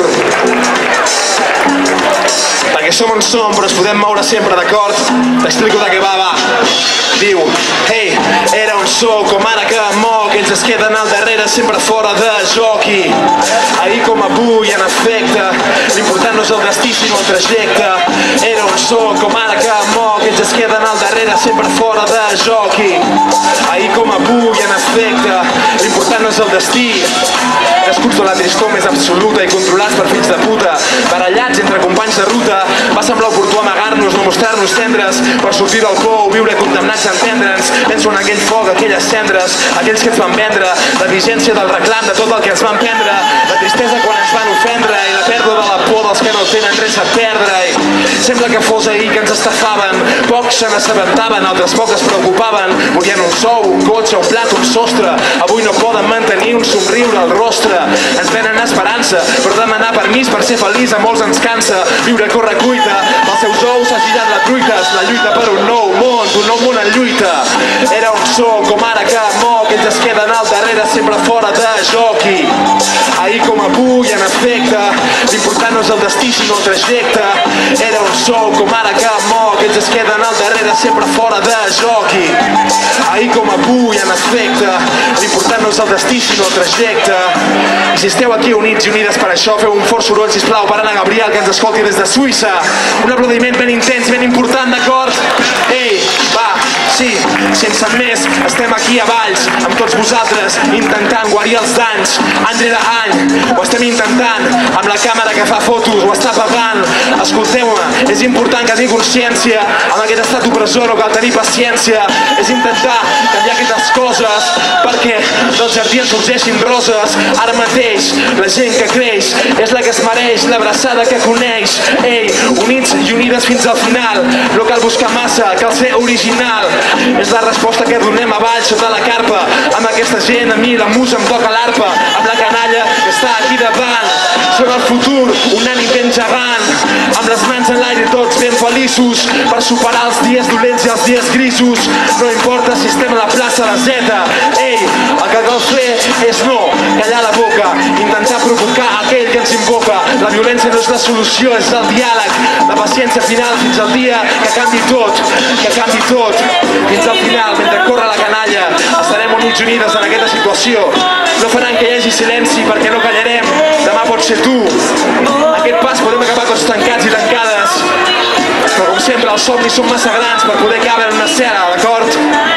Perquè som on som, però ens podem moure sempre, d'acord? T'explico de què va, va. Diu, hey, era on sóc, com ara que moc, ells es queden al darrere sempre fora de joc i ahir com avui, en efecte, l'important no és el destí sinó el trajecte. Era on sóc, com ara que moc, ells es queden al darrere sempre fora de joc i ahir com avui, en efecte, l'important no és el destí. Nascuts de la tristor més absoluta i controlats per fills de puta, barallats entre companys de ruta, va semblar oportú amagar-nos, no mostrar-nos tendres, per sortir del pou, viure condemnats a entendre'ns. Penso en aquell foc, aquelles cendres, aquells que ens van vendre, la vigència del reclam de tot el que ens van prendre, la tristesa quan ens van ofendre i la pèrdua de la por dels que no tenen res a perdre. I sembla que fos ahir que ens estafaven, pocs se n'assabentaven, altres pocs es preocupaven, volien un sou, un cotxe, un plat, un sostre, avui no poden mantenir un somriure al rostre. Ens venen esperança, però demanar permís per ser feliç a molts ens cansa. Viure a correcuita, els seus ous s'ha girat la truita, la lluita per un nou món, un nou món en lluita. Era on sóc, com ara que moc, ells es queden al darrere sempre fora de joc i ahir com avui, en efecte, l'important no és el destí sinó el trajecte. Era on sóc, com ara que moc, ells es queden al darrere sempre fora de joc i ahir com avui, en efecte, l'important no és el destí sinó el trajecte. I si esteu aquí units i unides per això, feu un fort soroll, sisplau, per Anna Gabriel, que ens escolti des de Suïssa. Un aplaudiment ben intens, ben important, d'acord? Ei, va, sí, sense més, estem aquí a Valls, amb tots vosaltres, intentant guarir els danys. Any rere any, ho estem intentant, amb la càmera que fa fotos, ho està pagant. Escolteu-me, és important que tingui consciència, amb aquest estat opressor no cal tenir paciència. És intentar canviar aquestes coses, perquè dels jardins sorgeixin roses. Ara mateix, la gent que creix és la que es mereix l'abraçada que coneix. Ei, units i unides fins al final, no cal buscar massa, cal ser original. És la resposta que donem a Valls sota la carpa. Amb aquesta gent, a mi la musa em toca l'arpa, amb la canalla que està aquí davant. Són el futur, un ànim ben gegant, amb les mans en l'aire tots ben feliços, per superar els dies dolents i els dies grisos. No importa si estem a la plaça de Zeta. Ei, el que cal fer és no callar la boca, intentar provocar aquell que ens invoca. La violència no és la solució, és el diàleg, la paciència final fins al dia que canvi tot, que canvi tot. Fins al final, mentre corre la canalla, estarem units i unides en aquesta situació. No faran que hi hagi silenci perquè no callarem, demà pot ser tu. Aquest pas podem acabar tots tancats i tancades, però com sempre els somnis són massa grans per poder cabre en una cel·la, d'acord?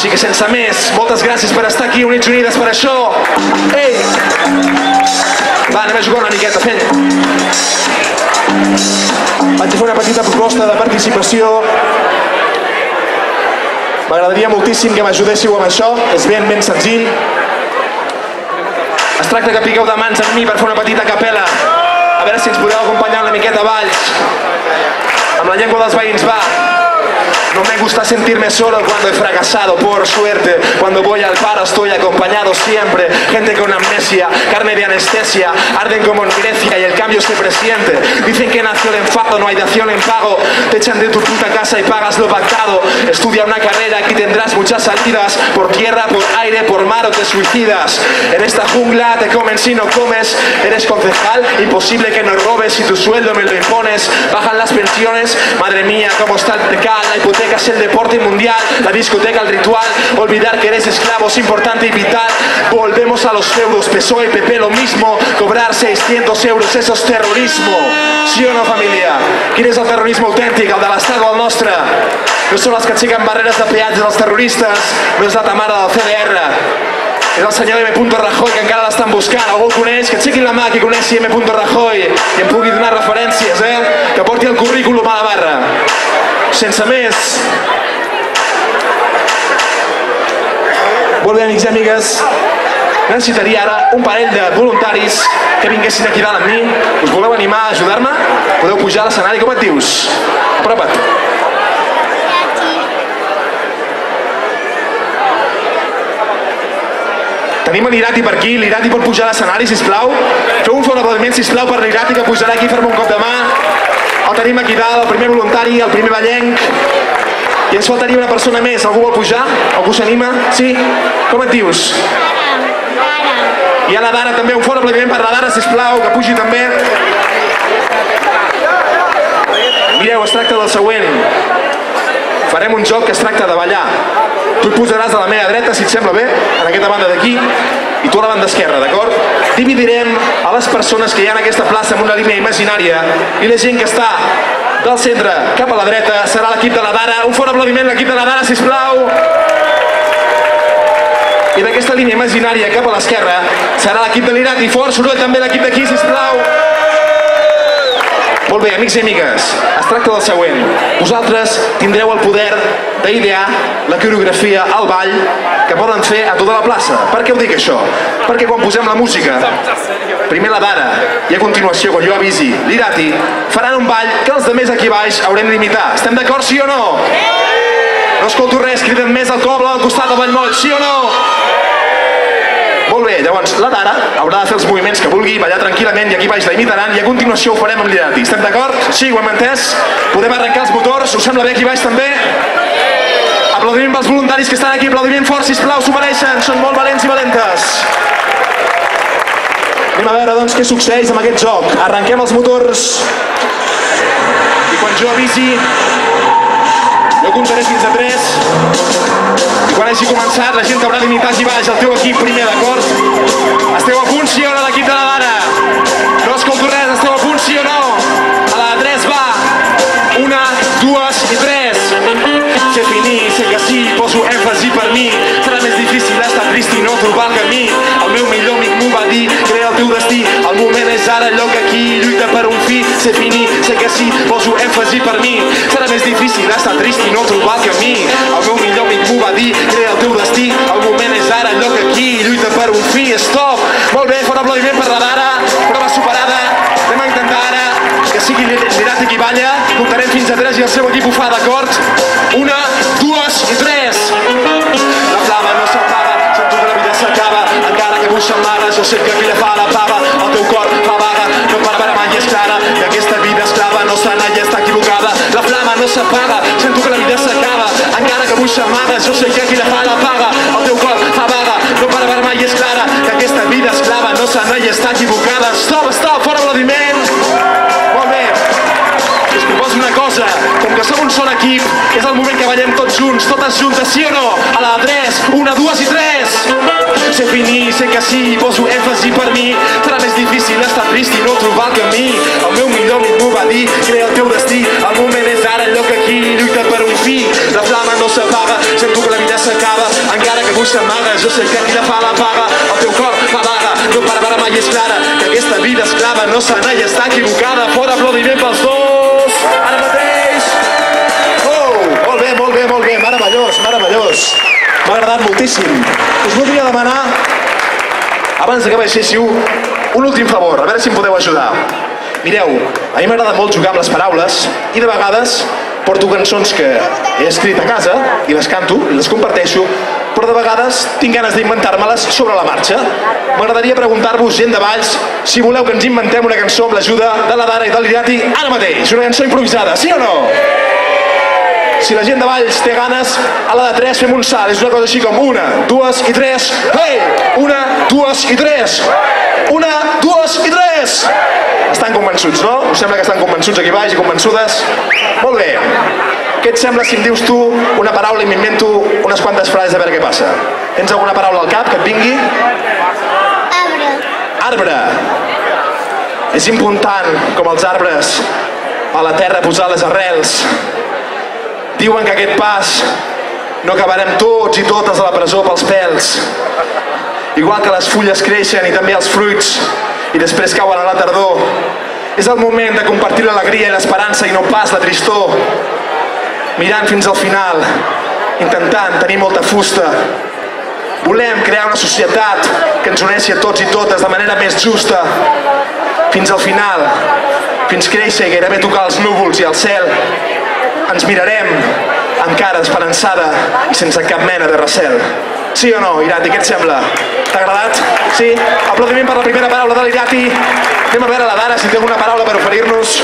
Així que sense més, moltes gràcies per estar aquí, units unides per això. Ei! Va, anem a jugar una miqueta, fent. Vaig fer una petita proposta de participació. M'agradaria moltíssim que m'ajudéssiu amb això, és ben, ben senzill. Es tracta que piqueu de mans amb mi per fer una petita capella. A veure si ens podeu acompanyar una miqueta a Valls. Amb la llengua dels veïns, va. No me gusta sentirme solo cuando he fracasado, por suerte. Cuando voy al paro estoy acompañado siempre. Gente con amnesia, carne de anestesia. Arden como en Grecia y el cambio se presiente. Dicen que nació el enfado, no hay dación en pago. Te echan de tu puta casa y pagas lo pactado. Estudia una carrera, aquí tendrás muchas salidas. Por tierra, por aire, por mar o te suicidas. En esta jungla te comen si no comes. Eres concejal, imposible que no robes. Si tu sueldo me lo impones. Bajan las pensiones, madre mía, cómo está el percal. La hipoteca es el deporte mundial, la discoteca el ritual. Olvidar que eres esclavo es importante y vital. Volvemos a los feudos, P S O E, P P lo mismo. Cobrar seiscientos euros, eso es terrorismo. Sí o no, família? Quin és el terrorisme autèntic, el de l'estat o el nostre? No són els que aixequen barreres de peatges als terroristes, no és la Tamara del C D R. És el senyor M. Rajoy, que encara l'estan buscant. Algú el coneix? Que aixequin la mà qui coneixi M. Rajoy i em pugui donar referències, eh? Que porti el currículum a la barra. Sense més. Molt bé, amics i amigues. Necessitaria ara un parell de voluntaris que vinguessin aquí dalt amb mi. Us voleu animar a ajudar-me? Podeu pujar a l'escenari, com et dius? Apropa't. Tenim l'Irati per aquí, l'Irati pot pujar a l'escenari, sisplau. Feu un fort aplaudiment, sisplau, per l'Irati, que pujarà aquí, fer-me un cop de mà. El tenim aquí dalt, el primer voluntari, el primer ballenc. I ens faltaria una persona més. Algú vol pujar? Algú s'anima? Sí? Com et dius? Dara. I a la Dara també, un fort aplaudiment per la Dara, sisplau, que pugi també. Mireu, es tracta del següent. Farem un joc que es tracta de ballar. Tu et posaràs a la meva dreta, si et sembla bé, en aquesta banda d'aquí, i tu a la banda esquerra, d'acord? Dividirem a les persones que hi ha en aquesta plaça amb una línia imaginària i la gent que està del centre cap a la dreta serà l'equip de la Dara. Un fort aplaudiment a l'equip de la Dara, sisplau. I d'aquesta línia imaginària cap a l'esquerra serà l'equip de l'Irati. Fort soroll també l'equip d'aquí, sisplau. Molt bé, amics i amigues, es tracta del següent. Vosaltres tindreu el poder d'idear la coreografia, el ball, que poden fer a tota la plaça. Per què ho dic això? Perquè quan posem la música, primer la Dara i a continuació, quan jo avisi l'Irati, faran un ball que els de més aquí baix haurem d'imitar. Estem d'acord, sí o no? No escolto res, criden més al coble al costat del Vallmoll, sí o no? Molt bé, llavors la Dara haurà de fer els moviments que vulgui, ballar tranquil·lament i aquí baix la imitaran i a continuació ho farem amb l'Irati. Estem d'acord? Sí, ho hem entès? Podem arrencar els motors? Us sembla bé aquí baix també? Aplaudiment pels voluntaris que estan aquí, aplaudiment fort, sisplau, s'ho mereixen, són molt valents i valentes. Anem a veure doncs què succeeix amb aquest joc. Arrenquem els motors i quan jo avisi jo comptaré fins a tres i quan hagi començat la gent haurà d'imitar aquí baix el teu equip primer, d'acord? Esteu a punt, sí o no, l'equip de la Dara? No escolto res, esteu a punt, sí o no? A la de tres va! Una, dues i tres! Sé finir, sé que sí, poso èmfasi per mi. Serà més difícil estar trist i no trobar el camí. El meu millor amic m'ho va dir, crea el teu destí. El moment és ara, lloc aquí, lluita per un fi. Sé finir, sé que sí, poso èmfasi per mi. Serà més difícil estar trist i no trobar el camí. El meu millor amic m'ho va dir, crea el teu destí. El moment és ara, lloc aquí, lluita per un fi. Stop! Molt bé, fort aplaudiment per la Dara. Prova superada. Anem a intentar ara que sigui l'Irati qui balla. Comptarem fins a tres i el seu equip ho fa, d'acord? Una, dues i tres! La flama no s'apaga, sento que la vida s'acaba, encara que buixa mare, jo sé que aquella fa la pava, el teu cor fa vaga, no pararà mai és clara, i aquesta vida esclava no sana i està equivocada. La flama no s'apaga, sento que la vida s'acaba, encara que buixa mare, jo sé que aquella fa la paga, el teu cor fa vaga, no pararà mai és clara, que aquesta vida esclava no sana i està equivocada. Stop, stop, fora aplaudiment! Molt bé! Us proposo una cosa, com que som un sol equip, és el moment que ballem tots junts, totes juntes, sí o no? A la de tres, una, dues i tres! Sé finir, sé que sí, poso èmfasi per mi, serà més difícil estar trist i no trobar el camí. El meu millor amic m'ho va dir, crea el teu destí, el moment és ara, el lloc aquí, lluita per un fi. La flama no s'apaga, sento que la vida s'acaba, ningú s'amaga, jo sé que qui la fa la paga, el teu cor fa vaga, no para para mai és clara, que aquesta vida esclava no sana i està equivocada, fora aplaudiment pels dos, ara mateix! Oh, molt bé, molt bé, molt bé, meravellós, meravellós, m'ha agradat moltíssim. Us voldria demanar, abans que baixéssiu, un últim favor, a veure si em podeu ajudar. Mireu, a mi m'agrada molt jugar amb les paraules i de vegades porto cançons que he escrit a casa i les canto i les comparteixo, però de vegades tinc ganes d'inventar-me-les sobre la marxa. M'agradaria preguntar-vos, gent de Valls, si voleu que ens inventem una cançó amb l'ajuda de la Dara i del Lirati ara mateix, una cançó improvisada, sí o no? Si la gent de Valls té ganes, a la de tres fem un salt, és una cosa així com una, dues i tres, hey! Una, dues i tres! Una, dues i tres! Estan convençuts, no? Us sembla que estan convençuts aquí baix i convençudes? Molt bé. Què et sembla si em dius tu una paraula i m'invento unes quantes frases a veure què passa? Tens alguna paraula al cap que et vingui? Arbre. Arbre. És important, com els arbres, a la terra posar les arrels. Diuen que aquest pas no acabarem tots i totes a la presó pels pèls. Igual que les fulles creixen i també els fruits i després cauen a la tardor. És el moment de compartir l'alegria i l'esperança i no pas la tristor. Mirant fins al final, intentant tenir molta fusta. Volem crear una societat que ens uneixi a tots i totes de manera més justa. Fins al final, fins créixer i gairebé tocar els núvols i el cel, ens mirarem amb cara esperançada i sense cap mena de recel. Sí o no, Irati, què et sembla? T'ha agradat? Sí? Aplaudiment per la primera paraula de l'Irati. Anem a veure la Dara si té alguna paraula per oferir-nos.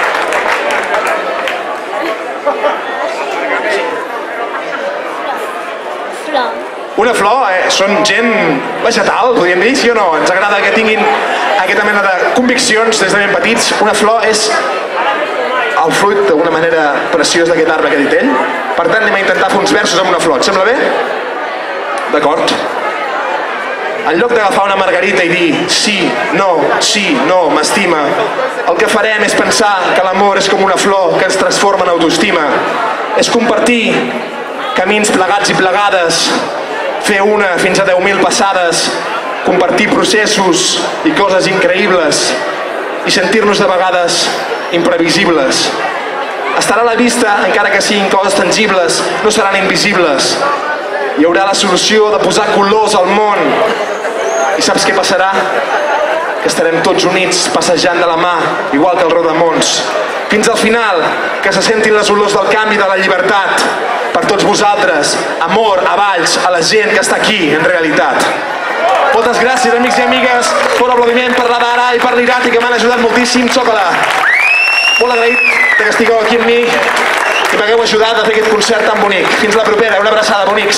Flor. Una flor, eh? Són gent vegetal, podríem dir, sí o no? Ens agrada que tinguin aquesta mena de conviccions des de ben petits. Una flor és el fruit d'una manera preciós d'aquest arbre que ha dit ell. Per tant, anem a intentar fer uns versos amb una flor. Et sembla bé? D'acord. En lloc d'agafar una margarita i dir sí, no, sí, no, m'estima, el que farem és pensar que l'amor és com una flor que ens transforma en autoestima. És compartir camins plegats i plegades, fer una fins a deu mil passades, compartir processos i coses increïbles i sentir-nos de vegades imprevisibles. Estarà a la vista, encara que siguin coses tangibles, no seran invisibles. Hi haurà la solució de posar colors al món. I saps què passarà? Que estarem tots units passejant de la mà, igual que el rodamons. Fins al final, que se sentin les olors del canvi de la llibertat. Per tots vosaltres, amor a Valls, a la gent que està aquí, en realitat. Moltes gràcies, amics i amigues. Fort aplaudiment per la Dara i per l'Irati, que m'han ajudat moltíssim. Xoca-la. Molt agraït que estigueu aquí amb mi i m'hagueu ajudat a fer aquest concert tan bonic. Fins la propera, una abraçada, bonics.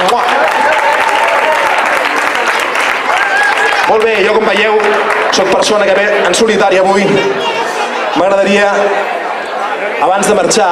Molt bé, jo com veieu, soc persona que ve en solitari avui. M'agradaria, abans de marxar,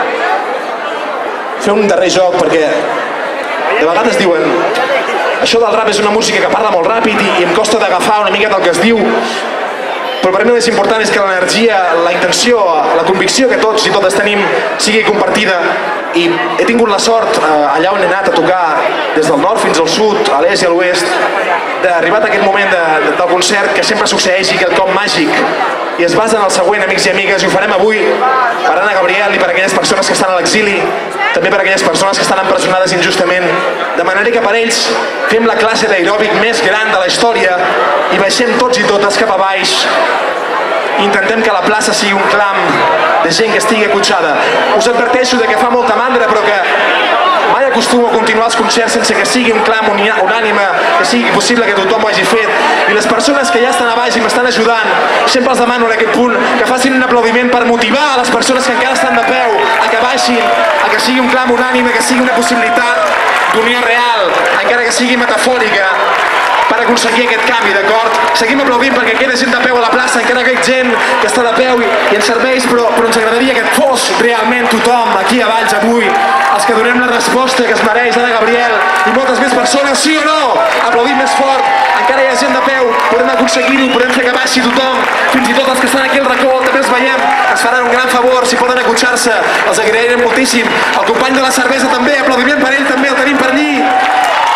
fer un darrer joc, perquè de vegades diuen això del rap és una música que parla molt ràpid i em costa d'agafar una miqueta el que es diu, però per mi el més important és que l'energia, la intenció, la convicció que tots i totes tenim sigui compartida. I he tingut la sort, allà on he anat a tocar, des del nord fins al sud, a l'est i a l'oest, d'arribar a aquest moment de, del concert que sempre succeeixi quelcom màgic. I es basa en el següent, amics i amigues, i ho farem avui per Anna Gabriel i per aquelles persones que estan a l'exili, també per aquelles persones que estan empresonades injustament, de manera que per ells fem la classe d'aeròbic més gran de la història i baixem tots i totes cap a baix. Intentem que la plaça sigui un clam de gent que estigui acotxada. Us adverteixo de que fa molta mandra, però que mai acostumo a continuar els concerts sense que sigui un clam unànime, que sigui possible que tothom ho hagi fet. I les persones que ja estan a baix i m'estan ajudant, sempre els demano en aquest punt que facin un aplaudiment per motivar a les persones que encara estan de peu a que baixin, a que sigui un clam unànime, que sigui una possibilitat d'unió real, encara que sigui metafòrica, per aconseguir aquest canvi, d'acord? Seguim aplaudint perquè queda gent de peu a la plaça, encara que hi ha gent que està de peu i, i ens serveix, però, però ens agradaria que fos realment tothom aquí a Valls avui, els que donem la resposta que es mereix Anna Gabriel i moltes més persones, sí o no? Aplaudim més fort, encara hi ha gent de peu, podem aconseguir-ho, podem fer que baixi tothom, fins i tot els que estan aquí al racó, també els veiem, ens faran un gran favor si poden acotxar-se, els agrairem moltíssim, el company de la cervesa també, aplaudiment per ell també, el tenim per allí.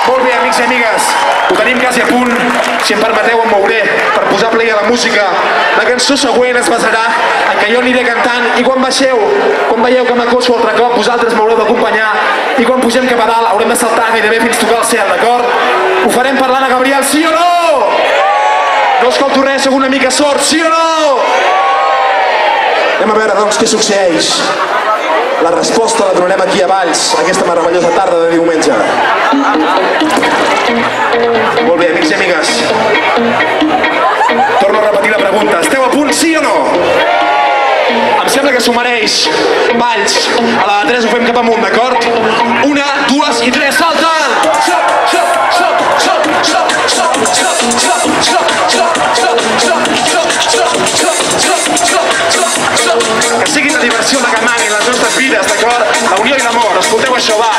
Molt bé, amics i amigues, ho tenim quasi a punt. Si em permeteu em mouré per posar play a la música. La cançó següent es basarà en que jo aniré cantant i quan baixeu, quan veieu que m'acosto altre cop, vosaltres m'haureu d'acompanyar i quan pugem cap a dalt haurem de saltar gairebé fins tocar el cel, d'acord? Ho farem parlant a Gabriel, sí o no? No escolto res, sóc una mica sord, sí o no? Anem a veure, doncs, què succeeix. La resposta la donarem aquí a Valls, aquesta meravellosa tarda de diumenge. Molt bé, amics i amigues. Torno a repetir la pregunta. Esteu a punt, sí o no? Em sembla que s'ho mereix. Valls, a la de tres ho fem cap amunt, d'acord? Una, dues i tres, salta! Stop, stop, stop, stop, stop, stop, stop, stop, stop, stop, stop, stop, stop, stop, stop, stop. Que sigui la diversió la que mani les nostres vides, d'acord? La unió i l'amor, escolteu això, va!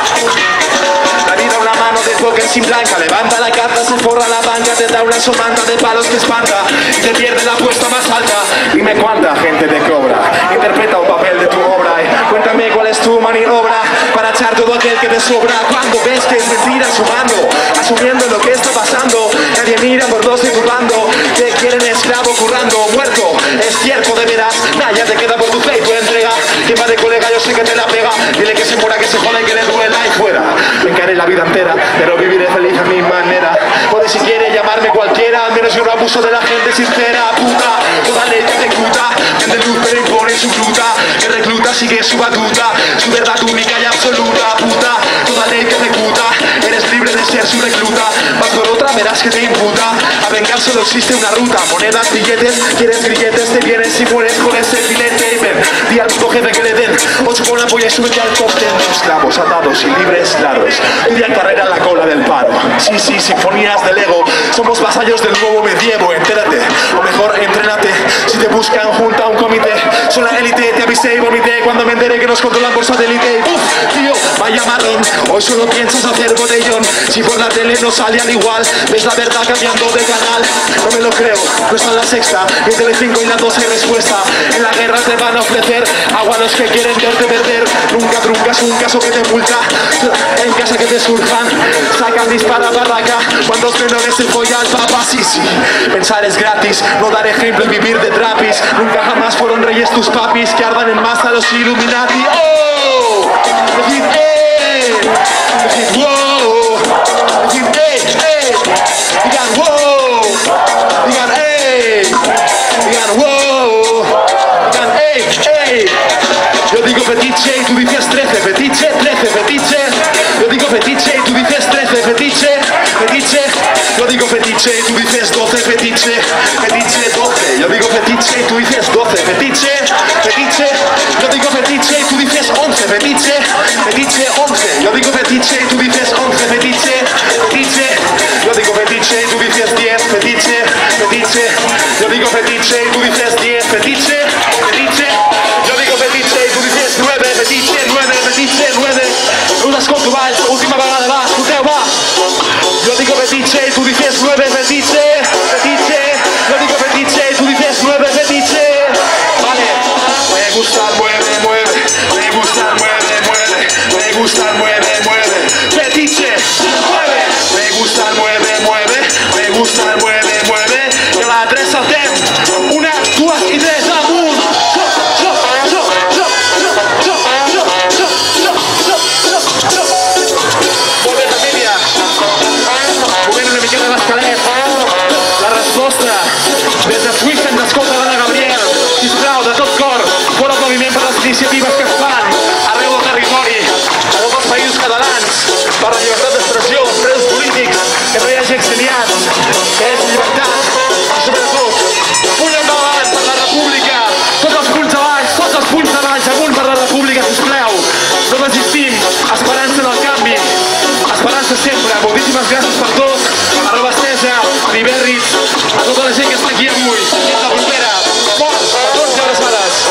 La vida una mano de fuego sin blanca, levanta la carta, se forra la banca, te da una somanta de palos que espanta y te pierde la apuesta más alta. Dime cuánta gente te cobra, interpreta un papel de tu obra y cuéntame cuál es tu maniobra para echar todo aquel que te sobra. Cuando ves que es mentira sumando, asumiendo lo que está pasando, nadie mira por dos de tu bando, te quieren esclavo currando, muerto, es cierto de veras, nada te queda por tu fe y tu entrega. Quien va de colega yo sé que te la pega, dile que se muera, que se jode, que le duela y fuera. Me encaré la vida entera, pero viviré feliz a mi manera. Puede si quiere llamarme cualquiera, al menos yo no abuso de la gente sincera. Puta, toda ley que te ejecuta, vende luz pero impone su fruta, que recluta sigue su batuta, su verdad única y absoluta. Puta, toda ley que ejecuta, eres libre de ser su recluta. Vas por otra, verás que te imputa. A vengar solo existe una ruta, monedas, billetes, quieres grilletes, te vienes si mueres con ese filete. Ven, di al puto jefe que le den, o chupa una polla y súbete al top ten. Esclavos, atados y libres, claro es. Estudia carrera en la cola del paro. Sí, sí, sinfonías del ego. Somos vasallos del nuevo medievo. Entérate, o mejor, entrénate. Si te buscan, junta un comité. Son la élite, te avisé y vomité cuando me enteré que nos controlan por satélite. Uf, tío, vaya marrón. Hoy solo piensas hacer botellón. Si por la tele no sale al igual, ves la verdad cambiando de canal. No me lo creo, no está en la sexta. Y en Telecinco y la dos hay respuesta. En la guerra te van a ofrecer agua a los que quieren verte perder. Nunca truncas un caso que te multa. En casa que te surjan, sacan, dispara, barraca. Cuando menores se folla al papa, sí, sí. Pensar es gratis, no dar ejemplo y vivir de trapis. Nunca jamás fueron reyes tus papis que ardan en masa los Illuminati. ¡Oh! Decid, ¡eh! Decid, ¡wow! Decid, ¡eh! ¡eh! Digan, ¡wow! Digan, ¡eh! Digan, ¡wow! Digan, ¡eh! ¡eh! Yo digo fetiche y tú dices trece, fetiche, trece, fetiche. Yo digo fetiche y tú dices trece, fetiche, fetiche. Yo digo fetiche y tú dices doce, fetiche, fetiche, doce. Yo digo fetiche y tú dices doce, fetiche, fetiche. Yo digo fetiche y tú dices once, fetiche, fetiche, once. Yo digo fetiche y tú dices once, fetiche, fetiche. Yo digo fetiche y tú dices diez, fetiche, fetiche. Yo digo fetiche y tú dices diez, fetiche, fetiche. Yo digo fetiche y tú dices nueve, fetiche, nueve, fetiche, nueve. Un escolto, va, última vegada, va, escolteu, va. Yo digo fetiche y tú dices nueve, fetiche, fetiche. Yo digo fetiche y tú dices nueve, fetiche. Vale. Me gusta el mueve, mueve. Me gusta el mueve, mueve. Me gusta el mueve, mueve. Fetiche, mueve. Me gusta el mueve, mueve. Me gusta el mueve, mueve. Y a la tres saltem. Una, dues i tres, amunt. Molt bé, família. Movent una miqueta l'esquelet. La resposta des de Suïssa ens escolta l'Anna Gabriel. Sisplau, de tot cor, fora el moviment per les iniciatives que es fan arreu del territori, a tots els països catalans, per la llibertat d'expressió, els presos polítics, que no hi hagi exiliats, que és llibertat, i sobretot, punt endavant per la república, tots els punts avall, tots els punts d'avall, amunt per la república, sisplau. No desistim, esperança en el canvi, esperança sempre. Moltíssimes gràcies per tot, arroba estesa, a Iberris, a tota la gent que està aquí avui, fins la propera. Molts, tots i abraçades.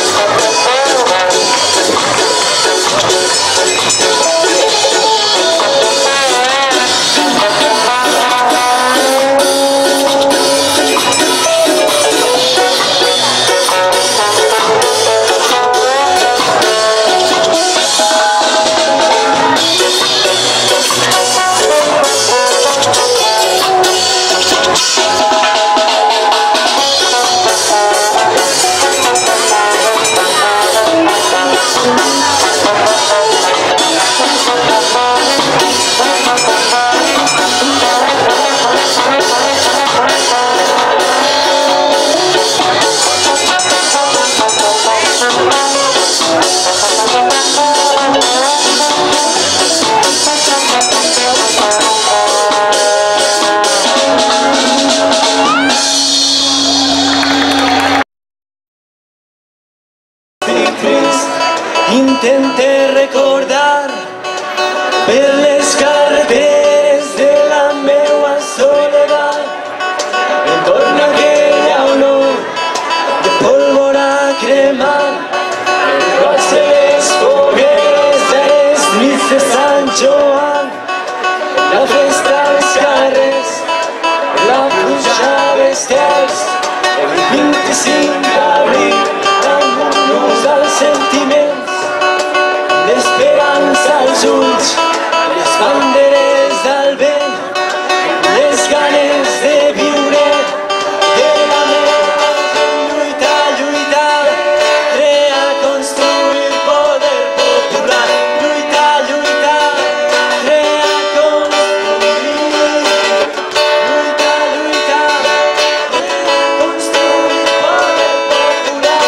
intente recordar per les carreteres de la meua soledat. Em torna aquella olor de pólvora cremant, les seves fogueres de les nits de Sant Joan, la festa als carrers, la pluja d'estels, el vint-i-cinc d'abril, amb un nus als sentiments, l'esperança als ulls, les banderes al vent, les ganes de viure, de la meva gent. Lluitar, lluitar, crear, construir poder popular. Lluitar, lluitar, crear, construir. Lluitar, lluitar, crear, construir poder popular.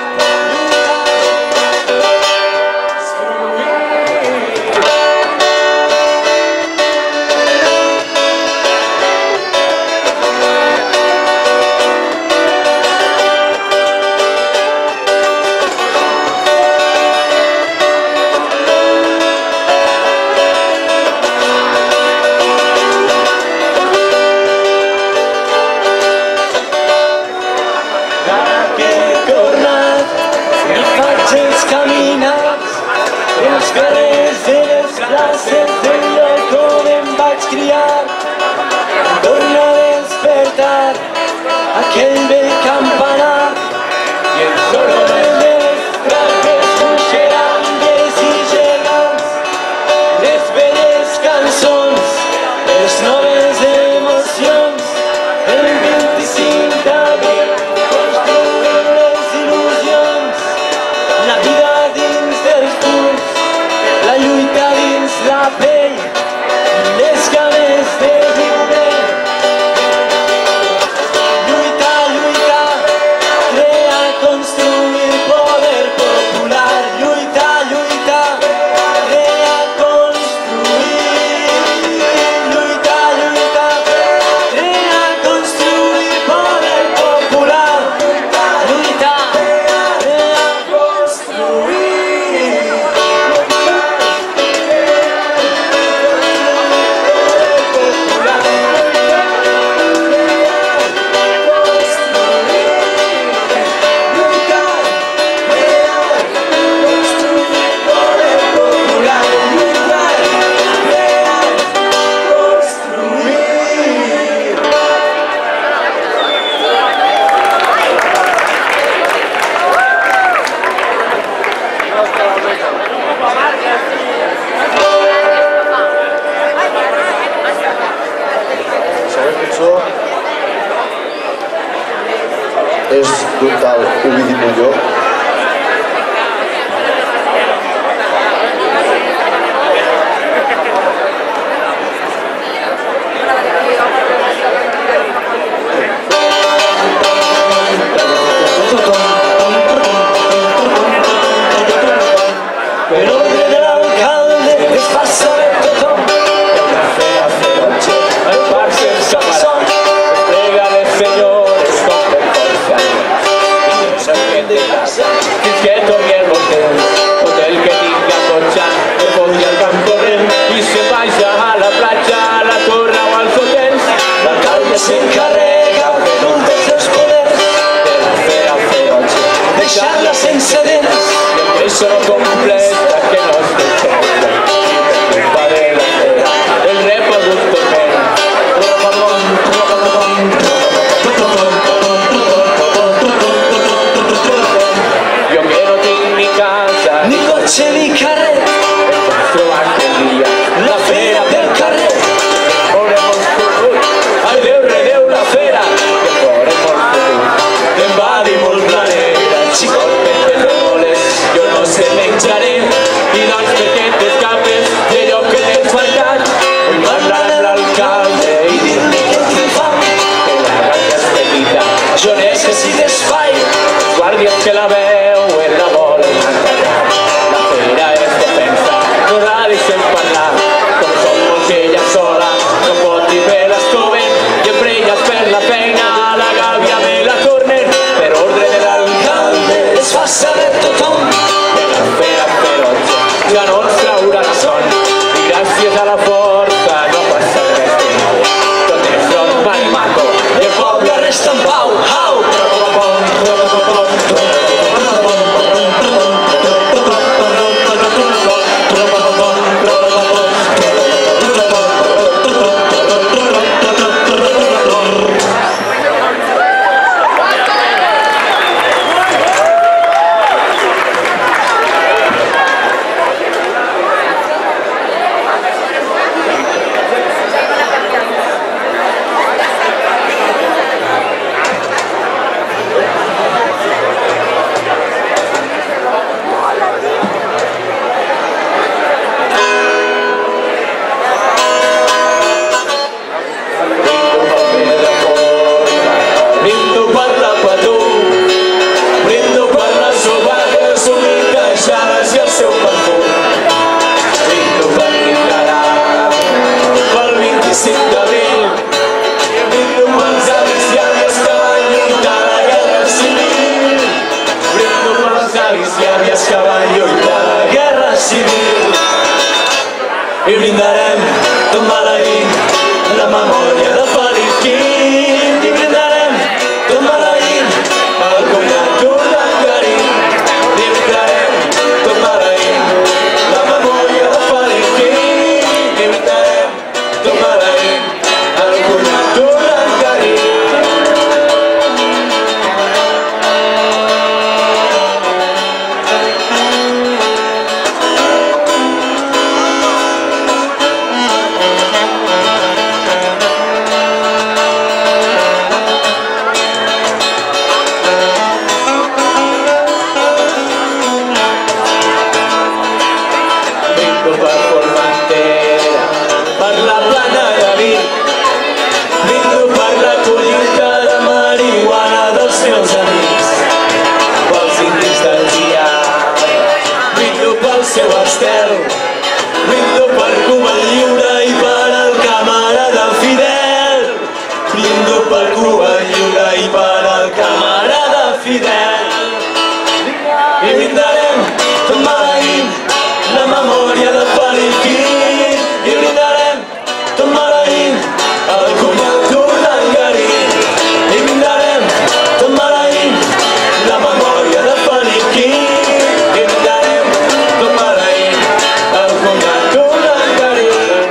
Caminats els carrers de les places del lloc on em vaig criar. Em torna a despertar aquell vell campanar i el soroll de les traques buixerangues i gegants, les velles cançons, les noves emocions, el vint-i-cinc d'abril, construir les il·lusions, la vida dins dels punts, la lluita dins la pell, les ganes de viure. Lluitar, lluitar, crear, construir poder popular. Lluitar, lluitar, crear, construir. Lluitar, lluitar, crear, construir poder popular. Lluitar, crear, construir. És d'un tal Ovidi Molló. Per ordre de l'alcalde es fa saber tothom que el cafè a fer noche, el bar sense camarón, plega de senyores com per força, i no s'han de casa fins que torni el motel, hotel que tinga cotxe, que posi al camp corrent i se vaja a la platja, a la torre o als hotels. L'alcalde s'encarrega per un dels seus poders de la fer a fer noche, deixar-la sense dents. Eso no completa que nos detesta y me culpa de la cera el reproductor yo que no tengo ni casa ni coche ni carrer construo aquel día la fera del carrer ponemos fútbol al Déu redeu la fera que ponemos fútbol invadimos planeta xicot de roles jo no sé menjaré i doncs perquè t'escapes d'allò que t'he faltat vull parlar amb l'alcalde i dir-li que tinc fam que la gata és petita jo necessito espai els guàrdies que la veuen la volen encarregar la fera és defensa no la deixem parlar com som molts ella sola no pot dir bé l'escoven i emprenyes per la feina a la gàbia me la tornen per ordre de l'alcalde es fa saber tothom que la fera però que van lluitar a la guerra civil. I brindarem tot maleint la memòria de Felip Quim. I brindarem tot maleint el cunyat d'Urdangarín. I brindarem tot maleint la memòria de Felip Quim. I brindarem tot maleint el cunyat d'Urdangarín. Seu estel, brindo per Cuba lliure i per al camarada Fidel. Brindo per Cuba lliure i per al camarada Fidel. I brindarem tot maleint la memòria de Felip Quim. I brindarem tot maleint el cunyat d'Urdangarín. I brindarem tot maleint la memòria de Felip Quim. I brindarem tot maleint el cunyat d'Urdangarín.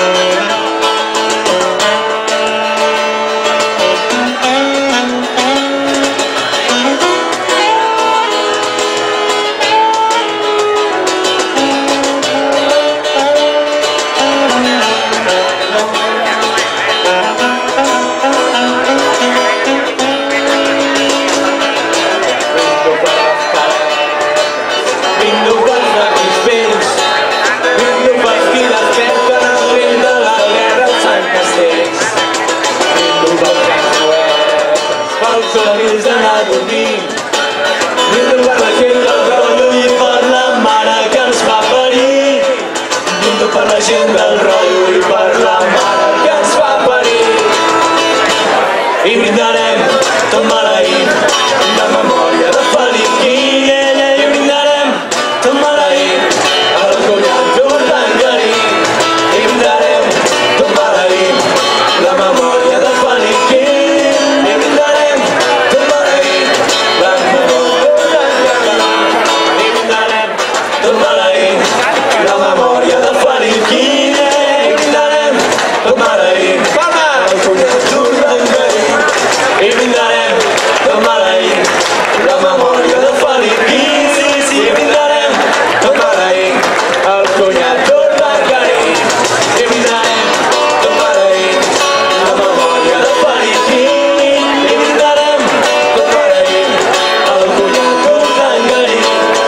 Brindo per aquells vells, brindo per qui desperten el vent de la guerra als Sant Castells. Brindo pels grans poetes, pels somnis d'anar a dormir. Brindo per la gent del rotllo i per la mare que ens va parir. Brindo per la gent del rotllo i per la mare que ens va parir. I brindarem tot maleint la memòria de Felip Quim. I brindarem tot maleint el cunyat d'Urdangarín. I brindarem tot maleint la memòria de Felip Quim. I brindarem tot maleint la memòria d'Urdangarín. I brindarem tot maleint la memòria de Felip Quim. I brindarem tot maleint el cunyat d'Urdangarín. I brindarem tot maleint la memòria de Felip Quim. Sí, sí, brindarem tot maleint el cunyat d'Urdangarín. I brindarem tot maleint la memòria de Felip Quim. I brindarem tot maleint el cunyat d'Urdangarín.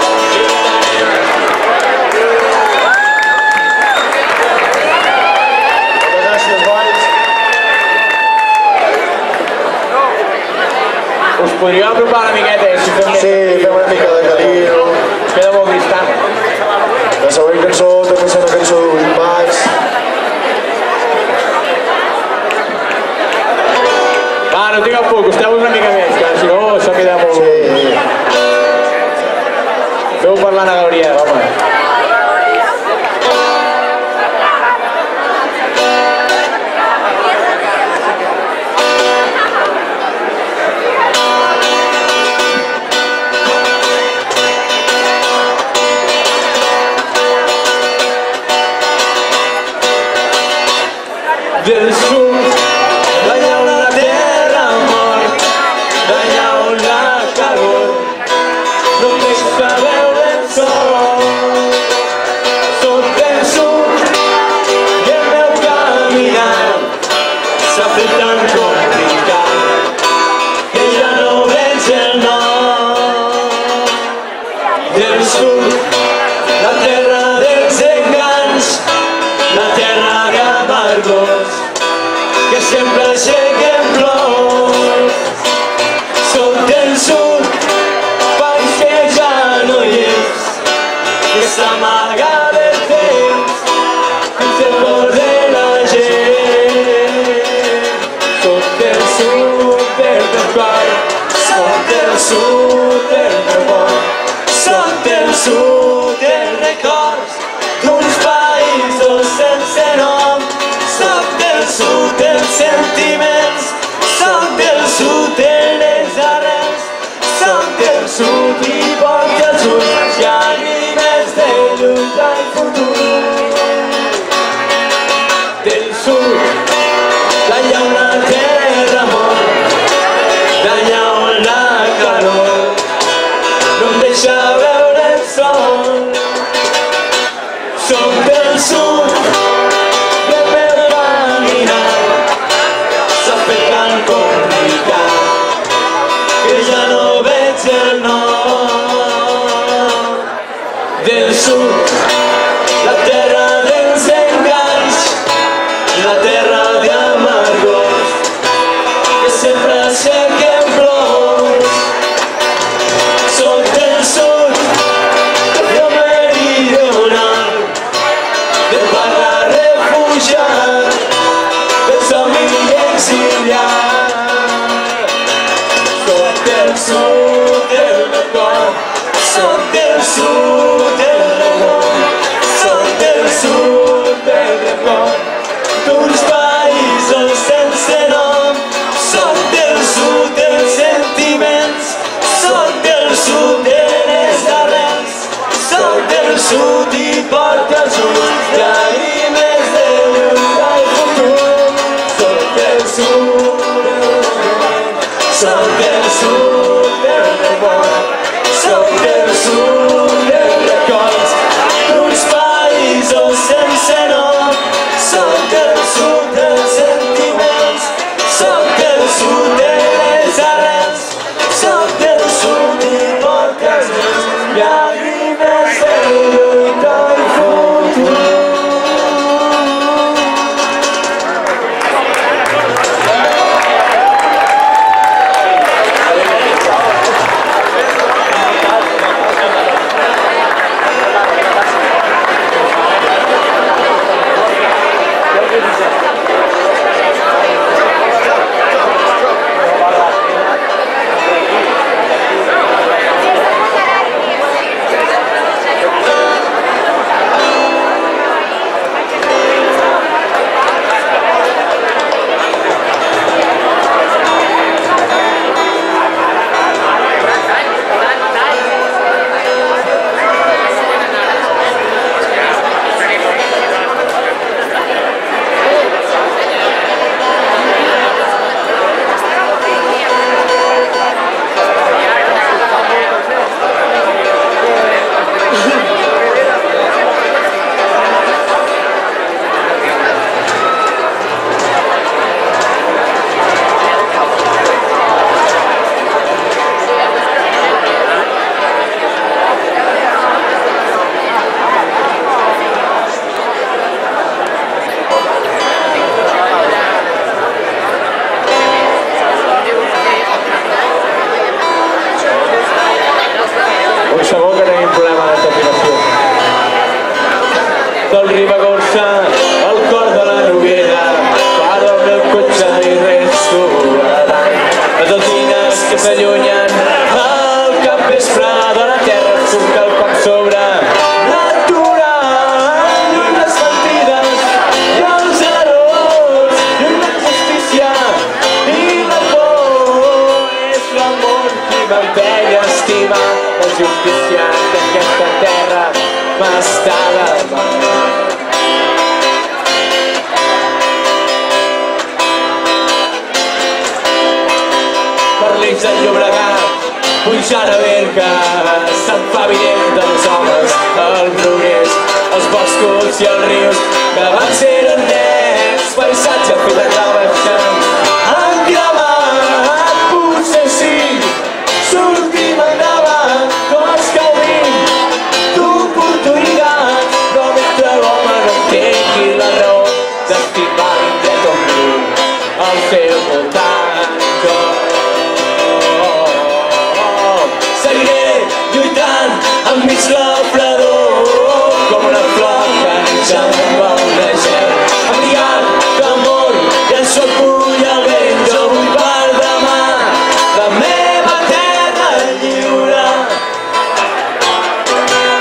Gràcies, boys. Us podríeu apropar una miqueta, eh, si fem... Sí, fem una mica de caliu. Us queda molt distant. La següent cançó també és una cançó d'Impax. Va, no tingueu por, costeu-vos una mica més, que si no això queda molt... Sí. Feu parlant a Gabriel, home. Del sud, d'allà on la terra mor, d'allà on la calor només fa veure el sol. Soc del sud i el meu caminar s'ha fet tan complicat que ja no veig el nord. Del sud, la terra dels enganys, la terra d'amargors que sempre aixequen plors. Soc del sud, país que ja no hi és, que s'amaga del temps fins el cor de la gent. Soc del sud del teu cor, soc del sud del teu món, soc del sud els records d'uns països sense nom. Soc del sud els sentiments, soc del sud de les arrels, soc del sud i porto els ulls llàgrimes de lluita al futur. Del sud, d'allà on la terra mor, d'allà on la calor no em deixa veure el sol. Soc del sud, del meu caminar, s'ha fet tan complicat que ja no veig el nord. Del sud, la terra dels enganys, la terra d'amargors que sempre aixequen plors. Soc del sud, del meridional, del barra refugiat, del somni exiliat. Soc del sud del meu cor, soc del sud del meu món, soc del sud del record d'uns països sense nom. Soc del sud dels sentiments, soc del sud de les arrels, soc del sud i porto els ulls llàgrimes de lluita al futur. Soc del sud del moment, soc del sud del record, soc del sud dels records d'uns països sense nom. Soc del sud dels sentiments, soc del sud de les arrels, soc del sud i porto els ulls llàgrimes de lluita al futur. Un segon que tenim problema de saturació. Del Ribagorça, al cor de la Noguera, paro amb el cotxe i resto badant. Les alzines que s'allunyen al capvespre de la terra surt quelcom sobre natura. Lluny les mentides i els errors, lluny la justícia i la por. És l'amor qui m'empeny a estimar la justícia que aquesta terra m'està demanant. Per l'eix del Llobregat, pujant a Berga, se'n fa evident dels homes el progrés, els boscos i els rius que abans eren nets, paisatge fet de baixant, han cremat, potser sí, sortim endavant, tots gaudim d'oportunitats, però mentre l'home no entengui la raó d'estimar l'indret on viu al seu voltant. Jo seguiré lluitant enmig la fredor com una flor que neix amb el desert, abrigat d'amor i en sóc bull al vent. Jo vull per demà la meva terra lliure.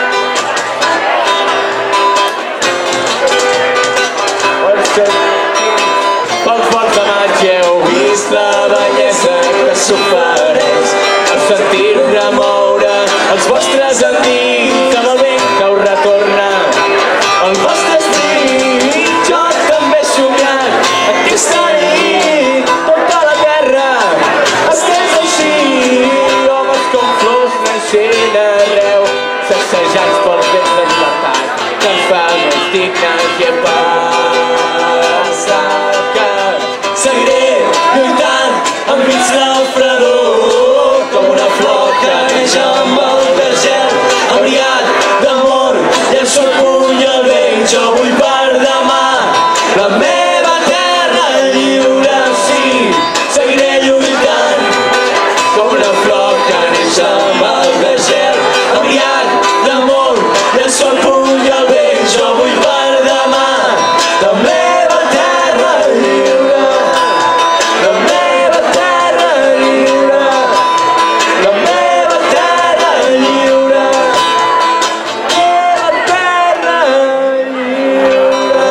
sent arreu, sacsejats pels vents d'esclatat, que ens fa més dignes i em passa que seguiré lluitant enmig del fredor, com una flor que neix amb el desert, abriat d'amor, llenço el puny al vent, jo vull per demà la meva terra lliure, sí, seguiré lluitant com una flor que neix amb el desert, abriat d'amor, llenço el puny al vent, jo vull per demà la meva terra lliure, la meva terra lliure, la meva terra lliure, la meva terra lliure.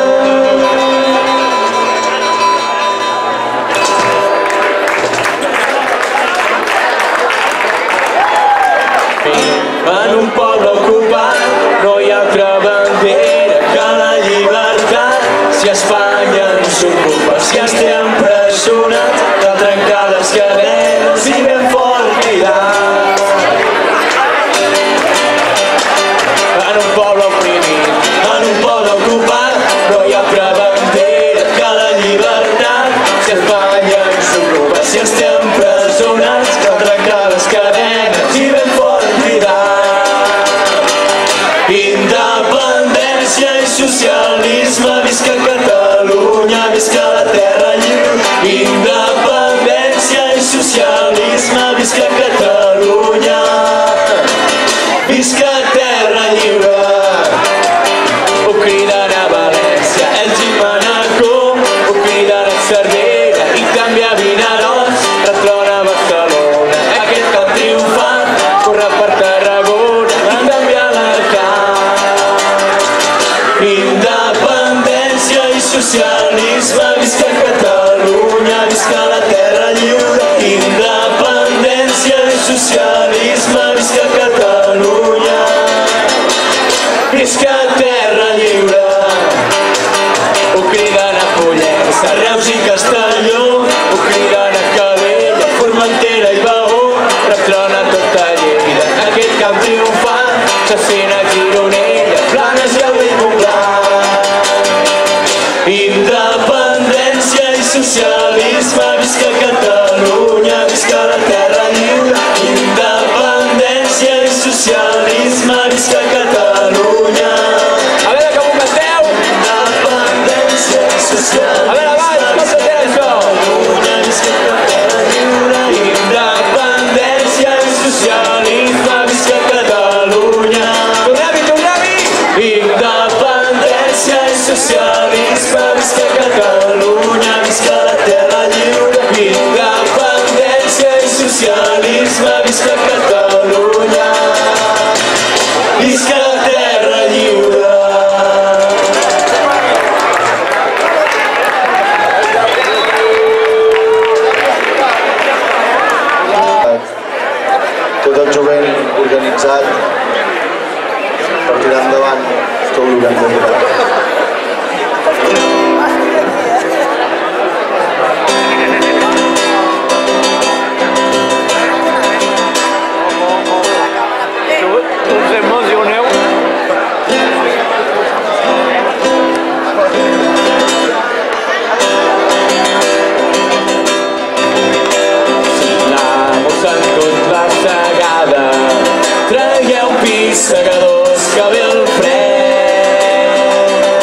En un poble ocupat no hi ha altra bandera que la llibertat. Si Espanya ens ocupa, si ens té empresonats, cal trencar les cadenes i ben fort cridar. En un poble oprimit, en un poble ocupat, no hi ha altra bandera que la llibertat. Si Espanya ens ocupa, si ens té empresonats, cal trencar les cadenes i ben fort cridar. Independència i socialisme, visca Catalunya, visca la terra lliure. Independència i socialisme, visca Catalunya, visca terra lliure. Ho criden a València, Elx i Manacor, ho criden a Cervera i també a Vinaròs, retrona a Barcelona. Aquest cal triomfant corre per Tarragona, van canviar l'Arcàs. Independència i socialisme, visca Catalunya, visca la terra lliure. Independència i socialisme, visca Catalunya, visca terra lliure. Ho criden a Pollença, Reus i Castelló, ho criden a Calella, Formentera i Baó, retrona tota Lleida. Aquest camp triomfant s'assina a Gironella, Planes i el vell Montblanc. Independència i socialisme, visca Catalunya, visca la terra lliure. Independència i socialisme, visca Catalunya. A veure com ho canteu! Independència i socialisme, a veure, avall, com s'entén això? Visca la terra lliure. Independència i socialisme, visca Catalunya. Tornem-hi, tornem-hi! Independència i socialisme, visca Catalunya, visca la terra lliure. Independència i socialisme, visca Catalunya, visca la terra lliure. Tot el jovent organitzat per tirar endavant tot el que hem de tirar. Us emocioneu? Signamos en tot la segada, tragueu pissegadors que ve el fred.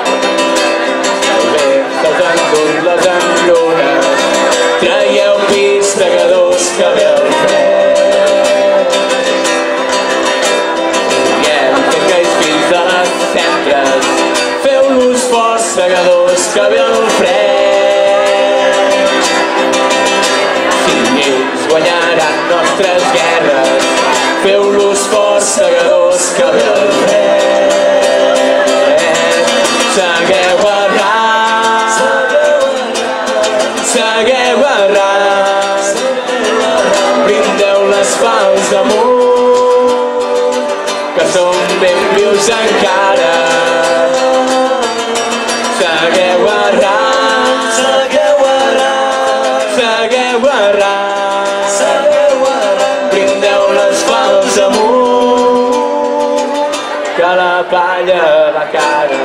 Calvences en tot les englones, tragueu pissegadors que ve el fred. Fins a les centres, feu-los forts segadors que ve el fred. Cinc-mils guanyaran nostres guerres, feu-los forts segadors que ve el fred. Segueu errant, segueu errant, brindeu les pals damunt, que som ben vius encara. Segueu errant, segueu errant, segueu errant, segueu errant, brindeu les pals damunt. que la palla va cara.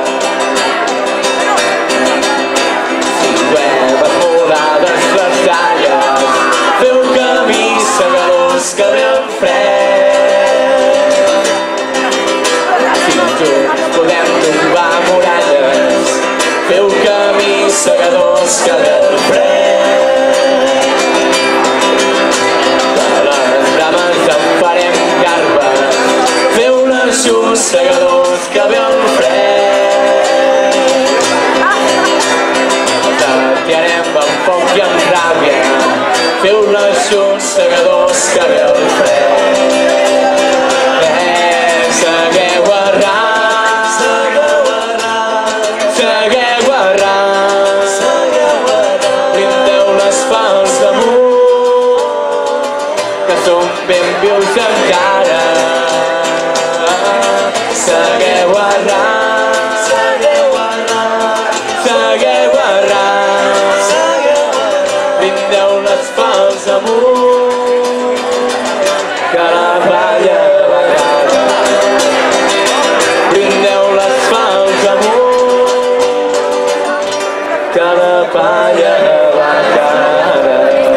Siluetes volades les talles, feu camí segadors que ve el fred. Fins junts podem tombar muralles, feu camí segadors que ve el fred. De les brames en farem garbes, feu l'aixús segadors que ve el fred. Tatearem amb foc i amb ràbia, feu l'aixús segadors que ve el fred. Eh, segueu errant, segueu errant, segueu errant, segueu errant, brindeu les pals damunt, que som ben vius encara. Segueu errant, segueu errant, segueu errant, brindeu les pals amunt, que la palla va cara. Brindeu les pals amunt, que la palla va cara.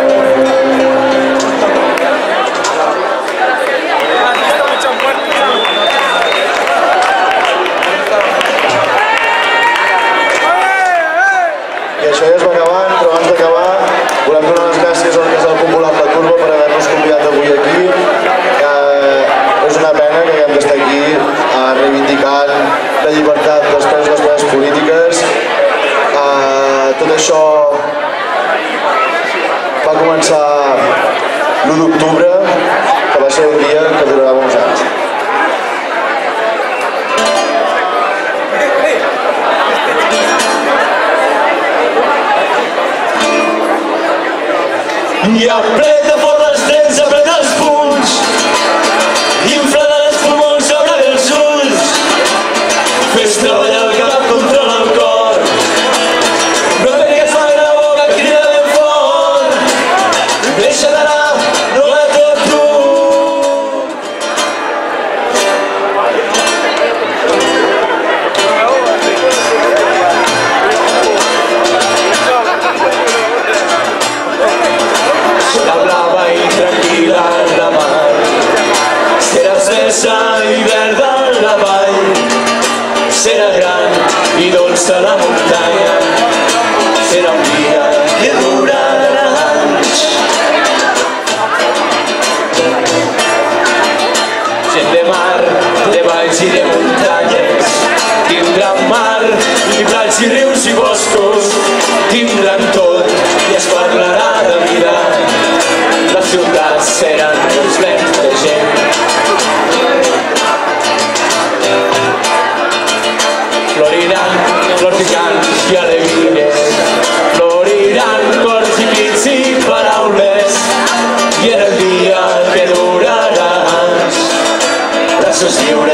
I això ja es va acabant, però abans d'acabar volem donar les gràcies al Casal Popular La Turba per haver-nos convidat avui aquí. Eh, és una pena que haguem d'estar aquí eh, reivindicant la llibertat dels presos i les preses polítiques. Eh, tot això va començar l'u d'octubre, que va ser un dia que durarà molts anys. I apreta fort les dents, apreta els punys, infla els pulmons, obre els ulls, fes treballar el cap, controla el cor, no tingues mai la boca, crida ben fort, deixa d'anar, no va tot tu. Serà blava i tranquil·la la mar, serà espessa i verda la vall, serà gran i dolça la muntanya, serà un dia que durarà anys. Gent de mar, de valls i de muntanyes, tindran mar i prats i rius i boscos, tindran tot i es parlarà de vida. Les ciutats seran uns plens de gent. Floriran flors i cants i alegries, floriran cors i crits i paraules, i en el dia que durarà anys, braços lliures